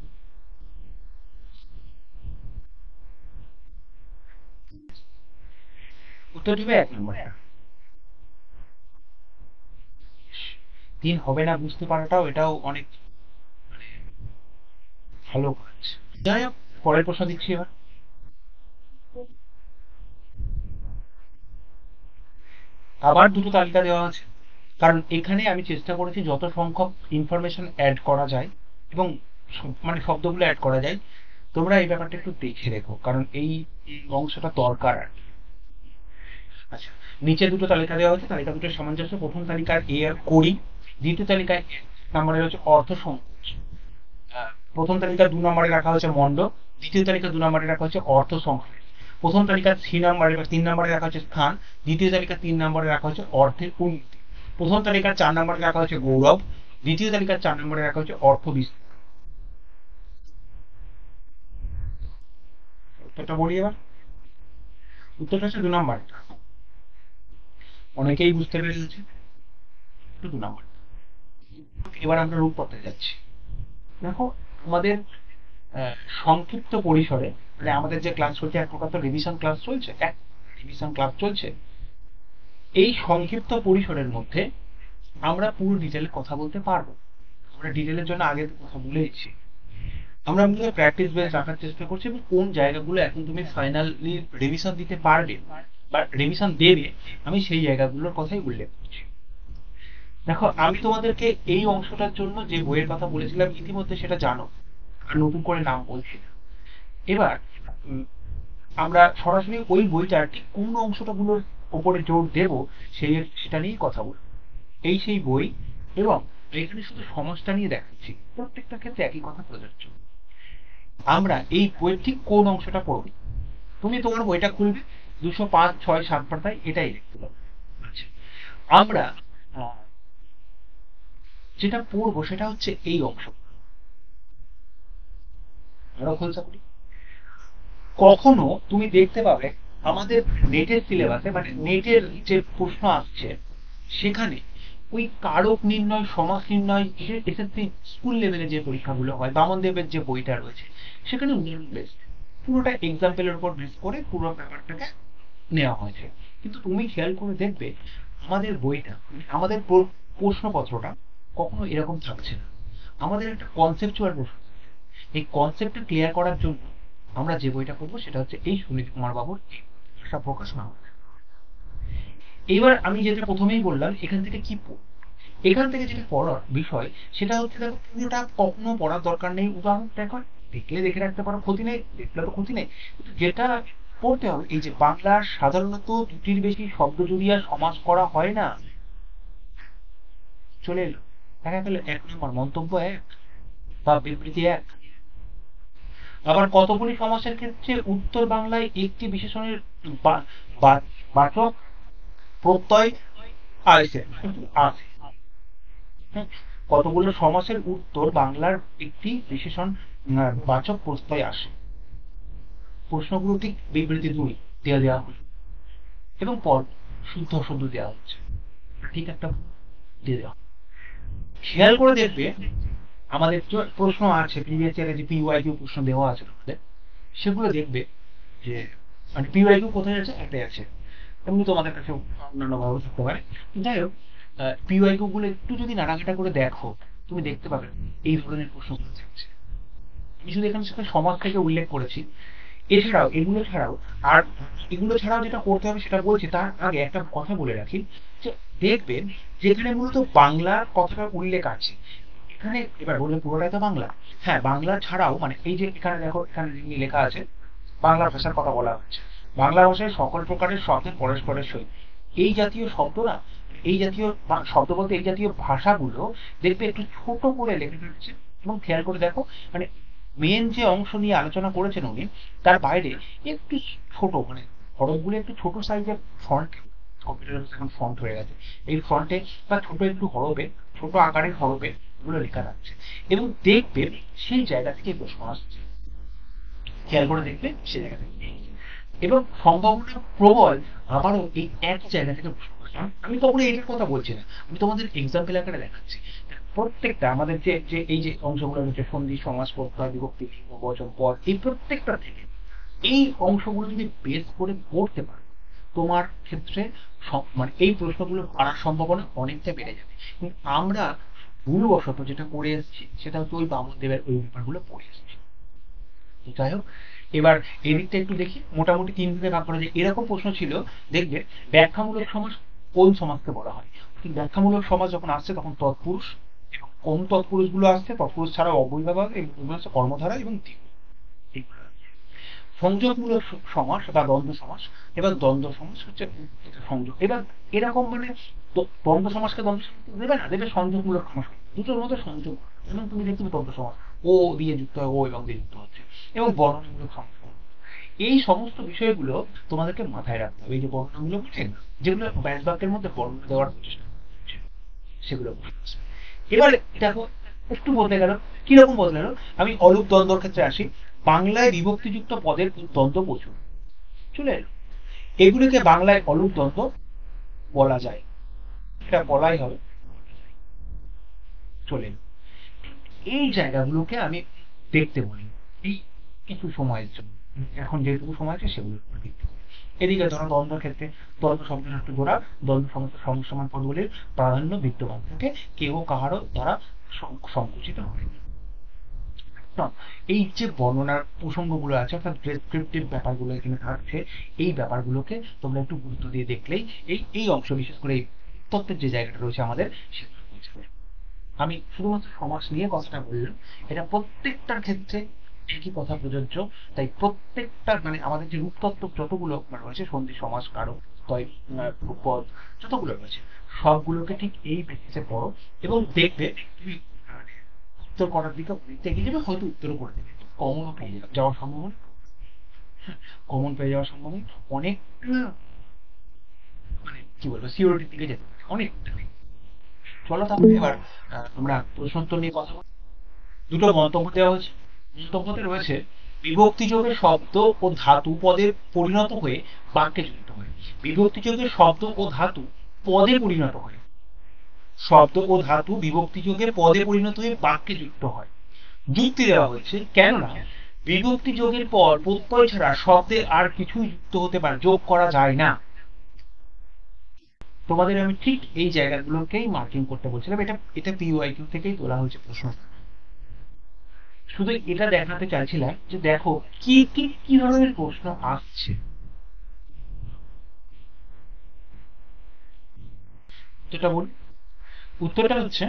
উত্তর দিবে 1 নম্বরটা। 3 হবে না বুঝতে পারাটাও এটাও অনেক ভালো কাজ। যাই হোক, পরের প্রশ্ন দিচ্ছি এবার। আবার দুটো তালিকা দেওয়া আছে, কারণ এখানে আমি চেষ্টা করেছি যত সংখ্যক ইনফরমেশন অ্যাড করা যায় এবং মানে শব্দগুলো অ্যাড করা যায়। তোমরা এই ব্যাপারটা একটু দেখে রেখো, কারণ এই অংশটা দরকার আর কি। আচ্ছা, নিচে দুটো তালিকা দেওয়া হচ্ছে, তালিকা দুটো সামঞ্জস্য। প্রথম তালিকার এ আর করি, দ্বিতীয় তালিকায় নম্বরে হচ্ছে অর্থ সংকোচ। প্রথম তালিকা 2 নম্বরে রাখা হচ্ছে মণ্ডপ, দ্বিতীয় তালিকা 2 নম্বরে রাখা হচ্ছে অর্থ সংকোচ। প্রথম তালিকা 3 নম্বরে বা 3 নম্বরে রাখা হচ্ছে স্থান, দ্বিতীয় তালিকা 3 নম্বরে রাখা হচ্ছে অর্থের উন্নতি। প্রথম তালিকার 4 নম্বরে রাখা হচ্ছে গৌরব, দ্বিতীয় তালিকার 4 নম্বরে রাখা হচ্ছে অর্থ বিস্তার। উত্তরটা বলি এবার। উত্তরটা হচ্ছে 2 নম্বর। অনেকেই বুঝতে পেরেছে, 2 নম্বর। এবার আমরা রূপপথে যাচ্ছি। দেখো, আমাদের সংক্ষিপ্ত পরিসরে, মানে আমাদের যে ক্লাস চলছে এক প্রকার তো রিভিশন ক্লাস চলছে, এই সংক্ষিপ্ত পরিসরের মধ্যে আমরা পুরো ডিটেলে কথা বলতে পারবো। আমরা ডিটেলের জন্য আগে তো কথা বলেইছি। আমরা মূলত প্র্যাকটিস বেস রাখার চেষ্টা করছি, এবং কোন জায়গাগুলো এখন তুমি ফাইনালি রিভিশন দিতে পারবে বা রিভিশন দেবে, আমি সেই জায়গাগুলোর কথাই উল্লেখ করছি। দেখো, আমি তোমাদেরকে এই অংশটার জন্য যে বইয়ের কথা বলেছিলাম ইতিমধ্যে সেটা জানো, আর নতুন করে নাম বলছি না। এবার আমরা সরাসরি ওই বইটার ঠিক কোন অংশটাগুলোর উপরে জোর দেব সেটা নিয়েই কথা বলবো। এই সেই বই, এবং এখানে শুধু সমাজটা নিয়ে দেখাচ্ছি, প্রত্যেকটা ক্ষেত্রে একই কথা প্রযোজ্য। আমরা এই বইয়ের ঠিক কোন অংশটা পড়ব, তুমি তোমার বইটা খুলবে, 205, 6, 7 পাতায় এটাই লিখতে পারবে। আচ্ছা, আমরা যেটা পড়বো সেটা হচ্ছে এই অংশ। আরো খোলসা করি। কখনো তুমি দেখতে পাবে আমাদের নেটের সিলেবাসে, মানে নেটের যে প্রশ্ন আসছে সেখানে ওই কারক নির্ণয়, সমাস নির্ণয়, এসএসসি স্কুল লেভেলে যে পরীক্ষাগুলো হয়, বামন দেবের যে বইটা রয়েছে সেখানে উদাহরণ বেসড, পুরোটা এক্সাম্পলের উপর বেস করে পুরো ব্যাপারটাকে নেওয়া হয়েছে। কিন্তু তুমি খেয়াল করে দেখবে আমাদের বইটা, আমাদের প্রশ্নপত্রটা কখনো এরকম থাকছে না। আমাদের একটা কনসেপচুয়াল প্রশ্ন। এই কনসেপ্টটা ক্লিয়ার করার জন্য আমরা যে বইটা পড়বো সেটা হচ্ছে এই সুনীত কুমার বাবুর ভাষা প্রকাশ বাংলা। এবার আমি যেটা প্রথমেই বললাম, এখান থেকে কি এখান থেকে যেটা পড়ার বিষয় সেটা হচ্ছে, দেখো পুরোটা কখনো পড়ার দরকার নেই। উদাহরণ দেখো, দেখলে দেখে রাখতে পারো, ক্ষতি নেই, দেখলে তো ক্ষতি নেই। যেটা পড়তে হবে, এই যে বাংলার সাধারণত 2টির বেশি শব্দ জুড়িয়া সমাস করা হয় না, চলে এলো দেখা গেল 1 নম্বর মন্তব্য 1 বা বিবৃতি 1। আবার কতগুলি সমাসের ক্ষেত্রে উত্তর বাংলায় একটি বিশেষণের বাচক প্রত্যয় আছে। কতগুলো সমাসের উত্তর বাংলার একটি বিশেষণ বাচক প্রত্যয় আসে। প্রশ্নগুলো ঠিক বিবৃতি 2 দেওয়া হলো, এবং পর শুদ্ধ অশুদ্ধ দেওয়া হচ্ছে, ঠিক একটা দিয়ে দেওয়া। খেয়াল করে দেখবে আমাদের প্রশ্ন আছে প্রিভিয়াস ইয়ারে, যে পিওয়াইকিউ প্রশ্ন দেওয়া আছে তোমাদের, সেগুলো দেখবে যে মানে পিওয়াইকিউ কোথায় আছে, একটাই আছে। এমনি তোমাদের কাছে অন্যান্য ভাবে থাকতে পারে, যাই হোক, পিওয়াইকিউ গুলো একটু যদি নাড়াঘাটা করে দেখো, তুমি দেখতে পাবে এই ধরনের প্রশ্নগুলো থাকছে। আমি শুধু এখানে সেটা সমাজ থেকে উল্লেখ করেছি। এছাড়াও এগুলো ছাড়াও যেটা করতে হবে সেটা বলছি, তার আগে একটা কথা বলে রাখি, যে দেখবেন যেখানে মূলত বাংলার কথাটা উল্লেখ আছে এখানে, এবার বললে পুরোটাই তো বাংলা, হ্যাঁ বাংলা ছাড়াও, মানে এই যে এখানে দেখো, এখানে লেখা আছে বাংলা ভাষার কথা বলা হচ্ছে, বাংলা ভাষায় সকল প্রকারের শব্দের পরস্পরের সহিত, এই জাতীয় শব্দ না, এই জাতীয় শব্দ বলতে এই জাতীয় ভাষাগুলো দেখবে একটু ছোট করে লেখা থাকছে। এবং খেয়াল করে দেখো, মানে মেন যে অংশ নিয়ে আলোচনা করেছেন উনি, তার বাইরে একটু ছোট, মানে হরফগুলো একটু ছোট সাইজের ফন্ট, কম্পিউটার এখন ফন্ট হয়ে গেছে, এই ফন্টে বা ছোট একটু হরফে, ছোট আকারের হরফে এগুলো লেখা থাকছে, এবং দেখবে সেই জায়গা থেকে প্রশ্ন আসছে। খেয়াল করে দেখবে সেই জায়গা থেকে, এবং সম্ভাবনা প্রবল আবারও এই এক জায়গা থেকে প্রশ্ন আসছে। আমি তখন এইটার কথা বলছি না, আমি তোমাদের এক্সাম্পল আকারে দেখাচ্ছি। প্রত্যেকটা আমাদের যে যে এই যে অংশগুলো রয়েছে, সন্ধি, সমাস, প্রত্যয়, বিভক্তি, লিঙ্গ, বচন, পদ, এই প্রত্যেকটা থেকে এই অংশগুলো যদি বেস করে পড়তে পারো, তোমার ক্ষেত্রে মানে এই প্রশ্নগুলো পারার সম্ভাবনা অনেকটা বেড়ে যাবে। কিন্তু আমরা ভুলবশত যেটা করে এসেছি সেটা হচ্ছে ওই বামন দেবের ওই ব্যাপারগুলো পড়ে এসেছি। যাই হোক, এবার এদিকটা একটু দেখি। মোটামুটি 3 ভাগে ভাগ করা যায়। এরকম প্রশ্ন ছিল, দেখবে ব্যাখ্যামূলক সমাস কোন সমাজকে বলা হয়। ব্যাখ্যামূলক সমাজ যখন আসছে তখন তৎপুরুষ এবং কোন তৎপুরুষ গুলো আসছে, তৎপুরুষ ছাড়া অব্যয়ভাব, এগুলো হচ্ছে কর্মধারা এবং দ্বিগু। এইগুলো আছে। সংযোগমূলক সমাস বা দ্বন্দ্ব সমাস। এবার দ্বন্দ্ব সমাস হচ্ছে সংযোগ। এবার এরকম মানে দ্বন্দ্ব সমাসকে দ্বন্দ্ব সমাস দেবে না, দেবে সংযোগমূলক সমাস, দুটোর মধ্যে সংযোগ। এবং তুমি দেখবে দ্বন্দ্ব সমাস ও দিয়ে যুক্ত হয়, ও এবং দিয়ে যুক্ত হচ্ছে, এবং বর্ণনামূলক সমাস। এই সমস্ত বিষয়গুলো তোমাদেরকে মাথায় রাখতে হবে। এই যে বর্ণনামূলক মানে যেগুলো ব্যাস বাক্যের মধ্যে বর্ণনা দেওয়ার চেষ্টা করছে, সেগুলো বুঝতে। এবার দেখো একটু বদলে গেল। কিরকম বদলে গেল? আমি অলুপ দ্বন্দ্বর ক্ষেত্রে আসি। বাংলায় বিভক্তিযুক্ত পদের দ্বন্দ্ব প্রচুর চলে এলো, এগুলিকে বাংলায় অলুপ দ্বন্দ্ব বলা যায়, এটা বলাই হবে, চলে এলো। এই জায়গাগুলোকে আমি দেখতে বলি এই কিছু সময়ের জন্য, এখন যেটুকু সময় আছে সেগুলোর উপর ভিত্তি করে। এদিকে ধরো দ্বন্দ্বের ক্ষেত্রে দ্বন্দ্ব শব্দের একটু জোড়া, দ্বন্দ্ব সমস্ত সমসমান পদগুলির প্রাধান্য বিদ্যমান থাকে, কেউ কাহারও দ্বারা সংকুচিত হয় না। এই যে বর্ণনার প্রসঙ্গগুলো আছে, অর্থাৎ ডেসক্রিপটিভ ব্যাপারগুলো এখানে থাকছে, এই ব্যাপারগুলোকে তোমরা একটু গুরুত্ব দিয়ে দেখলেই এই এই অংশ, বিশেষ করে এই তত্ত্বের যে জায়গাটা রয়েছে আমাদের, সেগুলো হয়ে যাবে। আমি শুধুমাত্র সমাস নিয়ে কথাটা বললাম, এটা প্রত্যেকটার ক্ষেত্রে একই কথা প্রযোজ্য। তাই প্রত্যেকটা মানে আমাদের যে রূপতত্ত্ব যতগুলো রয়েছে, সন্ধি, সমাস, কারক, তয়, রূপপদ যতগুলো রয়েছে, সবগুলোকে ঠিক এই বেসিসে পড়ো, এবং দেখবে তুমি উত্তর করার দিকে অনেকটা এগিয়ে যাবে, হয়তো উত্তরও করে দেবে, কমনও পেয়ে যাওয়ার সম্ভাবনা, কমন পেয়ে যাওয়ার সম্ভাবনা অনেকটা, মানে কি বলবো, সিওরিটির দিকে যেতে পারে অনেকটা। চলো তাহলে এবার আমরা প্রশ্নোত্তর নিয়ে কথা বলি। দুটো মন্তব্য দেওয়া হয়েছে। মন্তব্যতে রয়েছে বিভক্তিযোগে শব্দ ও ধাতু পদে পরিণত হয়ে বাক্যে যুক্ত হয়। বিভক্তিযোগে শব্দ ও ধাতু পদে পরিণত হয়, শব্দ ও ধাতু বিভক্তিযোগে পদে পরিণত হয়ে বাক্যে যুক্ত হয়। যুক্তি দেওয়া হয়েছে কেননা বিভক্তি যোগের পর প্রত্যয় ছাড়া শব্দে আর কিছুই যুক্ত হতে পারে, যোগ করা যায় না। তোমাদের আমি ঠিক এই জায়গাগুলোকেই মার্কিং করতে বলছিলাম। এটা এটা পিওআইকিউ থেকেই তোলা হয়েছে প্রশ্ন। শুধু এটা দেখাতে চাইছিলাম যে দেখো কি কি কি ধরনের প্রশ্ন আসছে। উত্তরটা বলি। উত্তরটা হচ্ছে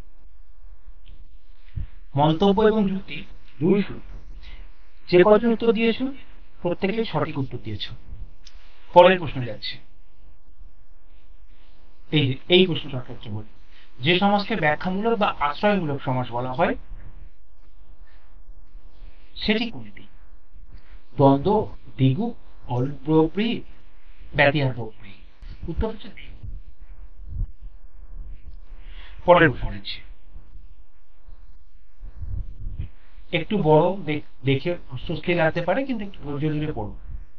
মন্তব্য এবং যুক্তি দুই সূত্র। যে কজন উত্তর দিয়েছো প্রত্যেকেই সঠিক উত্তর দিয়েছো। পরের প্রশ্ন যাচ্ছে। এই এই প্রশ্নটার ক্ষেত্রে বলি, যে সমাজকে ব্যাখ্যামূলক বা আশ্রয়মূলক সমাস বলা হয় সেটি কোনটি? দ্বন্দ্ব, দ্বিগু, অলুপ বহুব্রীহি, ব্যতিহার বহুব্রীহি। উত্তর হচ্ছে দ্বিগু। পরের প্রশ্ন আছে, একটু বড়, দেখে অস্বস্তি লাগতে পারে, কিন্তু একটু ধৈর্য ধরে পড়ো।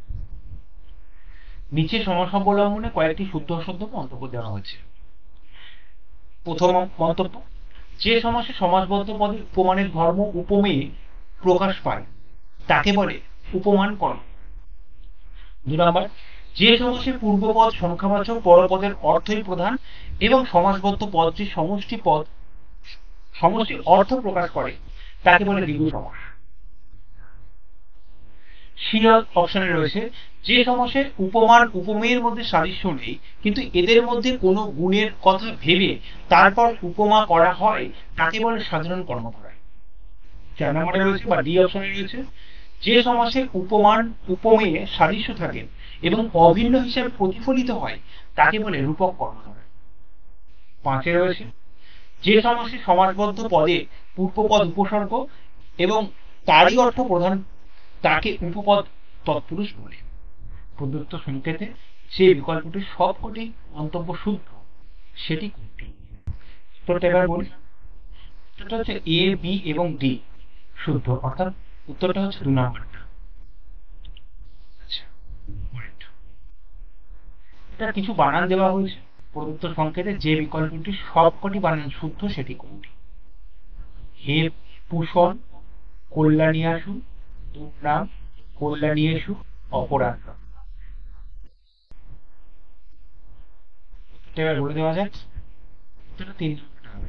নিচে সমাস অবলম্বনে কয়েকটি শুদ্ধ অশুদ্ধ মন্তব্য দেওয়া হয়েছে। প্রথম মন্তব্য, যে সমাসে সমাসবদ্ধ পদে উপমানের ধর্ম উপমেয়ে প্রকাশ পায় তাকে বলে উপমান কর্ম। 2 নম্বর, যে সমাসে পূর্বপদ সংখ্যাবাচক পরপদের অর্থই প্রধান এবং সমাসবদ্ধ পদটি সমষ্টি অর্থ প্রকাশ করে তাকে বলে দ্বিগু সমাস। সি অপশনে রয়েছে, যে সমাসে উপমান উপমেয়ের মধ্যে সাদৃশ্য নেই কিন্তু এদের মধ্যে কোনো গুণের কথা ভেবে তারপর উপমা করা হয় তাকে বলে সাধারণ কর্মধারা। 4 নম্বরে রয়েছে বা ডি অপশনে রয়েছে, যে সমাসে উপমান উপমেয়ে সাদৃশ্য থাকে এবং অভিন্ন হিসাবে প্রতিফলিত হয় তাকে বলে রূপক কর্মধারা। 5 রয়েছে, যে সমাসে সমাসবদ্ধ পদে পূর্বপদ উপসর্গ এবং তারই অর্থ প্রধান তাকে উপপদ তৎপুরুষ বলে। প্রদত্ত সংকেতে যে বিকল্পটির সবকটি মন্তব্য শুদ্ধ সেটি কোনটি? উত্তরটা এবার বলি। উত্তরটা হচ্ছে এ, বি এবং ডি শুদ্ধ, অর্থাৎ উত্তরটা হচ্ছে 2 নম্বরটা। আচ্ছা, এটা কিছু বানান দেওয়া হয়েছে প্রদত্ত সংকেতে, যে বিকল্পটির সবকটি বানান শুদ্ধ সেটি কোনটি? হে পুষণ, কল্যাণিয়াসু, দুর্নাম, কল্যাণীয়েষু, অপরাধ। এবার বলে দেওয়া যাক, উত্তরটা 3 নম্বরটা হবে।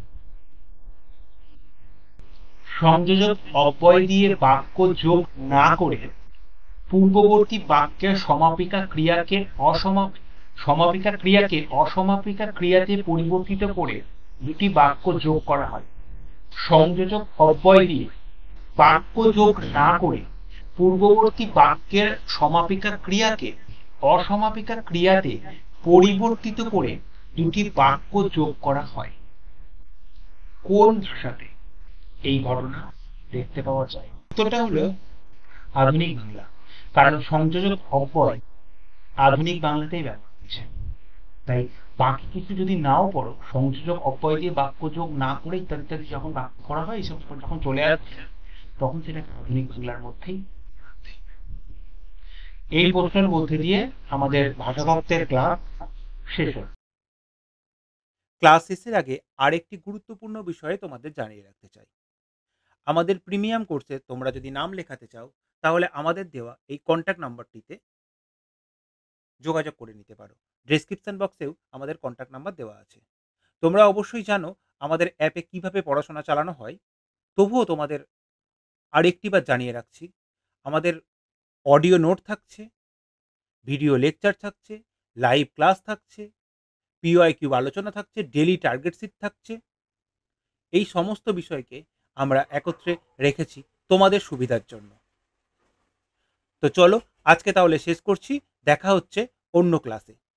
সংযোজক অব্যয় দিয়ে বাক্য যোগ না করে পূর্ববর্তী বাক্যের সমাপিকা ক্রিয়াকে অসমাপিকা ক্রিয়াতে পরিবর্তিত করে দুটি বাক্য যোগ করা হয়, সংযোজক অব্যয় দিয়ে বাক্য যোগ না করে পূর্ববর্তী বাক্যের সমাপিকা ক্রিয়াকে অসমাপিকা ক্রিয়াতে পরিবর্তিত করে দুটি বাক্য যোগ করা হয়। কোন ভাষাতে এই ঘটনা দেখতে পাওয়া যায়? উত্তরটা হলো আধুনিক বাংলা, কারণ সংযোজক অব্যয় আধুনিক বাংলাতেই ব্যবহার হচ্ছে। তাই বাকি কিছু যদি নাও পড়ো, সংযোজক অব্যয় দিয়ে বাক্য যোগ না করে ইত্যাদি ইত্যাদি যখন বাক্য করা হয়, এইসব যখন চলে আসছে তখন সেটা আধুনিক বাংলার মধ্যেই। এই প্রশ্নের মধ্যে দিয়ে আমাদের ভাষাতত্ত্বের ক্লাস শেষ হল। ক্লাস শেষের আগে আরেকটি গুরুত্বপূর্ণ বিষয়ে তোমাদের জানিয়ে রাখতে চাই। আমাদের প্রিমিয়াম কোর্সে তোমরা যদি নাম লেখাতে চাও, তাহলে আমাদের দেওয়া এই কন্ট্যাক্ট নাম্বারটিতে যোগাযোগ করে নিতে পারো। ডেসক্রিপশন বক্সেও আমাদের কন্ট্যাক্ট নাম্বার দেওয়া আছে। তোমরা অবশ্যই জানো আমাদের অ্যাপে কিভাবে পড়াশোনা চালানো হয়, তবুও তোমাদের আরেকটিবার জানিয়ে রাখছি, আমাদের অডিও নোট থাকছে, ভিডিও লেকচার থাকছে, লাইভ ক্লাস থাকছে, PYQ আলোচনা থাকছে, ডেলি টার্গেট শিট থাকছে। এই সমস্ত বিষয়কে আমরা একত্রে রেখেছি তোমাদের সুবিধার জন্য। তো চলো আজকে তাহলে শেষ করছি, দেখা হচ্ছে অন্য ক্লাসে।